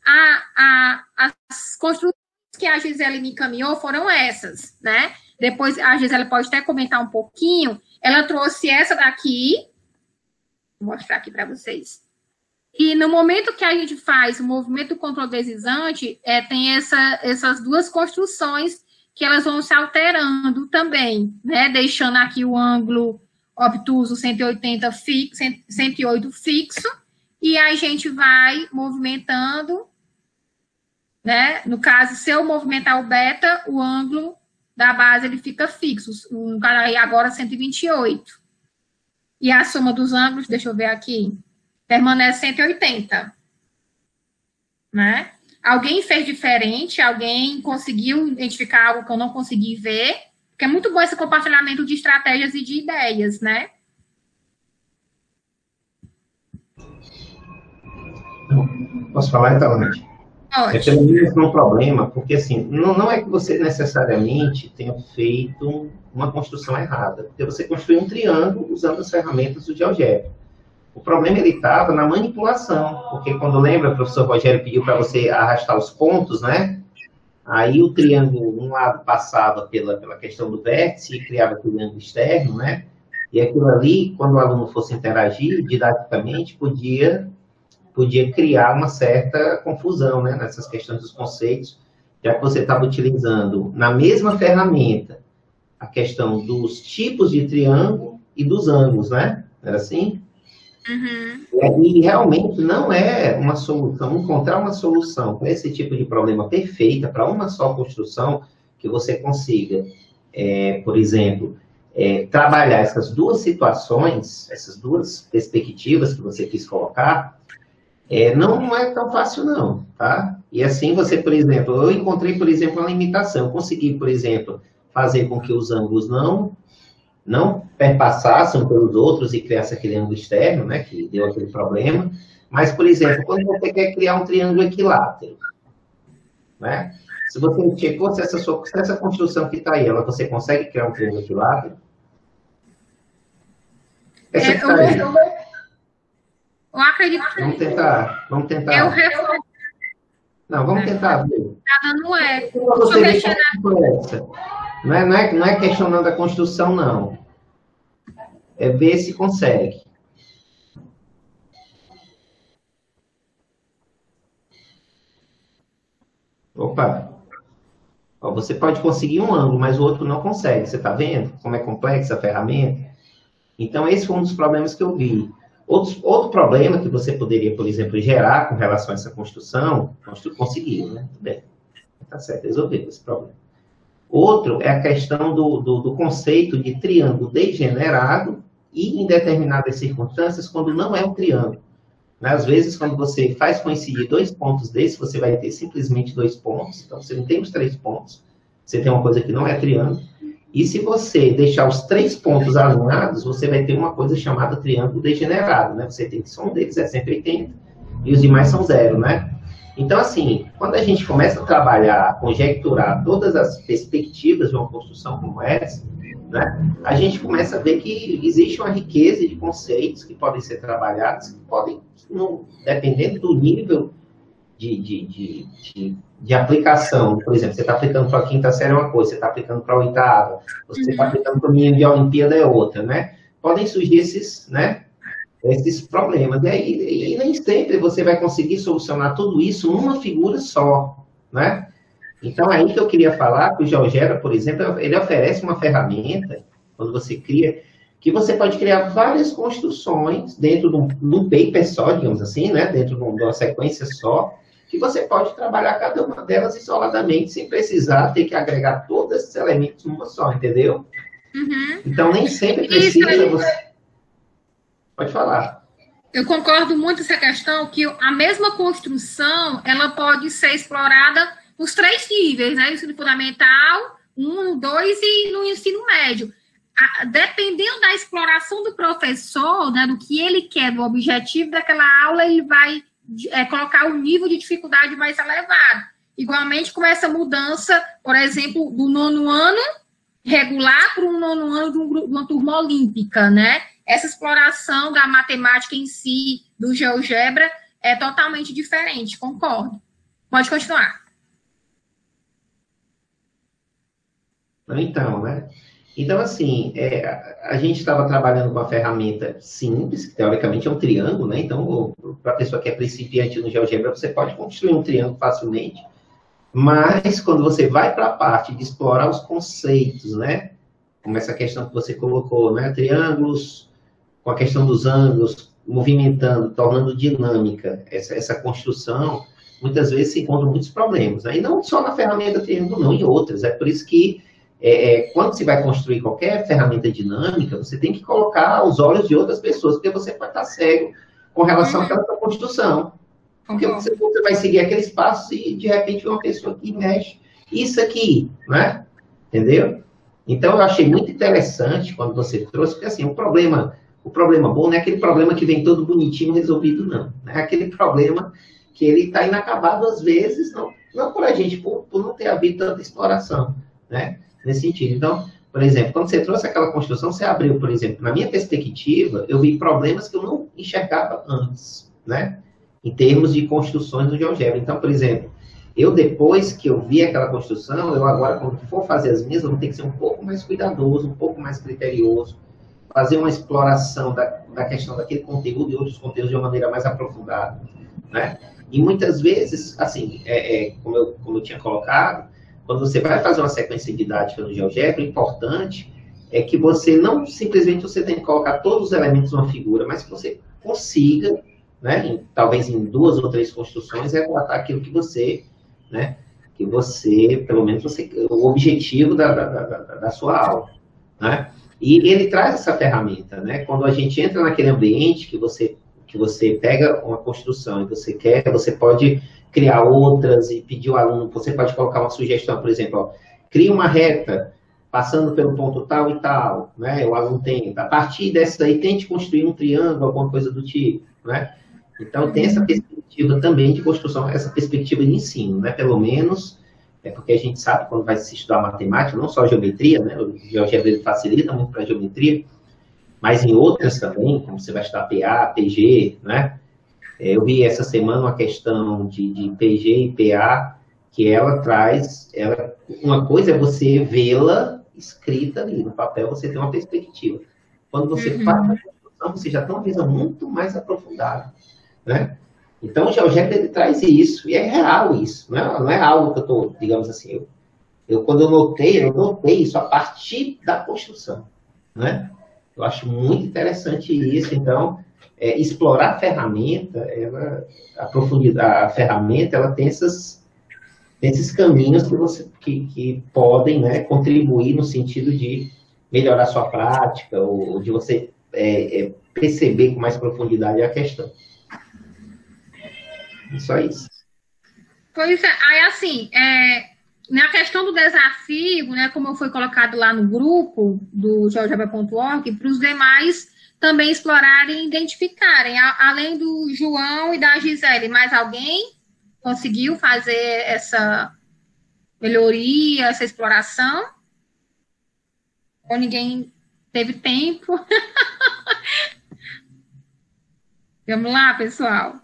As construções que a Gisele me encaminhou foram essas, né? Depois a Gisele pode até comentar um pouquinho. Ela trouxe essa daqui, vou mostrar aqui para vocês. E no momento que a gente faz o movimento do controle deslizante, tem essas duas construções que elas vão se alterando também, né? Deixando aqui o ângulo obtuso 180 fixo, 108 fixo, e a gente vai movimentando, né? No caso, se eu movimentar o beta, o ângulo da base ele fica fixo, no caso aí agora 128. E a soma dos ângulos, deixa eu ver aqui, permanece 180, né? Alguém fez diferente, alguém conseguiu identificar algo que eu não consegui ver, porque é muito bom esse compartilhamento de estratégias e de ideias, né? Posso falar então, Nath? Pelo menos um problema, porque assim, não é que você necessariamente tenha feito uma construção errada, porque você construiu um triângulo usando as ferramentas do GeoGebra. O problema ele estava na manipulação, porque quando lembra, o professor Rogério pediu para você arrastar os pontos, né? Aí o triângulo, um lado passava pela questão do vértice e criava aquele ângulo externo, né? E aquilo ali, quando o aluno fosse interagir, didaticamente, podia criar uma certa confusão, né, nessas questões dos conceitos, já que você estava utilizando na mesma ferramenta a questão dos tipos de triângulo e dos ângulos, né? Era assim? Uhum. E realmente não é uma solução, encontrar uma solução para esse tipo de problema perfeita, para uma só construção, que você consiga, por exemplo, trabalhar essas duas situações, essas duas perspectivas que você quis colocar, não é tão fácil não, tá? E assim você, por exemplo, eu encontrei, por exemplo, uma limitação. Eu consegui, por exemplo, fazer com que os ângulos não perpassassem pelos outros e criasse aquele ângulo externo, né, que deu aquele problema. Mas, por exemplo, quando você quer criar um triângulo equilátero, né? Se você chegou, se essa construção que está aí, você consegue criar um triângulo equilátero? Eu acredito que... Vamos tentar. Não, vamos tentar ver. Nada não é. Você mexer na... Não é questionando a construção, não. É ver se consegue. Opa. Ó, você pode conseguir um ângulo, mas o outro não consegue. Você está vendo como é complexa a ferramenta? Então, esse foi um dos problemas que eu vi. Outro problema que você poderia, por exemplo, gerar com relação a essa construção, conseguiu, né? Tudo bem. Tá certo, resolveu esse problema. Outro é a questão do conceito de triângulo degenerado e em determinadas circunstâncias, quando não é um triângulo. Né? Às vezes, quando você faz coincidir 2 pontos desses, você vai ter simplesmente 2 pontos, então você não tem os 3 pontos, você tem uma coisa que não é triângulo, e se você deixar os 3 pontos alinhados, você vai ter uma coisa chamada triângulo degenerado, né? Você tem que só um deles é 180 e os demais são 0, né? Então, assim, quando a gente começa a trabalhar, conjecturar todas as perspectivas de uma construção como essa, né, a gente começa a ver que existe uma riqueza de conceitos que podem ser trabalhados, que podem, dependendo do nível de aplicação. Por exemplo, você está aplicando para a 5ª série uma coisa, você está aplicando para a 8ª, você está aplicando para o nível de Olimpíada é outra, né? Podem surgir esses problemas. E nem sempre você vai conseguir solucionar tudo isso numa figura só, né? Então, aí que eu queria falar que o GeoGebra, por exemplo, ele oferece uma ferramenta, quando você cria, que você pode criar várias construções dentro de um paper só, digamos assim, né? Dentro de uma sequência só, que você pode trabalhar cada uma delas isoladamente, sem precisar ter que agregar todos esses elementos numa só, entendeu? Uhum. Então, nem sempre precisa você... Pode falar. Eu concordo muito com essa questão, que a mesma construção, ela pode ser explorada nos 3 níveis, né? No ensino fundamental, 1, 2 e no ensino médio. Dependendo da exploração do professor, né, do que ele quer, do objetivo daquela aula, ele vai colocar um nível de dificuldade mais elevado. Igualmente, com essa mudança, por exemplo, do 9º ano regular para um 9º ano de uma turma olímpica, né? Essa exploração da matemática em si, do GeoGebra, é totalmente diferente, concordo. Pode continuar. Então, né? Então, assim, a gente estava trabalhando com uma ferramenta simples, que teoricamente é um triângulo, né? Então, para a pessoa que é principiante no GeoGebra, você pode construir um triângulo facilmente, mas quando você vai para a parte de explorar os conceitos, né? Como essa questão que você colocou, né? Triângulos, com a questão dos ângulos, movimentando, tornando dinâmica essa construção, muitas vezes se encontram muitos problemas, né? E não só na ferramenta triângulo, não, em outras. É por isso que quando você vai construir qualquer ferramenta dinâmica, você tem que colocar os olhos de outras pessoas, porque você pode estar cego com relação àquela construção. Porque você vai seguir aqueles passos e, de repente, uma pessoa que mexe isso aqui, né? Entendeu? Então, eu achei muito interessante quando você trouxe, porque, assim, o problema bom não é aquele problema que vem todo bonitinho resolvido, não. É aquele problema que ele está inacabado, às vezes, não por a gente, por não ter havido tanta exploração, né? Nesse sentido. Então, por exemplo, quando você trouxe aquela construção, você abriu, por exemplo, na minha perspectiva, eu vi problemas que eu não enxergava antes, né? Em termos de construções do GeoGebra. Então, por exemplo, depois que eu vi aquela construção, eu agora, quando for fazer as minhas, eu vou ter que ser um pouco mais cuidadoso, um pouco mais criterioso, fazer uma exploração da questão daquele conteúdo e outros conteúdos de uma maneira mais aprofundada, né? E muitas vezes, assim, como eu tinha colocado, quando você vai fazer uma sequência didática no GeoGebra, o importante é que você não simplesmente você tem que colocar todos os elementos numa figura, mas que você consiga, né, talvez em 2 ou 3 construções, relatar aquilo que você, né, pelo menos o objetivo da sua aula, né? E ele traz essa ferramenta, né? Quando a gente entra naquele ambiente que você pega uma construção e você pode criar outras e pedir ao aluno, você pode colocar uma sugestão, por exemplo, ó, cria uma reta passando pelo ponto tal e tal, né? O aluno tem, a partir dessa aí, tente construir um triângulo, alguma coisa do tipo, né? Então, tem essa perspectiva também de construção, essa perspectiva de ensino, né? Pelo menos, porque a gente sabe quando vai se estudar matemática, não só geometria, né? O GeoGebra ele facilita muito para a geometria, mas em outras também, como você vai estudar PA, PG, né? Eu vi essa semana uma questão de PG e PA, que ela traz, uma coisa é você vê-la escrita ali no papel, você tem uma perspectiva. Quando você faz a construção, você já tem uma visão muito mais aprofundada, né? Então, o GeoGebra ele traz isso, e é real isso, né? Não é algo que eu estou, digamos assim, quando eu notei isso a partir da construção, né? Eu acho muito interessante isso, então, explorar a ferramenta, a ferramenta, ela tem esses caminhos que podem, né, contribuir no sentido de melhorar sua prática, ou de você perceber com mais profundidade a questão. Só isso. Pois é, aí assim, na questão do desafio, né, como foi colocado lá no grupo do geogebra.org, para os demais também explorarem e identificarem, além do João e da Gisele, mais alguém conseguiu fazer essa melhoria, essa exploração? Ou ninguém teve tempo? Vamos lá, pessoal.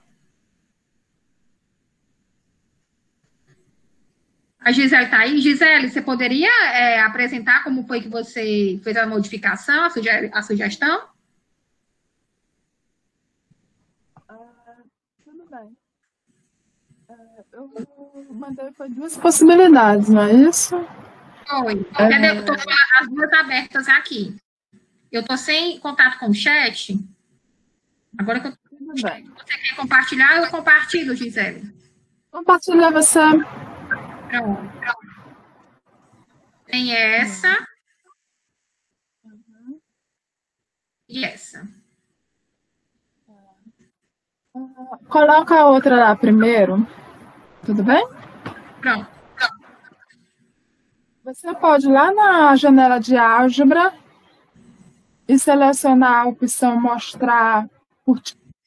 A Gisele está aí. Gisele, você poderia apresentar como foi que você fez a modificação, a sugestão? Tudo bem. Eu mandei foi 2 possibilidades, não é isso? Foi. Eu estou com as 2 abertas aqui. Eu estou sem contato com o chat. Agora que Tudo bem. você quer compartilhar, eu compartilho, Gisele. Compartilhar você. Pronto. Tem essa. E essa. Coloca a outra lá primeiro. Tudo bem? Pronto. Você pode ir lá na janela de álgebra e selecionar a opção mostrar por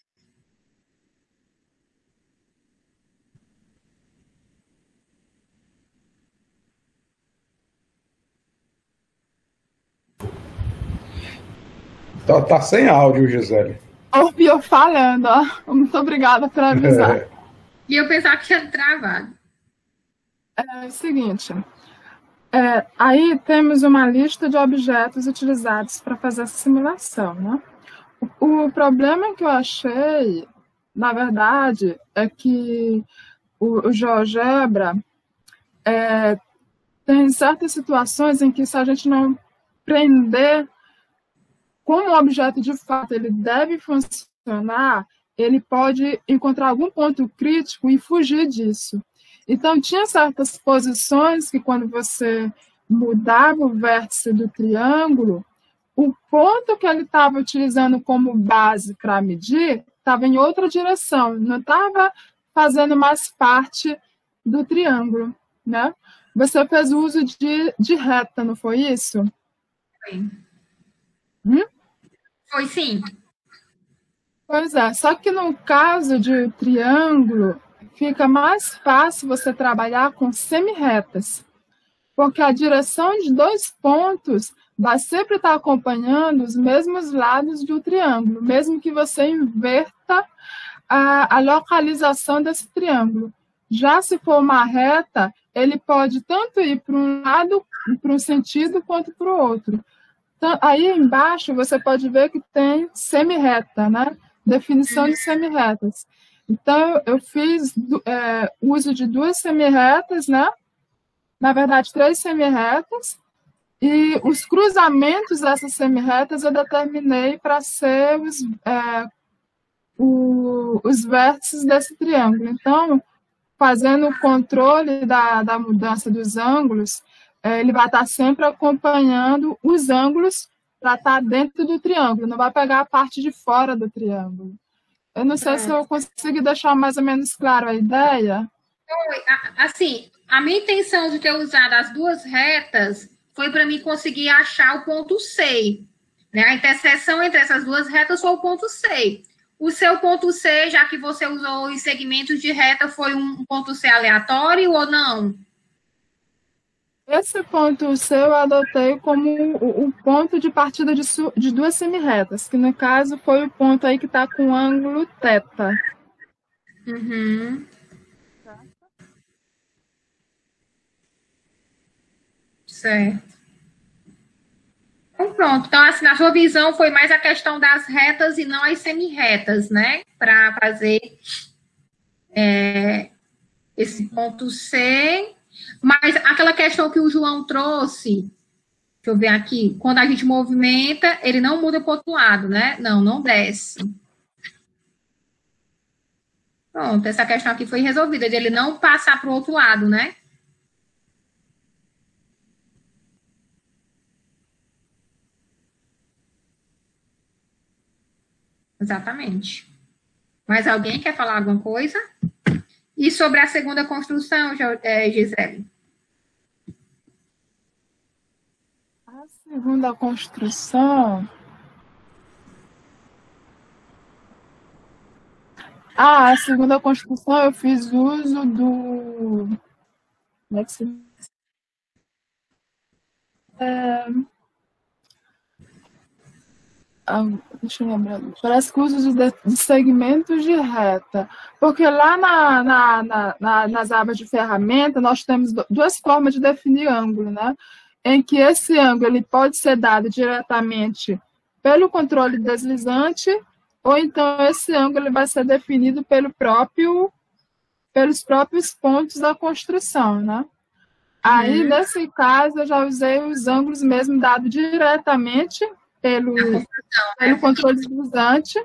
Tá sem áudio, Gisele. ouvi eu falando, ó. Muito obrigada por avisar. E eu pensava que tinha travado. É o seguinte, aí temos uma lista de objetos utilizados para fazer essa simulação, né? O problema que eu achei, na verdade, é que o GeoGebra tem certas situações em que, se a gente não prender como o objeto de fato ele deve funcionar, ele pode encontrar algum ponto crítico e fugir disso. Então, tinha certas posições que, quando você mudava o vértice do triângulo, o ponto que ele estava utilizando como base para medir estava em outra direção, não estava fazendo mais parte do triângulo, né? Você fez uso de reta, não foi isso? Foi. Foi sim. Pois é, só que no caso de triângulo, fica mais fácil você trabalhar com semi-retas, porque a direção de 2 pontos vai sempre estar acompanhando os mesmos lados do triângulo, mesmo que você inverta a localização desse triângulo. Já se for uma reta, ele pode tanto ir para um lado, para um sentido, quanto para o outro. Então, aí embaixo você pode ver que tem semi-reta, né? Definição de semi-retas. Então, eu fiz uso de 2 semi-retas, né? Na verdade, 3 semi-retas, e os cruzamentos dessas semi-retas eu determinei para ser os vértices desse triângulo. Então, fazendo o controle da mudança dos ângulos, ele vai estar sempre acompanhando os ângulos para estar dentro do triângulo, não vai pegar a parte de fora do triângulo. Eu não sei se eu consegui deixar mais ou menos claro a ideia. Assim, a minha intenção de ter usado as 2 retas foi para mim conseguir achar o ponto C. Né? A interseção entre essas 2 retas foi o ponto C. O seu ponto C, já que você usou os segmentos de reta, foi um ponto C aleatório ou não? Esse ponto C eu adotei como o ponto de partida de 2 semi-retas, que no caso foi o ponto aí que está com o ângulo θ. Uhum. Certo. Então, pronto. Então, assim, na sua visão, foi mais a questão das retas e não as semi-retas, né? Para fazer esse ponto C. Mas aquela questão que o João trouxe, deixa eu ver aqui, quando a gente movimenta, ele não muda para o outro lado, né? Não desce. Pronto, essa questão aqui foi resolvida, de ele não passar para o outro lado, né? Exatamente. Mais alguém quer falar alguma coisa? E sobre a segunda construção, Gisele? A segunda construção. A segunda construção eu fiz uso do. Como é que se. Deixa eu lembrar. Parece que uso de segmentos de reta. Porque lá nas abas de ferramenta, nós temos duas formas de definir ângulo, né? Em que esse ângulo ele pode ser dado diretamente pelo controle deslizante, ou então esse ângulo ele vai ser definido pelos próprios pontos da construção, né? Aí, nesse caso, eu já usei os ângulos mesmo dados diretamente pelo controle deslizante.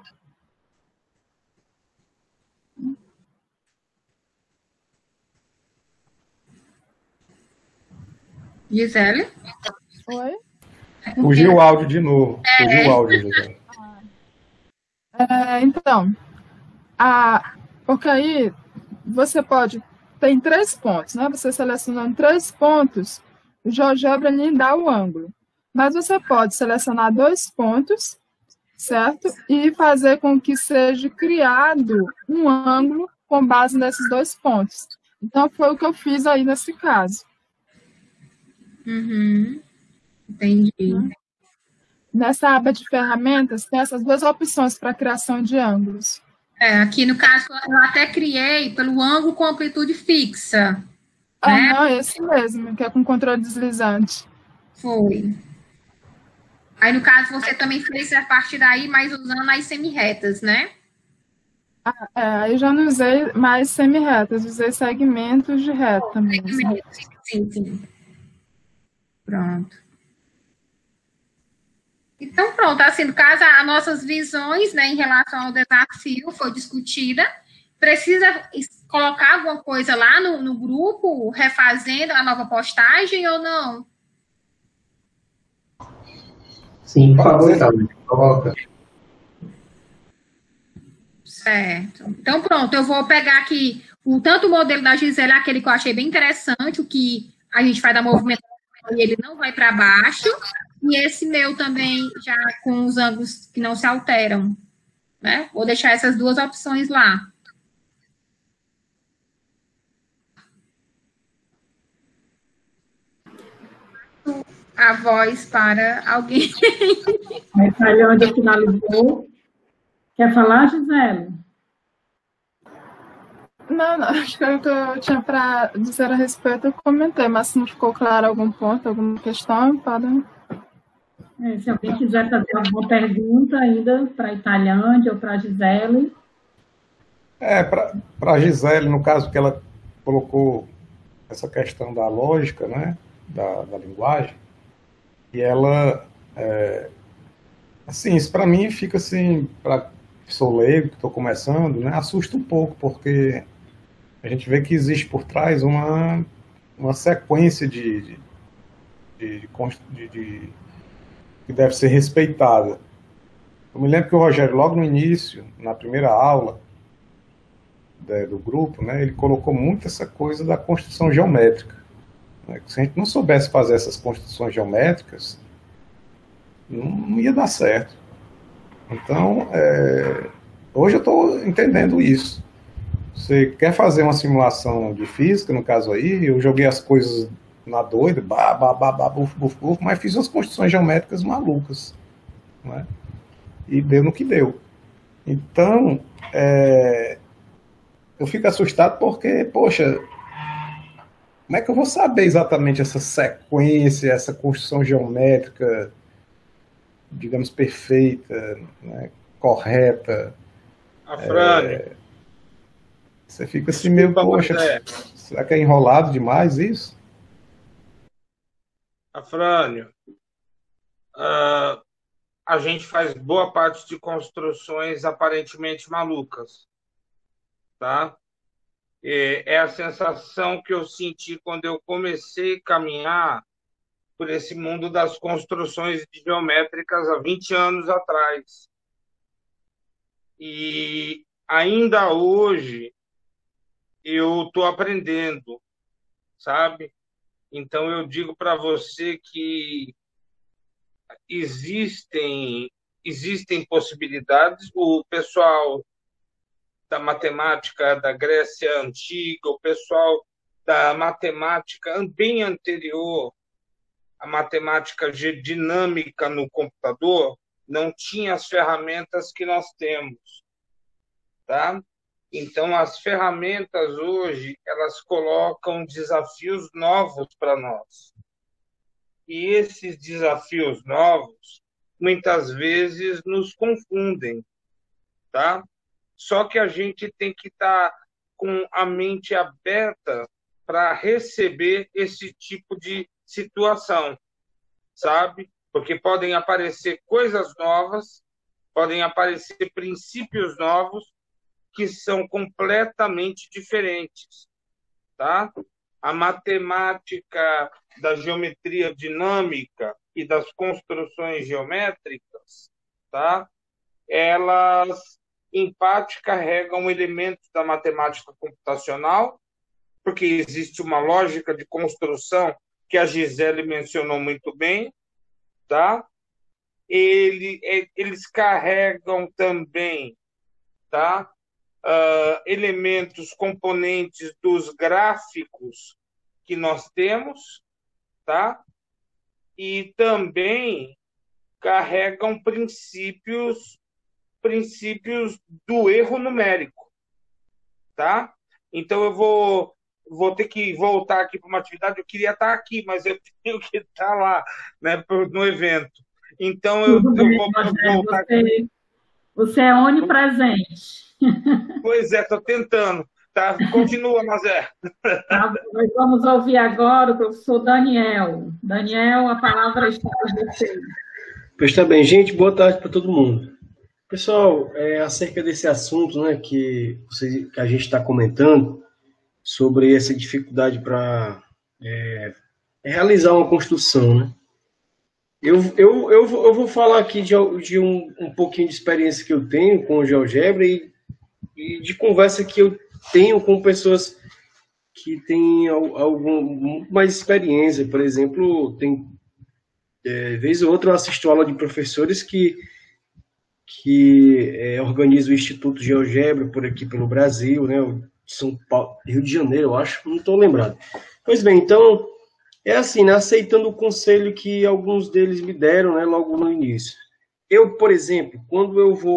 Gisele? Oi? Fugiu o áudio de novo. Fugiu o áudio, Gisele. Então, porque aí você pode... Tem 3 pontos, né? Você selecionando 3 pontos, o GeoGebra lhe dá o ângulo. Mas você pode selecionar 2 pontos, certo? E fazer com que seja criado um ângulo com base nesses 2 pontos. Então, foi o que eu fiz aí nesse caso. Entendi. Nessa aba de ferramentas, tem essas 2 opções para criação de ângulos. Aqui, no caso, eu até criei pelo ângulo com amplitude fixa. Né? Não, esse mesmo, que é com controle deslizante. Foi. Aí, no caso, você também fez a partir daí, mas usando as semi-retas, né? Aí já não usei mais semi-retas, usei segmentos de reta mesmo. Sim. Pronto. Então, pronto, assim, no caso, as nossas visões, né, em relação ao desafio foi discutida. Precisa colocar alguma coisa lá no grupo, refazendo a nova postagem ou não? Sim, por favor, então, coloca. Certo. Então, pronto, eu vou pegar aqui tanto o modelo da Gisele, aquele que eu achei bem interessante, o que a gente faz da movimentação e ele não vai para baixo, e esse meu também, já com os ângulos que não se alteram, né? Vou deixar essas 2 opções lá. A voz para alguém. Aí onde finalizou. Quer falar, Gisele? Não, acho que o que eu tinha para dizer a respeito eu comentei, mas se não ficou claro algum ponto, alguma questão, podem... Se alguém quiser fazer alguma pergunta ainda para a Italândia ou para a Gisele. Para a Gisele, no caso que ela colocou essa questão da lógica, né, da linguagem, e ela, assim, isso para mim fica assim, para sou leigo, que estou começando, né, assusta um pouco, porque a gente vê que existe por trás uma sequência que deve ser respeitada. Eu me lembro que o Rogério, logo no início, na primeira aula do grupo, né, ele colocou muito essa coisa da construção geométrica. Né, que se a gente não soubesse fazer essas construções geométricas, não ia dar certo. Então, hoje eu estou entendendo isso. Você quer fazer uma simulação de física, no caso aí, eu joguei as coisas na doida, buf, mas fiz umas construções geométricas malucas, né? E deu no que deu. Então, eu fico assustado porque, poxa, como é que eu vou saber exatamente essa sequência, essa construção geométrica, digamos, perfeita, né, correta? Afrânio. Você fica assim meio, poxa, será que é enrolado demais isso? Afrânio, a gente faz boa parte de construções aparentemente malucas, tá? É a sensação que eu senti quando eu comecei a caminhar por esse mundo das construções geométricas há 20 anos atrás. E ainda hoje eu estou aprendendo, sabe? Então eu digo para você que existem possibilidades. O pessoal da matemática da Grécia Antiga, o pessoal da matemática bem anterior, a matemática dinâmica no computador, não tinha as ferramentas que nós temos, tá? Então, as ferramentas hoje, elas colocam desafios novos para nós. E esses desafios novos, muitas vezes, nos confundem, tá? Só que a gente tem que estar com a mente aberta para receber esse tipo de situação, sabe? Porque podem aparecer coisas novas, podem aparecer princípios novos que são completamente diferentes, tá? A matemática da geometria dinâmica e das construções geométricas, tá? Elas, em parte, carregam elementos da matemática computacional, porque existe uma lógica de construção que a Gisele mencionou muito bem, tá? Eles carregam também, tá? Elementos, componentes dos gráficos que nós temos, tá? E também carregam princípios do erro numérico, tá? Então eu vou ter que voltar aqui para uma atividade. Eu queria estar aqui, mas eu tenho que estar lá, né, no evento. Então eu vou voltar aqui. Você é onipresente. Pois é, estou tentando. Tá? Continua, Mazé. Tá, nós vamos ouvir agora o professor Daniel. Daniel, a palavra está com você. Pois está bem, gente. Boa tarde para todo mundo. Pessoal, acerca desse assunto, né, que a gente está comentando, sobre essa dificuldade para realizar uma construção, né? Eu vou falar aqui de um pouquinho de experiência que eu tenho com o GeoGebra e de conversa que eu tenho com pessoas que têm muito mais experiência. Por exemplo, vez ou outra eu assisto aula de professores que organizam o Instituto GeoGebra por aqui pelo Brasil, né? São Paulo, Rio de Janeiro, eu acho, não estou lembrado. Pois bem, então, é assim, né, aceitando o conselho que alguns deles me deram, né, logo no início. Eu, por exemplo, quando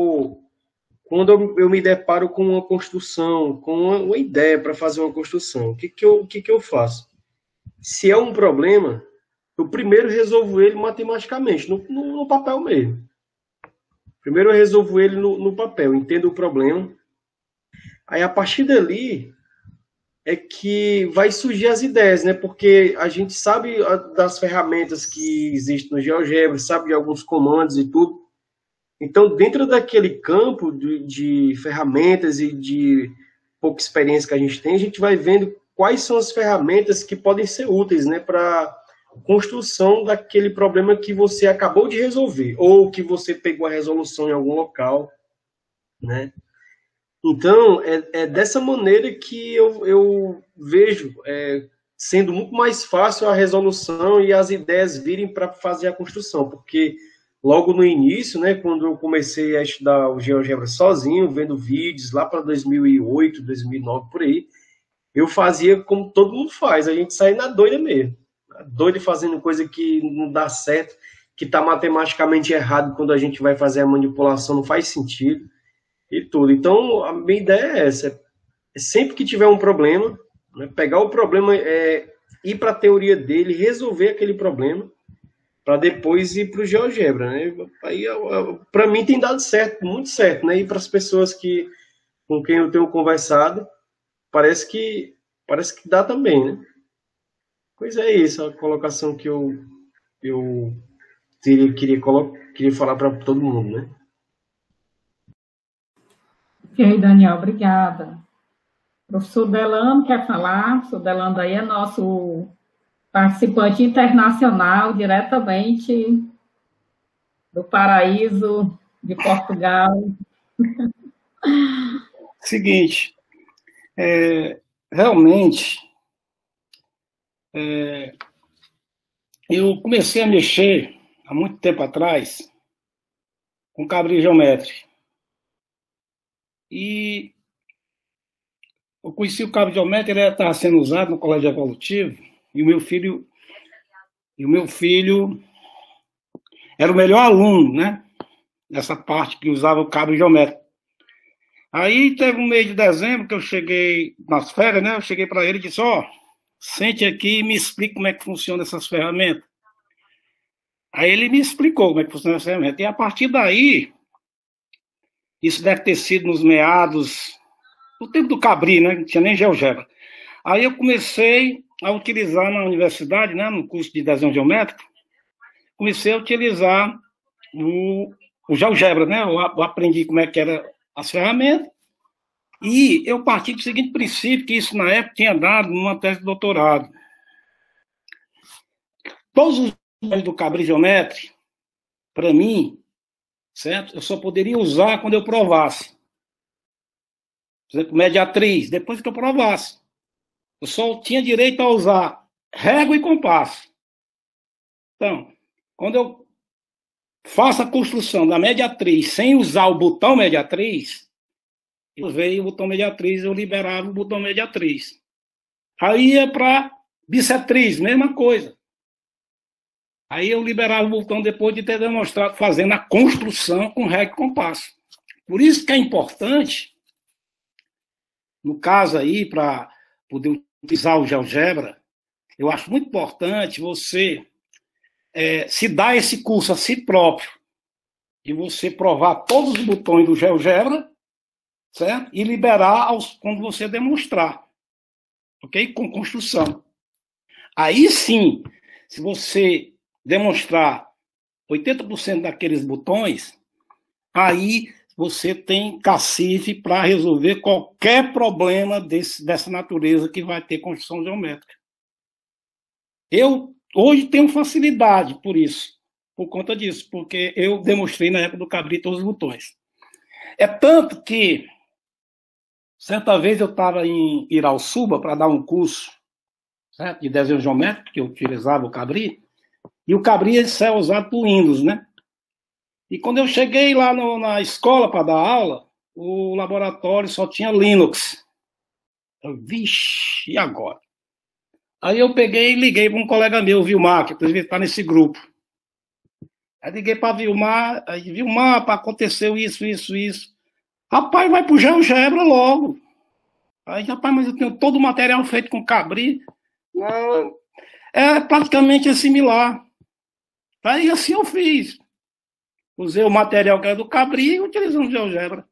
eu me deparo com uma construção, com uma ideia para fazer uma construção, o que eu faço? Se é um problema, eu primeiro resolvo ele matematicamente, no papel mesmo. Primeiro eu resolvo ele no papel, entendo o problema. Aí, a partir dali, é que vai surgir as ideias, né? Porque a gente sabe das ferramentas que existem no GeoGebra, sabe de alguns comandos e tudo. Então, dentro daquele campo de ferramentas e de pouca experiência que a gente vai vendo quais são as ferramentas que podem ser úteis, né, para construção daquele problema que você acabou de resolver, ou que você pegou a resolução em algum local, né? Então, é dessa maneira que eu vejo sendo muito mais fácil a resolução e as ideias virem para fazer a construção, porque logo no início, né, quando eu comecei a estudar o GeoGebra sozinho, vendo vídeos lá para 2008, 2009, por aí, eu fazia como todo mundo faz, a gente sai na doida mesmo, doido fazendo coisa que não dá certo, que está matematicamente errado quando a gente vai fazer a manipulação, não faz sentido. E tudo. Então, a minha ideia é essa. Sempre que tiver um problema, né, pegar o problema, ir para a teoria dele, resolver aquele problema, para depois ir para o GeoGebra. Né? Aí, para mim, tem dado certo, muito certo. Né? E para as pessoas com quem eu tenho conversado, parece que dá também. Né? Pois é isso, a colocação que eu queria falar para todo mundo. Né? Ok, Daniel, obrigada. O professor Delano quer falar? O professor Delano aí é nosso participante internacional, diretamente do paraíso de Portugal. Seguinte, realmente, eu comecei a mexer há muito tempo atrás com cabris geométrico. E eu conheci o cabo geométrico, ele estava sendo usado no colégio evolutivo, e o meu filho era o melhor aluno, né? Nessa parte que usava o cabo geométrico. Aí teve um mês de dezembro que eu cheguei nas férias, né? Eu cheguei para ele e disse, sente aqui e me explique como é que funcionam essas ferramentas. Aí ele me explicou como é que funciona essa ferramenta. E a partir daí, isso deve ter sido nos meados do tempo do Cabri, né? Não tinha nem GeoGebra. Aí eu comecei a utilizar na universidade, né? No curso de desenho geométrico, comecei a utilizar o GeoGebra, né? Eu aprendi como é que era as ferramentas, e eu parti do seguinte princípio, que isso na época tinha dado numa tese de doutorado. Todos os modelos do Cabri geométrico, para mim, certo? Eu só poderia usar quando eu provasse. Por exemplo, mediatriz, depois que eu provasse. Eu só tinha direito a usar régua e compasso. Então, quando eu faço a construção da mediatriz sem usar o botão mediatriz, eu usei o botão mediatriz, eu liberava o botão mediatriz. Aí ia para bissetriz, mesma coisa. Aí eu liberava o botão depois de ter demonstrado fazendo a construção com régua e compasso. Por isso que é importante, no caso aí, para poder utilizar o GeoGebra, eu acho muito importante você se dar esse curso a si próprio, e você provar todos os botões do GeoGebra, certo? E liberar quando você demonstrar, ok? Com construção. Aí sim, se você demonstrar 80% daqueles botões, aí você tem cacife para resolver qualquer problema dessa natureza que vai ter construção geométrica. Eu hoje tenho facilidade por conta disso, porque eu demonstrei na época do Cabri todos os botões. É tanto que, certa vez eu estava em Irauçuba para dar um curso, certo, de desenho geométrico, que eu utilizava o Cabri, e o Cabri é usado por Windows, né? E quando eu cheguei lá na escola para dar aula, o laboratório só tinha Linux. Vixe, e agora? Aí eu peguei e liguei para um colega meu, o Vilmar, que inclusive está nesse grupo. Aí liguei para Vilmar, aconteceu isso. Rapaz, vai pro GeoGebra logo. Aí, rapaz, mas eu tenho todo o material feito com Cabri. Não, é praticamente similar. Aí assim eu fiz. Usei o material que era do Cabri e utilizando o GeoGebra.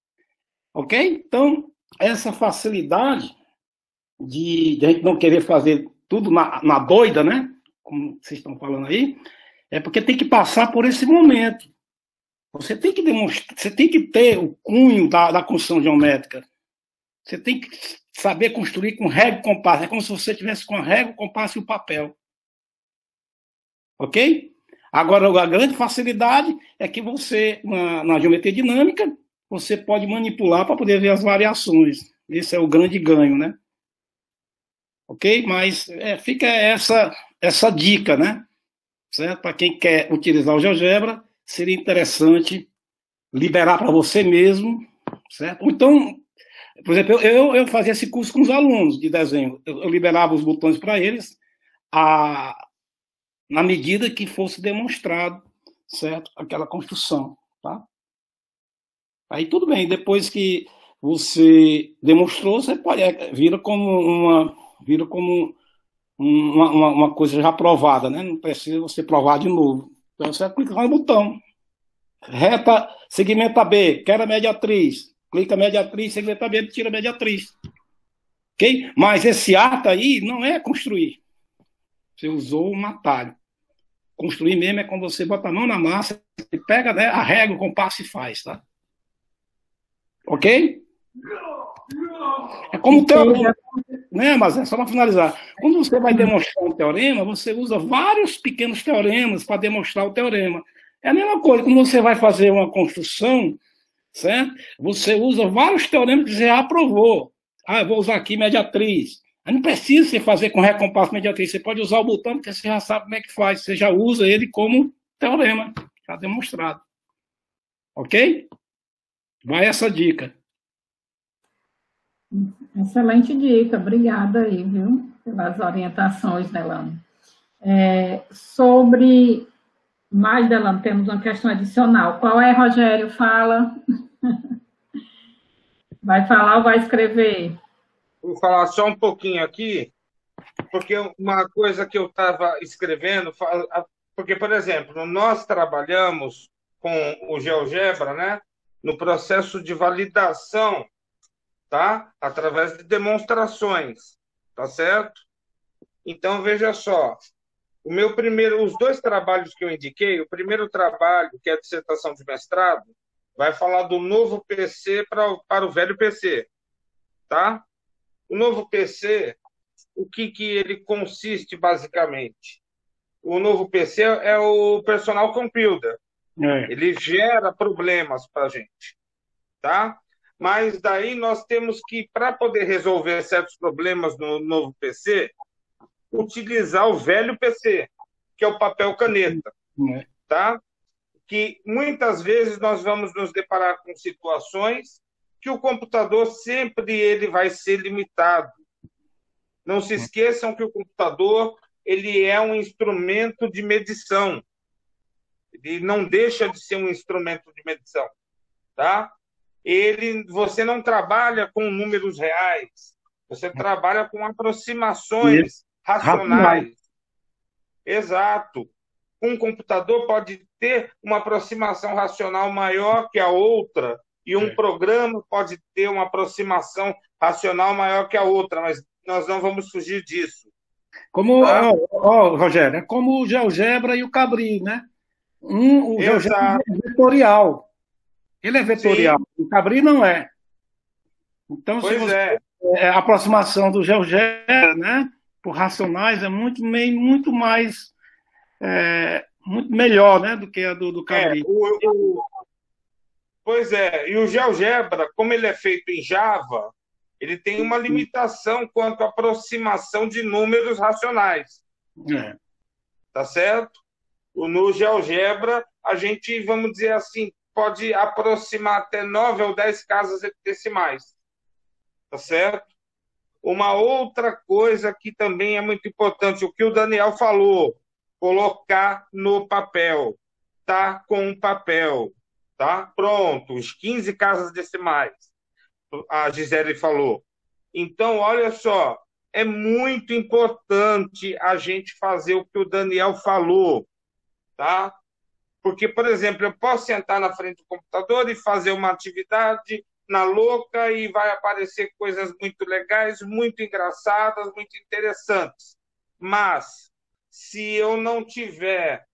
Ok? Então, essa facilidade de a gente não querer fazer tudo na doida, né? Como vocês estão falando aí, é porque tem que passar por esse momento. Você tem que demonstrar, você tem que ter o cunho da construção geométrica. Você tem que saber construir com régua e compasso. É como se você tivesse com a régua, o compasso e o papel. Ok? Agora, a grande facilidade é que você, na geometria dinâmica, você pode manipular para poder ver as variações. Esse é o grande ganho, né? Ok? Mas fica essa dica, né? Certo? Para quem quer utilizar o GeoGebra, seria interessante liberar para você mesmo, certo? Então, por exemplo, eu fazia esse curso com os alunos de desenho. Eu liberava os botões para eles na medida que fosse demonstrado, certo? Aquela construção, tá? Aí tudo bem, depois que você demonstrou, você pode vira como uma coisa já provada, né? Não precisa você provar de novo. Então você clica no botão. Reta, segmenta B, quero a mediatriz. Clica mediatriz, segmenta B, tira a mediatriz. Ok? Mas esse ato aí não é construir. Você usou um atalho. Construir mesmo é quando você bota a mão na massa e pega, né, a régua, o compasso e faz, tá? Ok? É como teorema, né, mas é só para finalizar. Quando você vai demonstrar um teorema, você usa vários pequenos teoremas para demonstrar o teorema. É a mesma coisa, quando você vai fazer uma construção, certo? Você usa vários teoremas que você já aprovou. Eu vou usar aqui mediatriz. Aí não precisa você fazer com recompasso mediatriz. Você pode usar o botão, porque você já sabe como é que faz. Você já usa ele como teorema, já demonstrado. Ok? Vai essa dica. Excelente dica, obrigada aí, viu, pelas orientações, Delano. Mais, Delano, temos uma questão adicional. Qual é, Rogério? Fala. Vai falar ou vai escrever? Vou falar só um pouquinho aqui, porque uma coisa que eu estava escrevendo, porque, por exemplo, nós trabalhamos com o GeoGebra, né, no processo de validação, tá? Através de demonstrações, tá certo? Então, veja só, os dois trabalhos que eu indiquei, o primeiro trabalho, que é a dissertação de mestrado, vai falar do novo PC para o velho PC, tá? O novo PC, o que ele consiste, basicamente? O novo PC é o personal computer. Ele gera problemas para a gente, tá? Mas daí nós temos que, para poder resolver certos problemas no novo PC, utilizar o velho PC, que é o papel caneta, tá? Que muitas vezes nós vamos nos deparar com situações que o computador sempre ele vai ser limitado. Não se esqueçam que o computador ele é um instrumento de medição. Ele não deixa de ser um instrumento de medição, tá? Você não trabalha com números reais, você trabalha com aproximações racionais. Exato. Um computador pode ter uma aproximação racional maior que a outra, e um programa pode ter uma aproximação racional maior que a outra, mas nós não vamos fugir disso. Rogério, é como o GeoGebra e o Cabri, né? O GeoGebra é vetorial. Ele é vetorial, o Cabri não é. Então, a aproximação do GeoGebra, né, por racionais, é muito mais muito melhor, né, do que a do Cabri. Pois é, e o GeoGebra, como ele é feito em Java, ele tem uma limitação quanto à aproximação de números racionais. Tá certo? No GeoGebra, a gente, vamos dizer assim, pode aproximar até 9 ou 10 casas decimais. Tá certo? Uma outra coisa que também é muito importante, o que o Daniel falou, colocar no papel. Tá com o papel. Tá? Pronto, os 15 casas decimais. A Gisele falou. Então, olha só, é muito importante a gente fazer o que o Daniel falou, tá? Porque, por exemplo, eu posso sentar na frente do computador e fazer uma atividade na louca e vai aparecer coisas muito legais, muito engraçadas, muito interessantes. Mas, se eu não tiver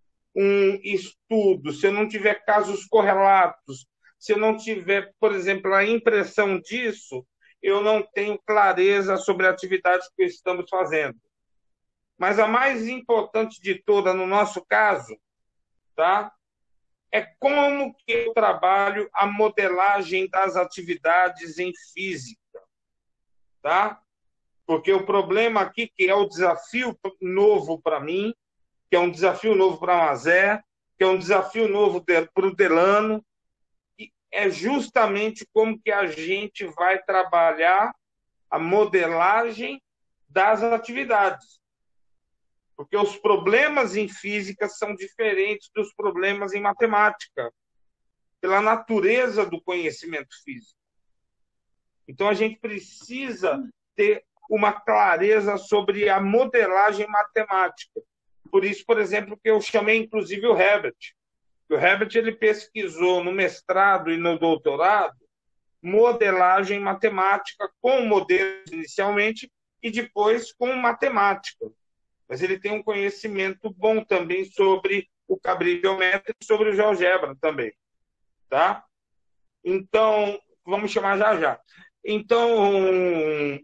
um estudo, se eu não tiver casos correlatos, se eu não tiver, por exemplo, a impressão disso, eu não tenho clareza sobre a atividade que estamos fazendo. Mas a mais importante de toda, no nosso caso, tá? É como que eu trabalho a modelagem das atividades em física, tá? Porque o problema aqui, que é o desafio novo para mim, que é um desafio novo para a Mazé, que é um desafio novo para o Delano, é justamente como que a gente vai trabalhar a modelagem das atividades. Porque os problemas em física são diferentes dos problemas em matemática, pela natureza do conhecimento físico. Então, a gente precisa ter uma clareza sobre a modelagem matemática. Por isso, por exemplo, que eu chamei, inclusive, o Herbert. O Herbert ele pesquisou no mestrado e no doutorado modelagem matemática com modelos inicialmente e depois com matemática. Mas ele tem um conhecimento bom também sobre o Cabri geométrico e sobre o GeoGebra também. Tá? Então, vamos chamar já. Então,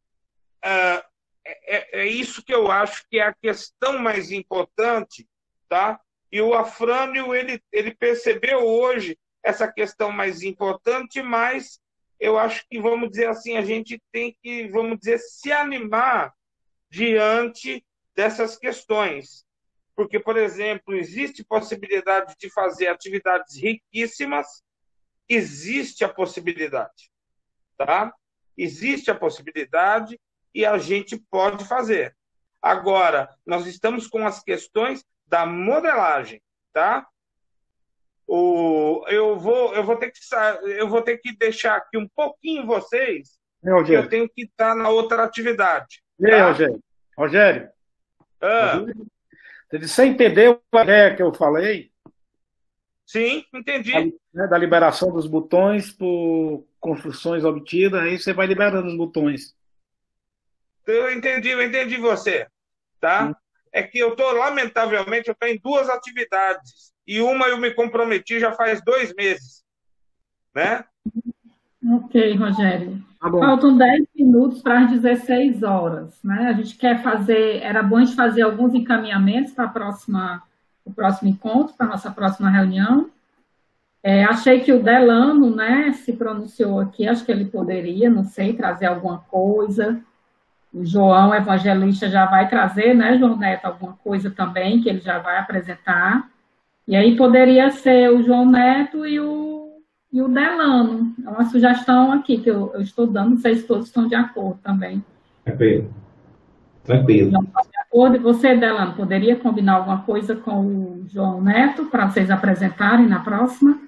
é isso que eu acho que é a questão mais importante, tá? E o Afrânio, ele percebeu hoje essa questão mais importante, mas eu acho que, vamos dizer assim, a gente tem que, vamos dizer, se animar diante dessas questões. Porque, por exemplo, existe possibilidade de fazer atividades riquíssimas, existe a possibilidade, tá? Existe a possibilidade e a gente pode fazer. Agora, nós estamos com as questões da modelagem, tá? Eu vou ter que deixar aqui um pouquinho vocês, porque eu tenho que estar na outra atividade. E aí, Rogério? Rogério? Você entendeu a ideia que eu falei? Sim, entendi. Da liberação dos botões por construções obtidas, aí você vai liberando os botões. Eu entendi você, tá? É que lamentavelmente, eu estou em 2 atividades, e uma eu me comprometi já faz 2 meses, né? Ok, Rogério. Tá bom. Faltam 10 minutos para as 16 horas, né? A gente quer fazer, era bom a gente fazer alguns encaminhamentos para o próximo encontro, para a nossa próxima reunião. Achei que o Delano, né, se pronunciou aqui, acho que ele poderia, não sei, trazer alguma coisa. O João Evangelista já vai trazer, né, João Neto, alguma coisa também, que ele já vai apresentar. E aí poderia ser o João Neto e o Delano. É uma sugestão aqui que eu estou dando, não sei se todos estão de acordo também. Tranquilo. Não está de acordo. E você, Delano, poderia combinar alguma coisa com o João Neto para vocês apresentarem na próxima?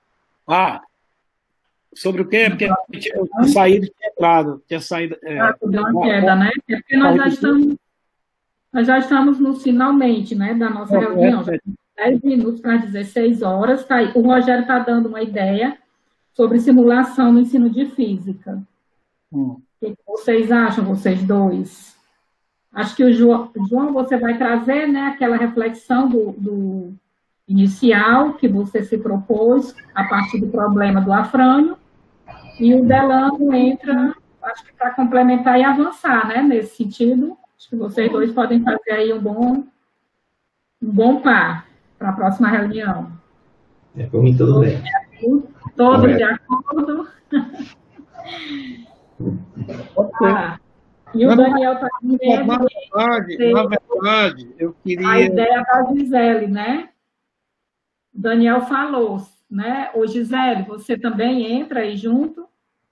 Sobre o quê? Porque eu tinha saído e tinha saído. Deu uma queda, né? É porque nós já estamos no finalmente, né, da nossa reunião. Já tem 10 minutos para 16 horas. Tá aí. O Rogério está dando uma ideia sobre simulação no ensino de física. O que vocês acham, vocês dois? Acho que o João, você vai trazer, né, aquela reflexão do inicial que você se propôs a partir do problema do Afrânio, e o Delano entra, acho que para complementar e avançar, né, nesse sentido. Acho que vocês dois podem fazer aí um bom par para a próxima reunião. Por mim, tudo bem. Todos de acordo? E o Daniel está dizendo. Na verdade, eu queria. A ideia da Gisele, né? O Daniel falou, né? Ô, Gisele, você também entra aí junto?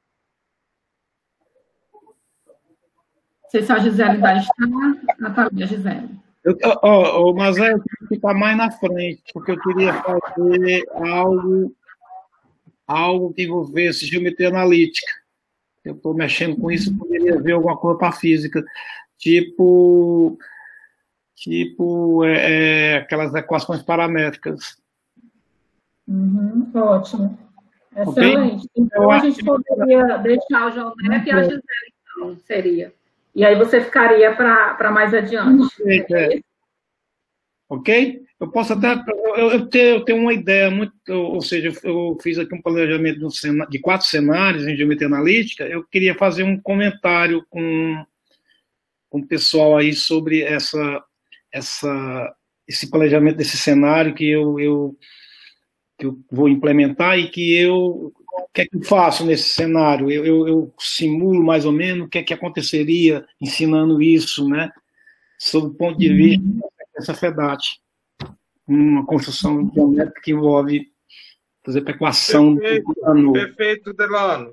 Não sei se a Gisele ainda está. Natalia, Gisele. Mas eu queria ficar mais na frente, porque eu queria fazer algo que envolvesse geometria analítica. Eu estou mexendo com isso, poderia ver alguma coisa para física, tipo aquelas equações paramétricas. Ótimo. Excelente. Okay? Então, a gente poderia deixar o João Neto e a Gisele, então, seria. E aí você ficaria para mais adiante. Ok? Eu posso até... Eu tenho uma ideia muito... Ou seja, eu fiz aqui um planejamento de 4 cenários em geometria analítica. Eu queria fazer um comentário com o pessoal aí sobre esse planejamento desse cenário que eu vou implementar e o que é que eu faço nesse cenário? Eu simulo mais ou menos o que é que aconteceria ensinando isso, né? Sob o ponto de vista dessa FEDAT. Uma construção geométrica que envolve, por exemplo, equação do plano. Perfeito, Delano.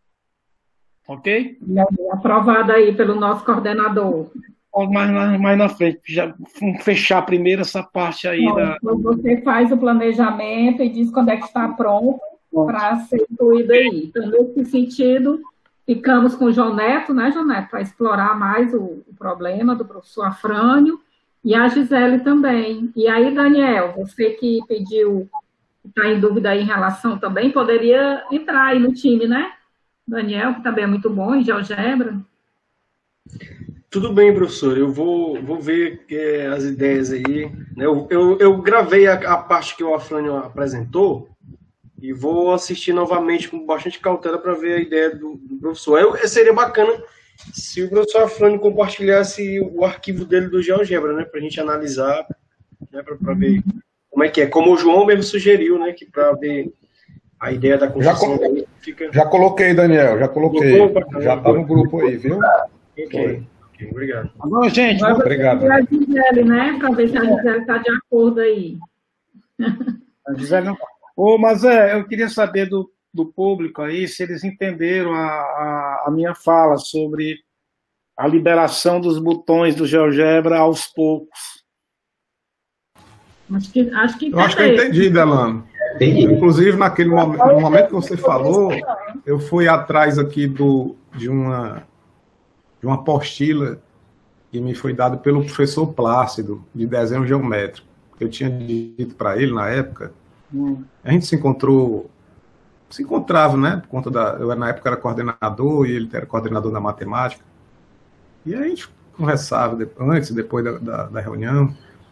Ok? Aprovado aí pelo nosso coordenador. Mais na frente, já vamos fechar primeiro essa parte aí. Você faz o planejamento e diz quando é que está pronto para ser incluído aí. Então, nesse sentido, ficamos com o João Neto, né, João Neto, para explorar mais o problema do professor Afrânio, e a Gisele também. E aí, Daniel, você que pediu, está em dúvida aí em relação também, poderia entrar aí no time, né? Daniel, que também é muito bom em GeoGebra. Tudo bem, professor. Eu vou ver as ideias aí. Eu gravei a parte que o Afrânio apresentou e vou assistir novamente com bastante cautela para ver a ideia do professor. Seria bacana se o professor Afrânio compartilhasse o arquivo dele do GeoGebra, né, para a gente analisar, né, para ver como é que é. Como o João mesmo sugeriu, né, que para ver A ideia da construção fica... Já coloquei, Daniel, já coloquei. Já está no grupo aí, viu? Ok, obrigado. Agora, gente, Obrigado. A Gisele, né? Para ver se a Gisele está de acordo aí. a Gisele não... mas eu queria saber do público aí se eles entenderam a minha fala sobre a liberação dos botões do GeoGebra aos poucos. Acho que Eu acho que eu entendi, Delano. Inclusive, naquele momento, no momento que você falou, eu fui atrás aqui de uma apostila que me foi dada pelo professor Plácido, de desenho geométrico. Eu tinha dito para ele, na época, a gente se encontrava, né, por conta eu na época era coordenador e ele era coordenador da matemática, e a gente conversava antes e depois da reunião.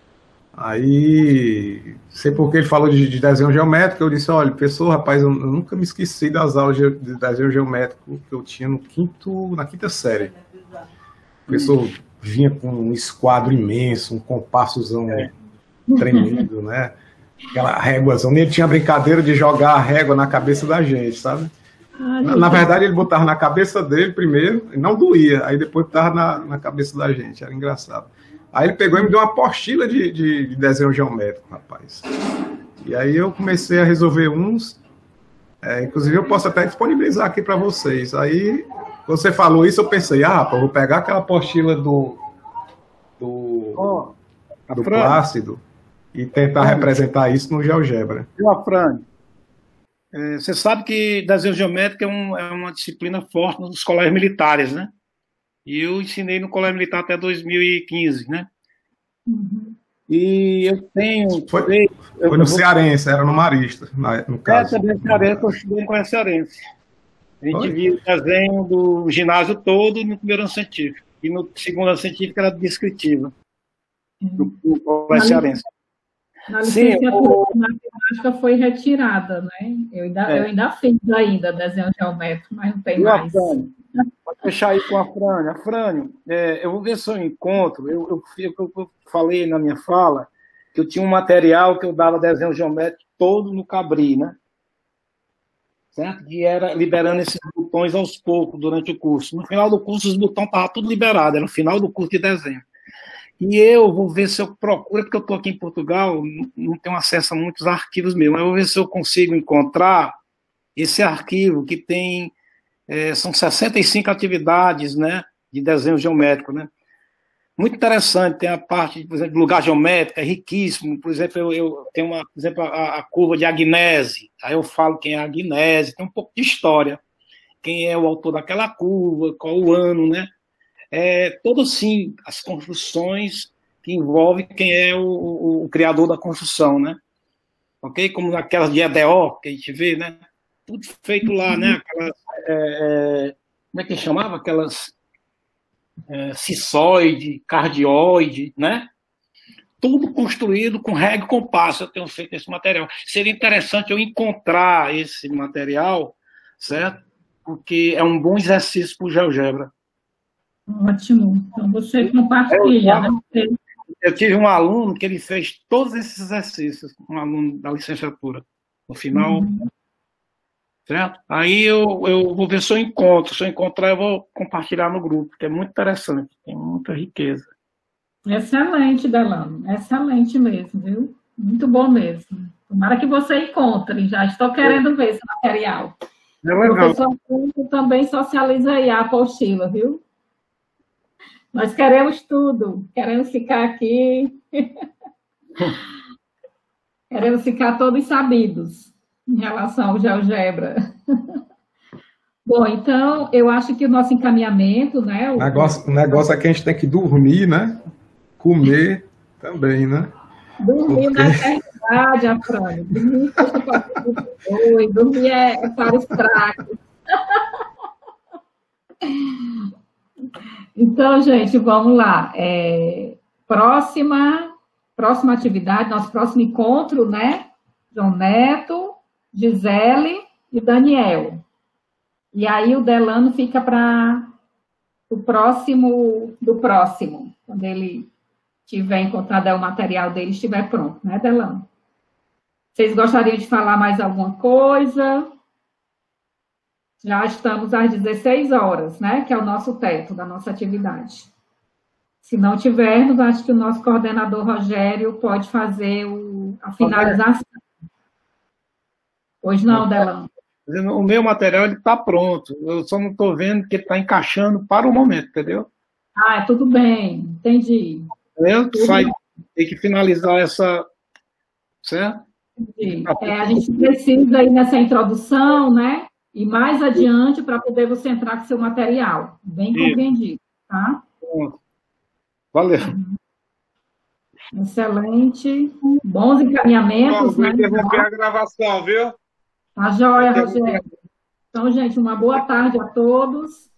Aí, sei porque ele falou de desenho geométrico, eu disse, olha, professor, rapaz, eu nunca me esqueci das aulas de desenho geométrico que eu tinha na quinta série. O professor vinha com um esquadro imenso, um compassozão tremendo, né? Aquela réguazão, ele tinha brincadeira de jogar a régua na cabeça da gente, sabe? Na verdade, ele botava na cabeça dele primeiro, e não doía, aí depois botava na cabeça da gente, era engraçado. Aí ele pegou e me deu uma apostila de desenho geométrico, rapaz. E aí eu comecei a resolver uns, inclusive eu posso até disponibilizar aqui para vocês. Aí você falou isso, eu pensei, rapaz, eu vou pegar aquela apostila do Plácido e tentar representar isso no GeoGebra. Fran, você sabe que desenho geométrico é uma disciplina forte nos colégios militares, né? E eu ensinei no colégio militar até 2015, né? E eu tenho... Foi no Cearense, era no Marista, no caso. Também Cearense, eu estudei no colégio Cearense. A gente via o desenho do ginásio todo no primeiro ano científico. E no segundo ano científico era descritiva. No colégio Cearense. A licenciatura de matemática foi retirada, né? Eu ainda fiz desenho geométrico, mas não tem mais. Pode deixar aí com a Frânia. Frânia, eu vou ver se eu encontro. Eu falei na minha fala que eu tinha um material que eu dava desenho geométrico todo no Cabri, né? Certo? E era liberando esses botões aos poucos durante o curso. No final do curso, os botões estavam tudo liberados, era no final do curso de desenho. E eu vou ver se eu procuro, porque eu estou aqui em Portugal, não tenho acesso a muitos arquivos meus, mas eu vou ver se eu consigo encontrar esse arquivo que tem, são 65 atividades, né, de desenho geométrico, né? Muito interessante, tem a parte, por exemplo, de lugar geométrico, é riquíssimo. Por exemplo, eu tenho por exemplo, a curva de Agnese, aí eu falo quem é a Agnese, tem um pouco de história, quem é o autor daquela curva, qual o ano, né? Todo sim, as construções que envolvem quem é o criador da construção, né? Ok? Como naquelas de EDO que a gente vê, né? Tudo feito lá, né? Aquelas, como é que chamava? Aquelas cissoide, cardioide, né? Tudo construído com régua e compasso. Eu tenho feito esse material. Seria interessante eu encontrar esse material, certo? Porque é um bom exercício para o GeoGebra. Ótimo. Então você compartilha, né? Eu tive um aluno que ele fez todos esses exercícios, um aluno da licenciatura. No final, certo? Aí eu vou ver se eu encontro. Se eu encontrar, eu vou compartilhar no grupo, que é muito interessante, tem muita riqueza. Excelente, Delano. Excelente mesmo, viu? Muito bom mesmo. Tomara que você encontre. Já estou querendo ver esse material. É legal. O professor também socializa aí a apostila, viu? Nós queremos tudo. Queremos ficar aqui. Queremos ficar todos sabidos em relação ao GeoGebra. Bom, então, eu acho que o nosso encaminhamento, né? O negócio é que a gente tem que dormir, né? Comer também, né? Dormir na eternidade, Afrânio. Dormir é para os fracos. Então, gente, vamos lá. Próxima atividade, nosso próximo encontro, né? João Neto, Gisele e Daniel. E aí o Delano fica para o próximo do próximo, quando ele tiver encontrado o material dele, estiver pronto, né, Delano? Vocês gostariam de falar mais alguma coisa? Já estamos às 16 horas, né? Que é o nosso teto da nossa atividade. Se não tivermos, acho que o nosso coordenador Rogério pode fazer a finalização. Hoje não, Delano. O meu material está pronto. Eu só não estou vendo que ele está encaixando para o momento, entendeu? Ah, tudo bem. Entendi. Tem que finalizar essa... Certo? Entendi. A gente precisa ir nessa introdução, né? E mais adiante para poder você entrar com seu material. Bem compreendido, tá? Pronto. Valeu. Excelente. Bons encaminhamentos, né? Vou interromper a gravação, viu? Tá joia, Rogério. Então, gente, uma boa tarde a todos.